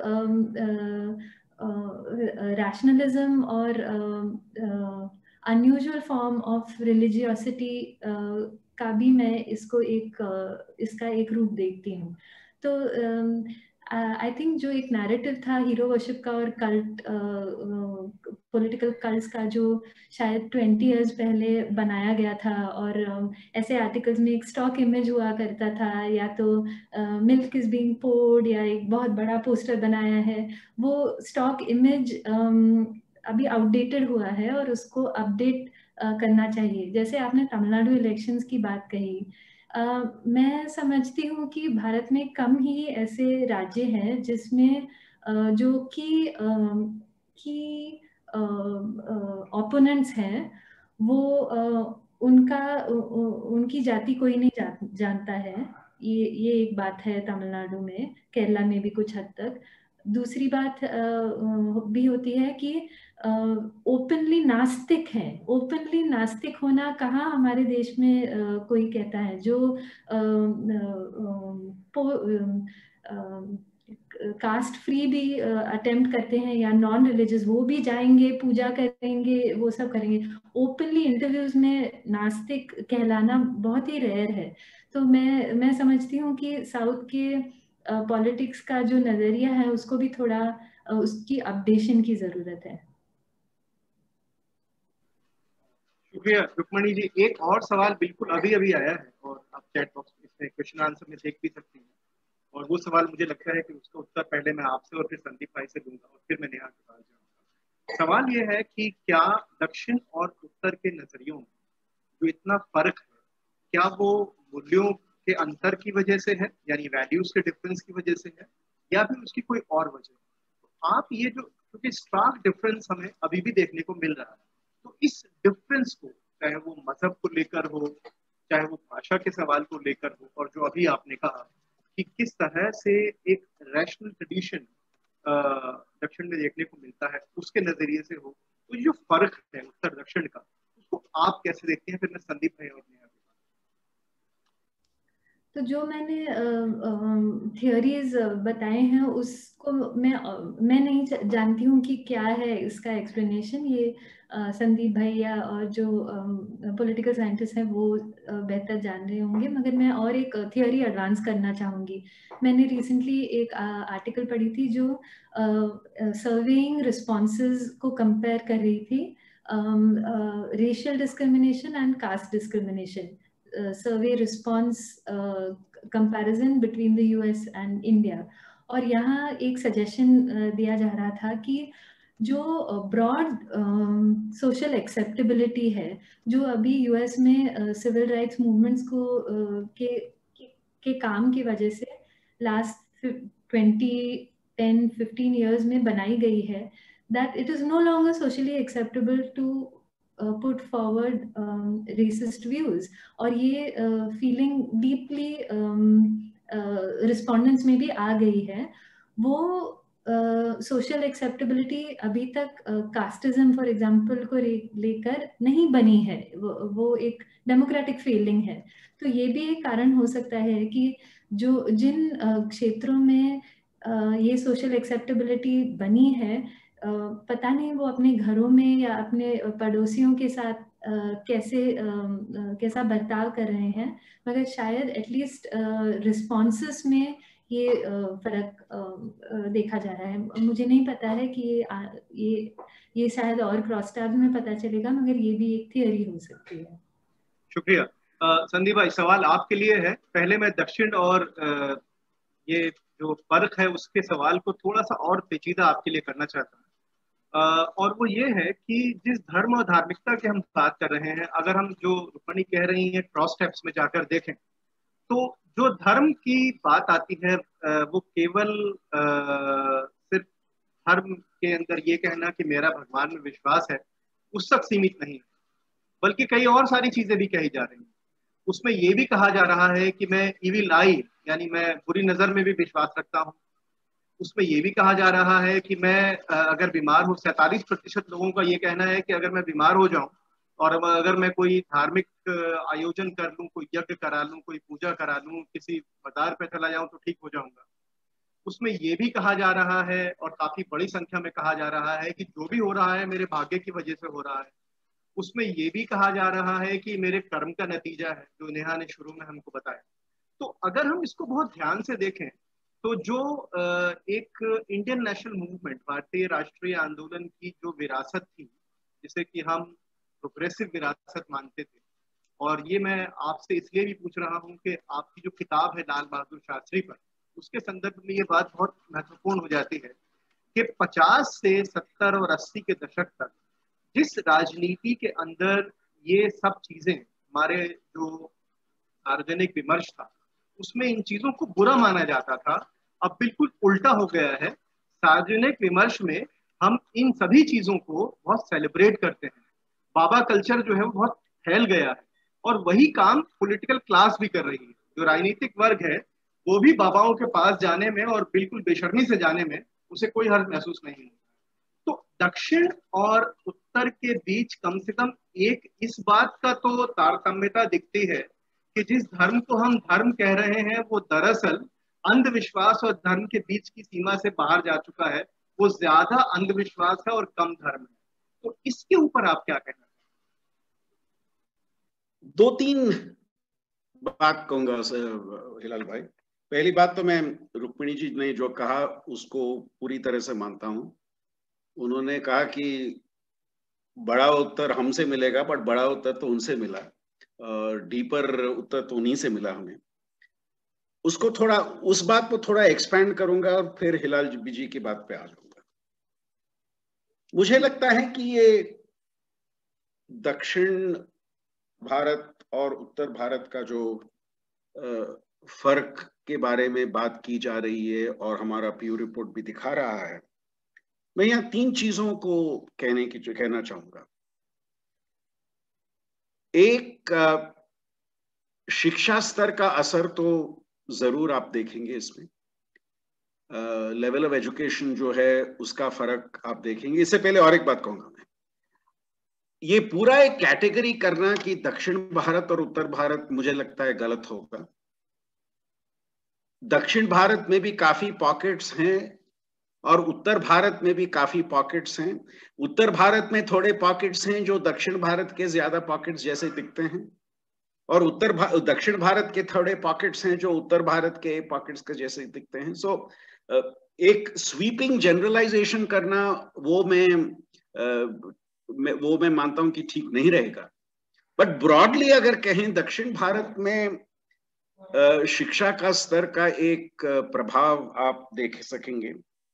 रैशनलिज्म और अनयूजुअल फॉर्म ऑफ रिलीजियोसिटी का भी मैं इसका एक रूप देखती हूँ। तो आई थिंक जो एक नैरेटिव था हीरो वर्शिप का और कल्ट, पॉलिटिकल कल्ट्स का, जो शायद 20 इयर्स पहले बनाया गया था, और ऐसे आर्टिकल्स में एक स्टॉक इमेज हुआ करता था, या तो मिल्क इज बीइंग पोर्ड या एक बहुत बड़ा पोस्टर बनाया है, वो स्टॉक इमेज अभी आउटडेटेड हुआ है और उसको अपडेट करना चाहिए। जैसे आपने तमिलनाडु इलेक्शंस की बात कही, मैं समझती हूँ कि भारत में कम ही ऐसे राज्य हैं जिसमें जो कि ओपोनेंट्स हैं वो उनकी जाति कोई नहीं जानता है। ये एक बात है तमिलनाडु में, केरला में भी कुछ हद तक। दूसरी बात भी होती है कि ओपनली नास्तिक हैं। ओपनली नास्तिक होना कहाँ हमारे देश में कोई कहता है? जो कास्ट फ्री भी अटेम्प्ट करते हैं या नॉन रिलीजियस, वो भी जाएंगे, पूजा करेंगे, वो सब करेंगे। ओपनली इंटरव्यूज में नास्तिक कहलाना बहुत ही रेयर है। तो मैं समझती हूँ कि साउथ के पॉलिटिक्स का जो नजरिया है उसको भी थोड़ा उसकी अपडेशन की जरूरत है। शुक्रिया रुक्मणी जी। एक और सवाल बिल्कुल अभी अभी आया है और आप चैट बॉक्स में क्वेश्चन आंसर में देख भी सकती हैं, और वो सवाल मुझे लगता है कि उसका उत्तर पहले मैं आपसे और फिर संदीप भाई से दूंगा और फिर मैं नेहा के पास जाऊंगा। सवाल ये है कि क्या दक्षिण और उत्तर के नजरियों में जो इतना फर्क है, क्या वो मूल्यों के अंतर की वजह से है, यानी वैल्यूज के डिफरेंस की वजह से है, या फिर उसकी कोई और वजह है? तो आप ये जो, क्योंकि स्ट्रांग डिफरेंस हमें अभी भी देखने को मिल रहा है, तो इस डिफरेंस को, चाहे वो मजहब को लेकर हो, चाहे वो भाषा के सवाल को लेकर हो, और जो अभी आपने कहा कि किस तरह से एक रैशनल ट्रेडिशन दक्षिण में देखने को मिलता है, उसके नजरिए से हो, तो जो फर्क है उत्तर दक्षिण का, उसको आप कैसे देखते हैं? फिर मैं संदीप भाई और नेहा। तो जो मैंने थियोरीज बताए हैं उसको मैं नहीं जानती हूँ कि क्या है इसका एक्सप्लेनेशन। ये संदीप भैया और जो पॉलिटिकल साइंटिस्ट हैं वो बेहतर जान रहे होंगे। मगर मैं और एक थियोरी एडवांस करना चाहूँगी। मैंने रिसेंटली एक आर्टिकल पढ़ी थी जो सर्वेइंग रिस्पॉन्सेज को कंपेयर कर रही थी, racial discrimination and caste discrimination, survey response comparison between the US and India. और यहाँ एक सजेशन दिया जा रहा था कि जो ब्रॉड सोशल एक्सेप्टेबिलिटी है, जो अभी यूएस में सिविल राइट्स मूवमेंट्स को के काम की वजह से लास्ट 10-15 years में बनाई गई है, that it is no longer socially acceptable to put forward racist views। और ये feeling deeply respondents में भी आ गई है। वो सोशल एक्सेप्टेबिलिटी अभी तक कास्टिज्म फॉर एग्जांपल को लेकर नहीं बनी है, वो एक डेमोक्रेटिक फीलिंग है। तो ये भी एक कारण हो सकता है कि जो जिन क्षेत्रों में ये सोशल एक्सेप्टेबिलिटी बनी है, पता नहीं वो अपने घरों में या अपने पड़ोसियों के साथ कैसा बर्ताव कर रहे हैं, मगर शायद एटलीस्ट रिस्पॉन्सेस में ये फर्क देखा जा रहा है। मुझे नहीं पता है कि ये शायद और क्रॉस टैब में पता चलेगा, मगर ये भी एक थियरी हो सकती है। शुक्रिया। संदीप भाई, सवाल आपके लिए है। पहले मैं दक्षिण और ये जो फर्क है उसके सवाल को थोड़ा सा और पेचीदा आपके लिए करना चाहता हूँ। और वो ये है कि जिस धर्म और धार्मिकता की हम बात कर रहे हैं, अगर हम जो रुक्मणी कह रही हैं क्रॉस स्टेप्स में जाकर देखें, तो जो धर्म की बात आती है वो केवल सिर्फ धर्म के अंदर ये कहना कि मेरा भगवान में विश्वास है उस तक सीमित नहीं है, बल्कि कई और सारी चीजें भी कही जा रही हैं। उसमें ये भी कहा जा रहा है कि मैं इविल आई, यानी मैं बुरी नजर में भी विश्वास रखता हूँ। उसमें ये भी कहा जा रहा है कि मैं अगर बीमार हूँ, 47% लोगों का ये कहना है कि अगर मैं बीमार हो जाऊं और अगर मैं कोई धार्मिक आयोजन कर लूं, कोई यज्ञ करा लूं, कोई पूजा करा लूं, किसी मदार पे चला जाऊं तो ठीक हो जाऊंगा। उसमें ये भी कहा जा रहा है और काफी बड़ी संख्या में कहा जा रहा है कि जो भी हो रहा है मेरे भाग्य की वजह से हो रहा है। उसमें ये भी कहा जा रहा है कि मेरे कर्म का नतीजा है, जो नेहा ने शुरू में हमको बताया। तो अगर हम इसको बहुत ध्यान से देखें तो जो एक इंडियन नेशनल मूवमेंट, भारतीय राष्ट्रीय आंदोलन की जो विरासत थी, जिसे कि हम प्रोग्रेसिव विरासत मानते थे, और ये मैं आपसे इसलिए भी पूछ रहा हूँ कि आपकी जो किताब है लाल बहादुर शास्त्री पर, उसके संदर्भ में ये बात बहुत महत्वपूर्ण हो जाती है कि 50 से 70 और 80 के दशक तक जिस राजनीति के अंदर ये सब चीजें, हमारे जो सार्वजनिक विमर्श था, उसमें इन चीजों को बुरा माना जाता था, अब बिल्कुल उल्टा हो गया है। सार्वजनिक विमर्श में हम इन सभी चीजों को बहुत सेलिब्रेट करते हैं। बाबा कल्चर जो है वो बहुत फैल गया है, और वही काम पॉलिटिकल क्लास भी कर रही है। जो राजनीतिक वर्ग है वो भी बाबाओं के पास जाने में और बिल्कुल बेशर्मी से जाने में उसे कोई हर्ज महसूस नहीं होता। तो दक्षिण और उत्तर के बीच कम से कम एक इस बात का तो तारतम्यता दिखती है कि जिस धर्म को हम धर्म कह रहे हैं वो दरअसल अंधविश्वास और धर्म के बीच की सीमा से बाहर जा चुका है। वो ज्यादा अंधविश्वास है और कम धर्म है। तो इसके ऊपर आप क्या कहना? 2-3 बात कहूंगा हिलाल भाई। पहली बात तो मैं रुक्मिणी जी ने जो कहा उसको पूरी तरह से मानता हूं। उन्होंने कहा कि बड़ा उत्तर हमसे मिलेगा, बट बड़ा उत्तर तो उनसे मिला, डीपर उत्तर तो उन्हीं से मिला हमें। उसको थोड़ा, उस बात को थोड़ा एक्सपैंड करूंगा और फिर हिलाल जी की बात पे आ जाऊंगा। मुझे लगता है कि ये दक्षिण भारत और उत्तर भारत का जो फर्क के बारे में बात की जा रही है और हमारा पीयू रिपोर्ट भी दिखा रहा है, मैं यहाँ 3 चीजों को कहना चाहूंगा। एक, शिक्षा स्तर का असर तो जरूर आप देखेंगे इसमें। लेवल ऑफ एजुकेशन जो है उसका फर्क आप देखेंगे। इससे पहले और एक बात कहूंगा मैं, ये पूरा एक कैटेगरी करना कि दक्षिण भारत और उत्तर भारत, मुझे लगता है गलत होगा। दक्षिण भारत में भी काफी पॉकेट्स हैं और उत्तर भारत में भी काफी पॉकेट्स हैं। उत्तर भारत में थोड़े पॉकेट्स हैं जो दक्षिण भारत के ज्यादा पॉकेट्स जैसे दिखते हैं, और दक्षिण भारत के थोड़े पॉकेट्स हैं जो उत्तर भारत के पॉकेट्स के जैसे दिखते हैं। सो एक स्वीपिंग जनरलाइजेशन करना वो मैं मानता हूं कि ठीक नहीं रहेगा। बट ब्रॉडली अगर कहें, दक्षिण भारत में शिक्षा का स्तर का एक प्रभाव आप देख सकेंगे।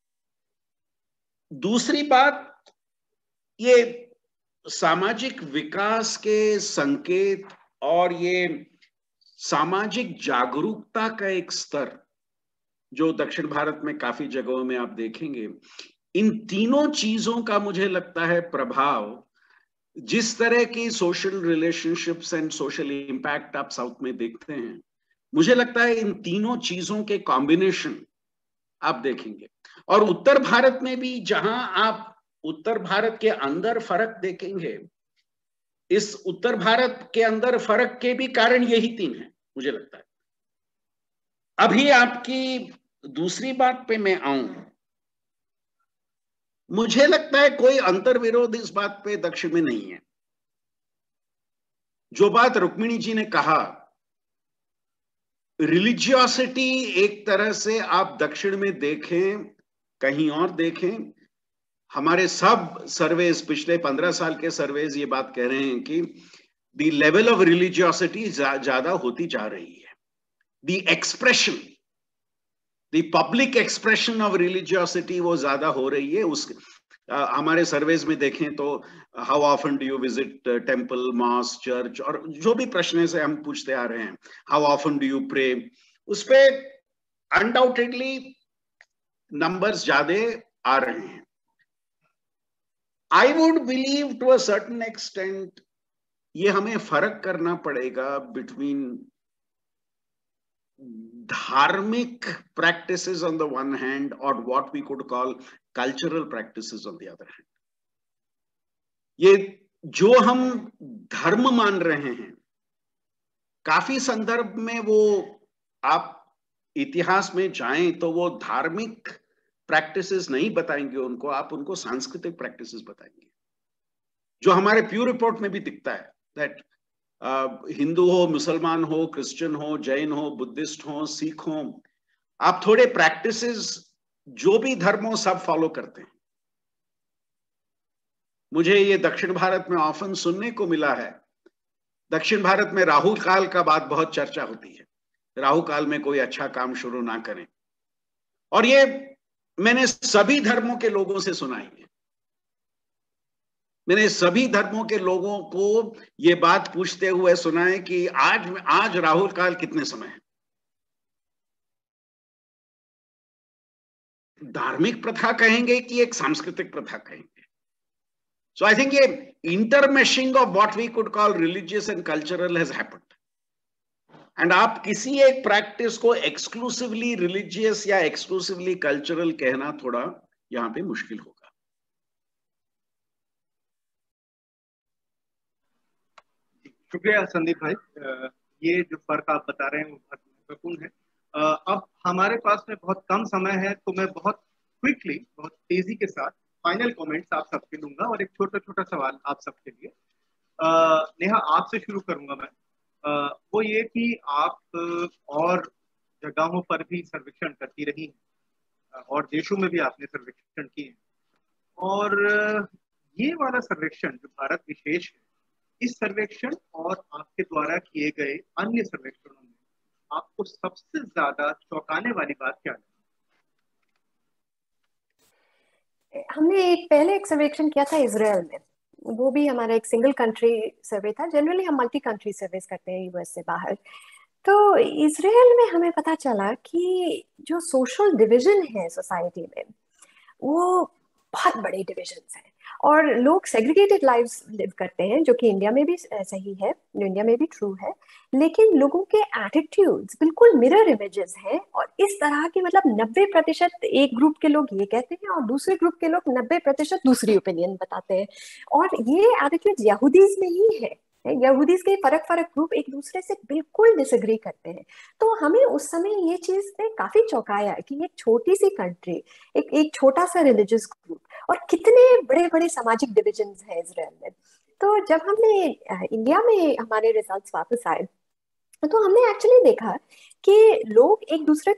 दूसरी बात, ये सामाजिक विकास के संकेत और ये सामाजिक जागरूकता का एक स्तर जो दक्षिण भारत में काफी जगहों में आप देखेंगे, इन तीनों चीजों का मुझे लगता है प्रभाव, जिस तरह की social relationships and social impact आप साउथ में देखते हैं, मुझे लगता है इन तीनों चीजों के कॉम्बिनेशन आप देखेंगे। और उत्तर भारत में भी जहां आप उत्तर भारत के अंदर फर्क देखेंगे, इस उत्तर भारत के अंदर फर्क के भी कारण यही 3 हैं मुझे लगता है। अभी आपकी दूसरी बात पे मैं आऊं, मुझे लगता है कोई अंतर्विरोध इस बात पे दक्षिण में नहीं है। जो बात रुक्मिणी जी ने कहा, रिलीजियोसिटी एक तरह से आप दक्षिण में देखें, कहीं और देखें, हमारे सब सर्वेज, पिछले 15 साल के सर्वेज ये बात कह रहे हैं कि the level of religiosity ज्यादा होती जा रही है. The expression, the public expression of religiosity वो ज्यादा हो रही है. उस हमारे सर्वेज में देखें तो how often do you visit temple, mosque, church, और जो भी प्रश्न से हम पूछते आ रहे हैं, how often do you pray, उस पे अनडाउटेडली नंबर्स ज्यादा आ रहे हैं. I would believe to a certain extent ये हमें फर्क करना पड़ेगा बिटवीन धार्मिक practices on the one hand or what we could call cultural practices on the other hand. ये जो हम धर्म मान रहे हैं, काफी संदर्भ में वो आप इतिहास में जाएं तो वो धार्मिक प्रैक्टिसेस नहीं बताएंगे उनको, आप उनको सांस्कृतिक प्रैक्टिसेस बताएंगे, जो हमारे प्यू रिपोर्ट में भी दिखता है दैट हिंदू हो, मुसलमान हो, क्रिश्चियन हो, जैन हो, बुद्धिस्ट हो, सिख हो, आप थोड़े प्रैक्टिसेस जो भी धर्म हो सब फॉलो करते हैं. मुझे ये दक्षिण भारत में ऑफन सुनने को मिला है. दक्षिण भारत में राहु काल का बात बहुत चर्चा होती है, राहु काल में कोई अच्छा काम शुरू ना करें, और ये मैंने सभी धर्मों के लोगों से सुना है. मैंने सभी धर्मों के लोगों को ये बात पूछते हुए सुना है कि आज राहु काल कितने समय है. धार्मिक प्रथा कहेंगे कि एक सांस्कृतिक प्रथा कहेंगे. सो आई थिंक ये intermeshing of what we could call religious and cultural has happened. And आप किसी एक प्रैक्टिस को एक्सक्लूसिवली रिलीजियस या एक्सक्लूसिवली कल्चरल कहना थोड़ा यहां पे मुश्किल होगा. शुक्रिया संदीप भाई. ये जो फर्क आप बता रहे हैं वो बहुत महत्वपूर्ण है. अब हमारे पास में बहुत कम समय है, तो मैं बहुत क्विकली, बहुत तेजी के साथ फाइनल कमेंट्स आप सबके दूंगा और एक छोटा छोटा सवाल आप सबके लिए. नेहा, आपसे शुरू करूंगा मैं. वो ये कि आप और जगहों पर भी सर्वेक्षण करती रही हैं और देशों में भी आपने सर्वेक्षण किए हैं, और ये वाला सर्वेक्षण जो भारत विशेष है, इस सर्वेक्षण और आपके द्वारा किए गए अन्य सर्वेक्षणों में आपको सबसे ज्यादा चौंकाने वाली बात क्या लगी? हमने पहले एक सर्वेक्षण किया था इजराइल में, वो भी हमारा एक सिंगल कंट्री सर्वे था. जनरली हम मल्टी कंट्री सर्वेस करते हैं यूएस से बाहर. तो इजराइल में हमें पता चला कि जो सोशल डिवीजन है सोसाइटी में, वो बहुत बड़े डिविजन्स हैं और लोग सेग्रीगेटेड लाइव्स लिव करते हैं, जो कि इंडिया में भी सही है, जो इंडिया में भी ट्रू है. लेकिन लोगों के एटीट्यूड्स बिल्कुल मिरर इमेजेस हैं, और इस तरह की मतलब 90% एक ग्रुप के लोग ये कहते हैं और दूसरे ग्रुप के लोग 90% दूसरी ओपिनियन बताते हैं. और ये एटीट्यूड्स यहूदीज में ही है. यहूदीज के फर्क ग्रुप एक दूसरे से बिल्कुल डिसएग्री करते हैं. तो हमें उस समय ये चीज ने काफी चौंकाया कि एक छोटी सी कंट्री, एक छोटा सा रिलीजियस ग्रुप, और कितने बड़े बड़े सामाजिक डिविजन्स हैं इजराइल में. तो जब हमने इंडिया में हमारे रिजल्ट्स वापस आए, तो हमने एक्चुअली देखा कि लोग एक दूसरे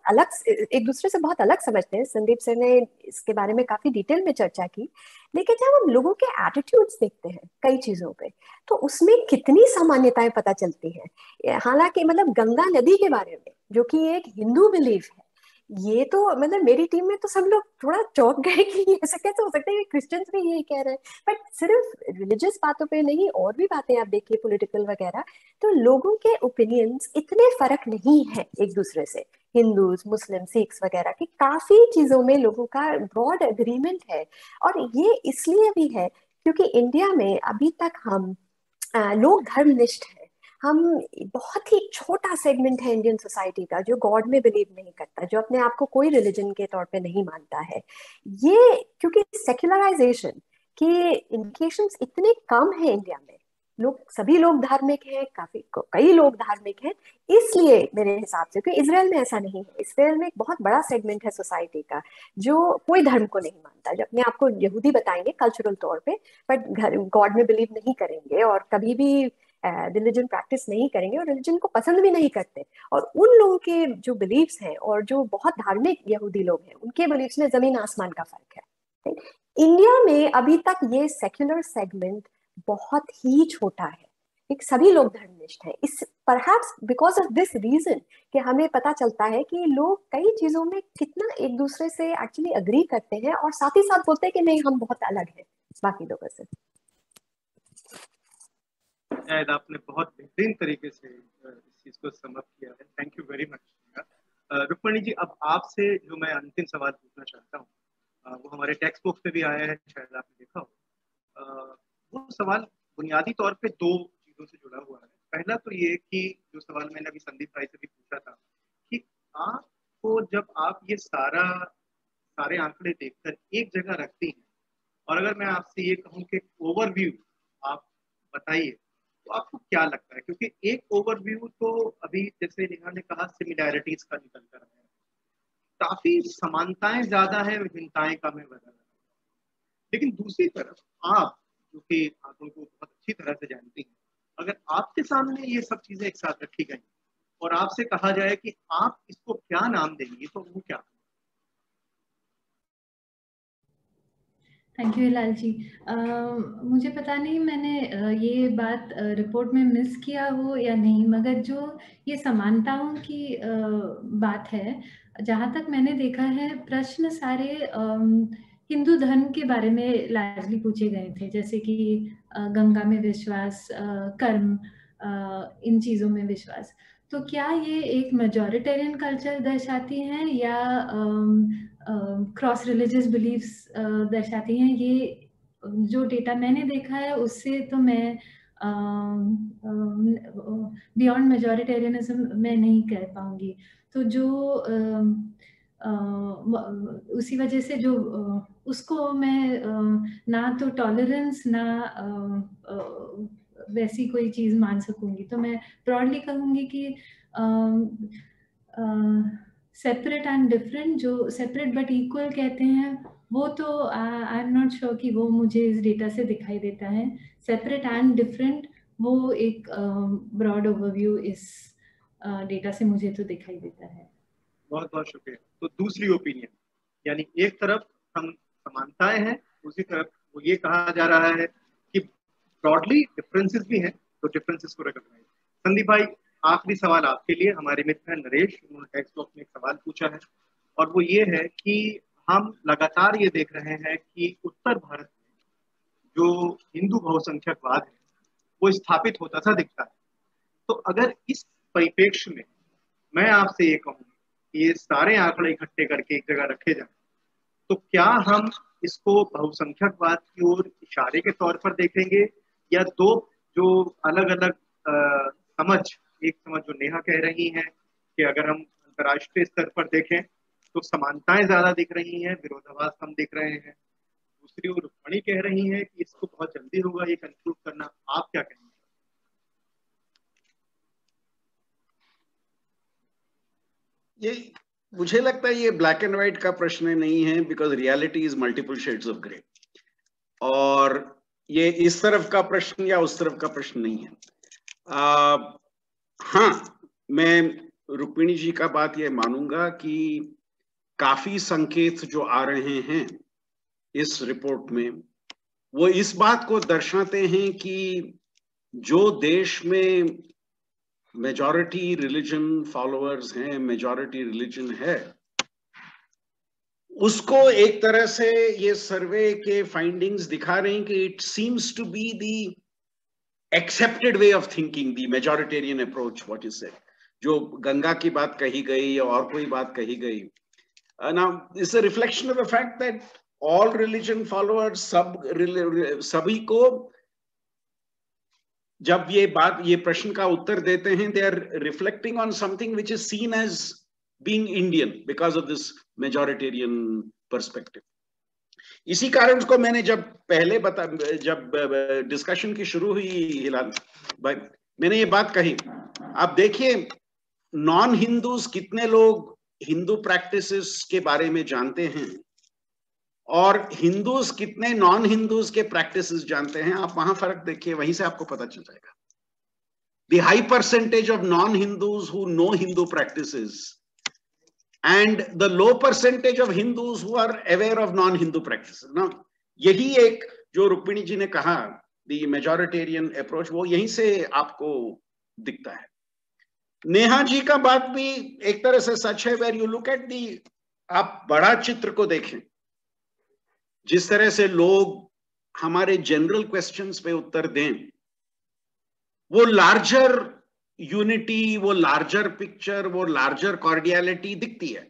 से बहुत अलग समझते हैं. संदीप सर ने इसके बारे में काफी डिटेल में चर्चा की. लेकिन जब हम लोगों के एटीट्यूड्स देखते हैं कई चीजों पे, तो उसमें कितनी सामान्यताएं पता चलती हैं. हालांकि मतलब गंगा नदी के बारे में, जो कि एक हिंदू बिलीफ है, ये तो मतलब मेरी टीम में तो सब लोग थोड़ा चौंक गए कि ऐसा कैसे हो सकता है, क्रिश्चियंस भी यही कह रहे हैं. बट सिर्फ रिलीजियस बातों पे नहीं, और भी बातें आप देखिए, पॉलिटिकल वगैरह, तो लोगों के ओपिनियंस इतने फर्क नहीं है एक दूसरे से. हिंदूज, मुस्लिम, सिख्स वगैरह की काफी चीजों में लोगों का ब्रॉड एग्रीमेंट है. और ये इसलिए भी है क्योंकि इंडिया में अभी तक हम लोग धर्मनिष्ठ हैं. हम बहुत ही छोटा सेगमेंट है इंडियन सोसाइटी का जो गॉड में बिलीव नहीं करता, जो अपने आप को कोई रिलीजन के तौर पे नहीं मानता है. ये क्योंकि सेक्युलराइजेशन के इंडिकेशंस इतने कम है इंडिया में, सभी लोग धार्मिक हैं, कई लोग धार्मिक हैं, इसलिए मेरे हिसाब से. क्योंकि इजराइल में ऐसा नहीं है. इजराइल में एक बहुत बड़ा सेगमेंट है सोसाइटी का जो कोई धर्म को नहीं मानता, जो अपने आप को यहूदी बताएंगे कल्चरल तौर पे, बट गॉड में बिलीव नहीं करेंगे और कभी भी रिलीजन प्रैक्टिस नहीं करेंगे और रिलीजन को पसंद भी नहीं करते. और उन लोगों के जो बिलीव्स हैं और जो बहुत धार्मिक यहूदी लोग हैं, उनके बिलीव्स में जमीन आसमान का फर्क है. इंडिया में अभी तक ये सेक्युलर सेगमेंट बहुत ही छोटा है. एक सभी लोग धर्मनिष्ठ हैं। इस perhaps because of this reason कि हमें पता चलता है कि लोग कई चीजों में कितना एक दूसरे से एक्चुअली अग्री करते हैं और साथ ही साथ बोलते हैं कि नहीं हम बहुत अलग हैं बाकी लोगों से। शायद आपने बहुत बेहतरीन तरीके से इस चीज को समझ किया है। Thank you very much. Rukmini ji, अब आपसे जो मैं अंतिम सवाल पूछना चाहता हूँ वो हमारे टेक्स्ट बुक पे भी आया है, शायद आपने देखा हो। वो सवाल बुनियादी तौर पे दो चीजों से जुड़ा हुआ है। पहला तो ये कि जो सवाल मैंने अभी संदीप भाई से भी पूछा था कि आपको जब आप ये सारे आंकड़े देखकर एक जगह रखती हैं और अगर मैं आपसे ये कहूँ कि ओवरव्यू आप बताइए तो आपको क्या लगता है? क्योंकि एक ओवरव्यू तो अभी जैसे नेहा ने कहा सिमिलैरिटीज का निकल कर आया है, काफी समानताएं ज्यादा है, विभिन्नताएं कम है बदल। लेकिन दूसरी तरफ आप जो कि आंकड़ों को बहुत अच्छी तरह से जानती हैं, अगर आपके सामने ये सब चीजें एक साथ रखी गई और आपसे कहा जाए कि आप इसको क्या नाम देंगे तो वो क्या? Thank you Hilal ji. मुझे पता नहीं मैंने ये बात रिपोर्ट में मिस किया हो या नहीं, मगर जो ये समानताओं की बात है, जहाँ तक मैंने देखा है प्रश्न सारे हिंदू धर्म के बारे में लार्जली पूछे गए थे, जैसे कि गंगा में विश्वास, कर्म, इन चीज़ों में विश्वास। तो क्या ये एक मेजॉरिटेरियन कल्चर दर्शाती हैं या क्रॉस रिलीजियस बिलीफ्स दर्शाती हैं? ये जो डेटा मैंने देखा है उससे तो मैं बियॉन्ड मेजॉरिटेरियनिज्म मैं नहीं कह पाऊंगी। तो जो उसी वजह से जो उसको मैं ना तो टॉलरेंस ना वैसी कोई चीज़ मान सकूंगी। तो मैं ब्रॉडली कहूंगी कि सेपरेट एंड डिफरेंट, जो सेपरेट बट इक्वल कहते हैं वो तो आई एम नॉट श्योर कि वो मुझे इस डेटा से दिखाई देता है। सेपरेट एंड डिफरेंट वो एक ब्रॉड ओवरव्यू इस डेटा से मुझे तो दिखाई देता है। बहुत बहुत शुक्रिया। तो दूसरी ओपिनियन, यानी एक तरफ हम समानताएं हैं, दूसरी तरफ वो ये कहा जा रहा है कि ब्रॉडली डिफरेंसेस भी हैं, तो डिफरेंसेस को रिकॉग्नाइज। संदीप भाई, आखिरी सवाल आपके लिए। हमारे मित्र हैं नरेश, उन्होंने टेक्स्ट बॉक्स में एक सवाल पूछा है और वो ये है कि हम लगातार ये देख रहे हैं कि उत्तर भारत में जो हिंदू बहुसंख्यकवाद है वो स्थापित होता सा दिखता है। तो अगर इस परिप्रेक्ष्य में मैं आपसे ये कहूँ कि ये सारे आंकड़े इकट्ठे करके एक जगह रखे जाए तो क्या हम इसको बहुसंख्यकवाद की ओर इशारे के तौर पर देखेंगे, या दो जो अलग अलग समझ, एक समझ जो नेहा कह रही हैं कि अगर हम अंतर्राष्ट्रीय स्तर पर देखें तो समानताएं ज्यादा दिख रही हैं, विरोधाभास कम दिख रहे हैं, दूसरी ओर रुक्मणी कह रही है कि इसको बहुत जल्दी होगा ये कंक्लूड करना, आप क्या कहेंगे? ये मुझे लगता है ये ब्लैक एंड व्हाइट का प्रश्न नहीं है, because reality is multiple shades of grey. और ये इस तरफ का प्रश्न या उस तरफ का प्रश्न नहीं है। हाँ, मैं रुक्मिणी जी का बात ये मानूंगा कि काफी संकेत जो आ रहे हैं इस रिपोर्ट में वो इस बात को दर्शाते हैं कि जो देश में मेजॉरिटी रिलीजन फॉलोअर्स हैं, मेजॉरिटी रिलीजन है, उसको एक तरह से ये सर्वे के फाइंडिंग्स दिखा रहे हैं कि it seems to be the accepted way of thinking, the majoritarian approach, what is it, जो गंगा की बात कही गई या और कोई बात कही गई। Now it's a reflection of the fact that all religion followers, सभी को जब ये प्रश्न का उत्तर देते हैं, they are reflecting on something which is seen as being Indian because of this majoritarian perspective. इसी कारण को मैंने जब डिस्कशन की शुरू हुई हिलाल भाई, मैंने ये बात कही, आप देखिए नॉन हिंदूज कितने लोग हिंदू प्रैक्टिसेस के बारे में जानते हैं और हिंदूज कितने नॉन हिंदूज के प्रैक्टिसेस जानते हैं, आप वहां फर्क देखिए, वहीं से आपको पता चल जाएगा। The high percentage of non Hindus who know Hindu practices and the low percentage of Hindus who are aware of non-Hindu practices. Now, यही एक जो रुक्मिणी जी ने कहा द मेजॉरिटेरियन अप्रोच, वो यहीं से आपको दिखता है। नेहा जी का बात भी एक तरह से सच है, where you look at the, आप बड़ा चित्र को देखें, जिस तरह से लोग हमारे जनरल क्वेश्चंस पे उत्तर दें, वो लार्जर यूनिटी, वो लार्जर पिक्चर, वो लार्जर कॉर्डियलिटी दिखती है।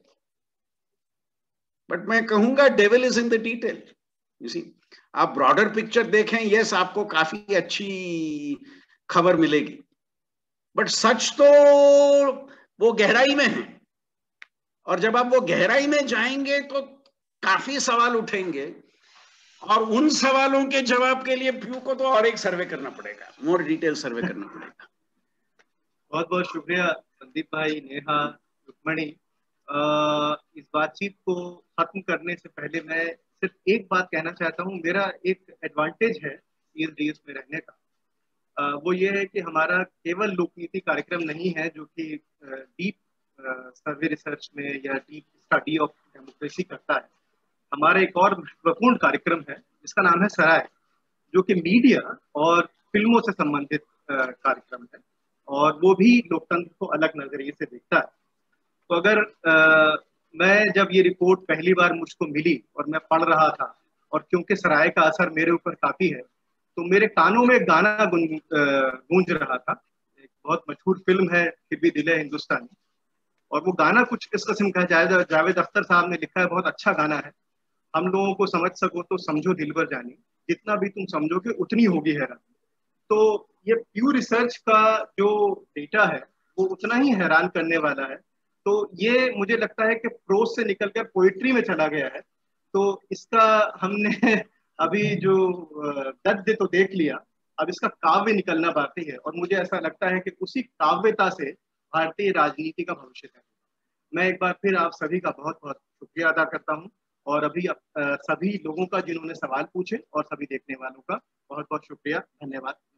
बट मैं कहूंगा devil is in the detail. You see, आप ब्रॉडर पिक्चर देखें, यस आपको काफी अच्छी खबर मिलेगी, बट सच तो वो गहराई में है। और जब आप वो गहराई में जाएंगे तो काफी सवाल उठेंगे, और उन सवालों के जवाब के लिए प्यू को तो और एक सर्वे करना पड़ेगा, मोर डिटेल सर्वे करना पड़ेगा। बहुत बहुत शुक्रिया संदीप भाई, नेहा, रुक्मणी। इस बातचीत को खत्म करने से पहले मैं सिर्फ एक बात कहना चाहता हूँ। मेरा एक एडवांटेज है CSDS में रहने का, वो ये है कि हमारा केवल लोकनीति कार्यक्रम नहीं है जो कि डीप सर्वे रिसर्च में या डीप स्टडी ऑफ डेमोक्रेसी करता है। हमारा एक और महत्वपूर्ण कार्यक्रम है जिसका नाम है सराय, जो कि मीडिया और फिल्मों से संबंधित कार्यक्रम है, और वो भी लोकतंत्र को अलग नजरिए से देखता है। तो अगर मैं जब ये रिपोर्ट पहली बार मुझको मिली और मैं पढ़ रहा था, और क्योंकि सराय का असर मेरे ऊपर काफी है, तो मेरे कानों में गाना गूंज रहा था। एक बहुत मशहूर फिल्म है फिर भी दिल है हिंदुस्तानी, और वो गाना कुछ इस किस्म का है, जावेद अख्तर साहब ने लिखा है, बहुत अच्छा गाना है। हम लोगों को समझ सको तो समझो दिलबर जानी, जितना भी तुम समझोगे उतनी होगी हैरानी। तो ये प्यू रिसर्च का जो डेटा है वो उतना ही हैरान करने वाला है। तो ये मुझे लगता है कि प्रोज से निकलकर पोइट्री में चला गया है। तो इसका हमने अभी जो गद्य तो देख लिया, अब इसका काव्य निकलना बाकी है, और मुझे ऐसा लगता है कि उसी काव्यता से भारतीय राजनीति का भविष्य है। मैं एक बार फिर आप सभी का बहुत बहुत शुक्रिया अदा करता हूँ, और अभी सभी लोगों का जिन्होंने सवाल पूछे, और सभी देखने वालों का बहुत बहुत शुक्रिया, धन्यवाद।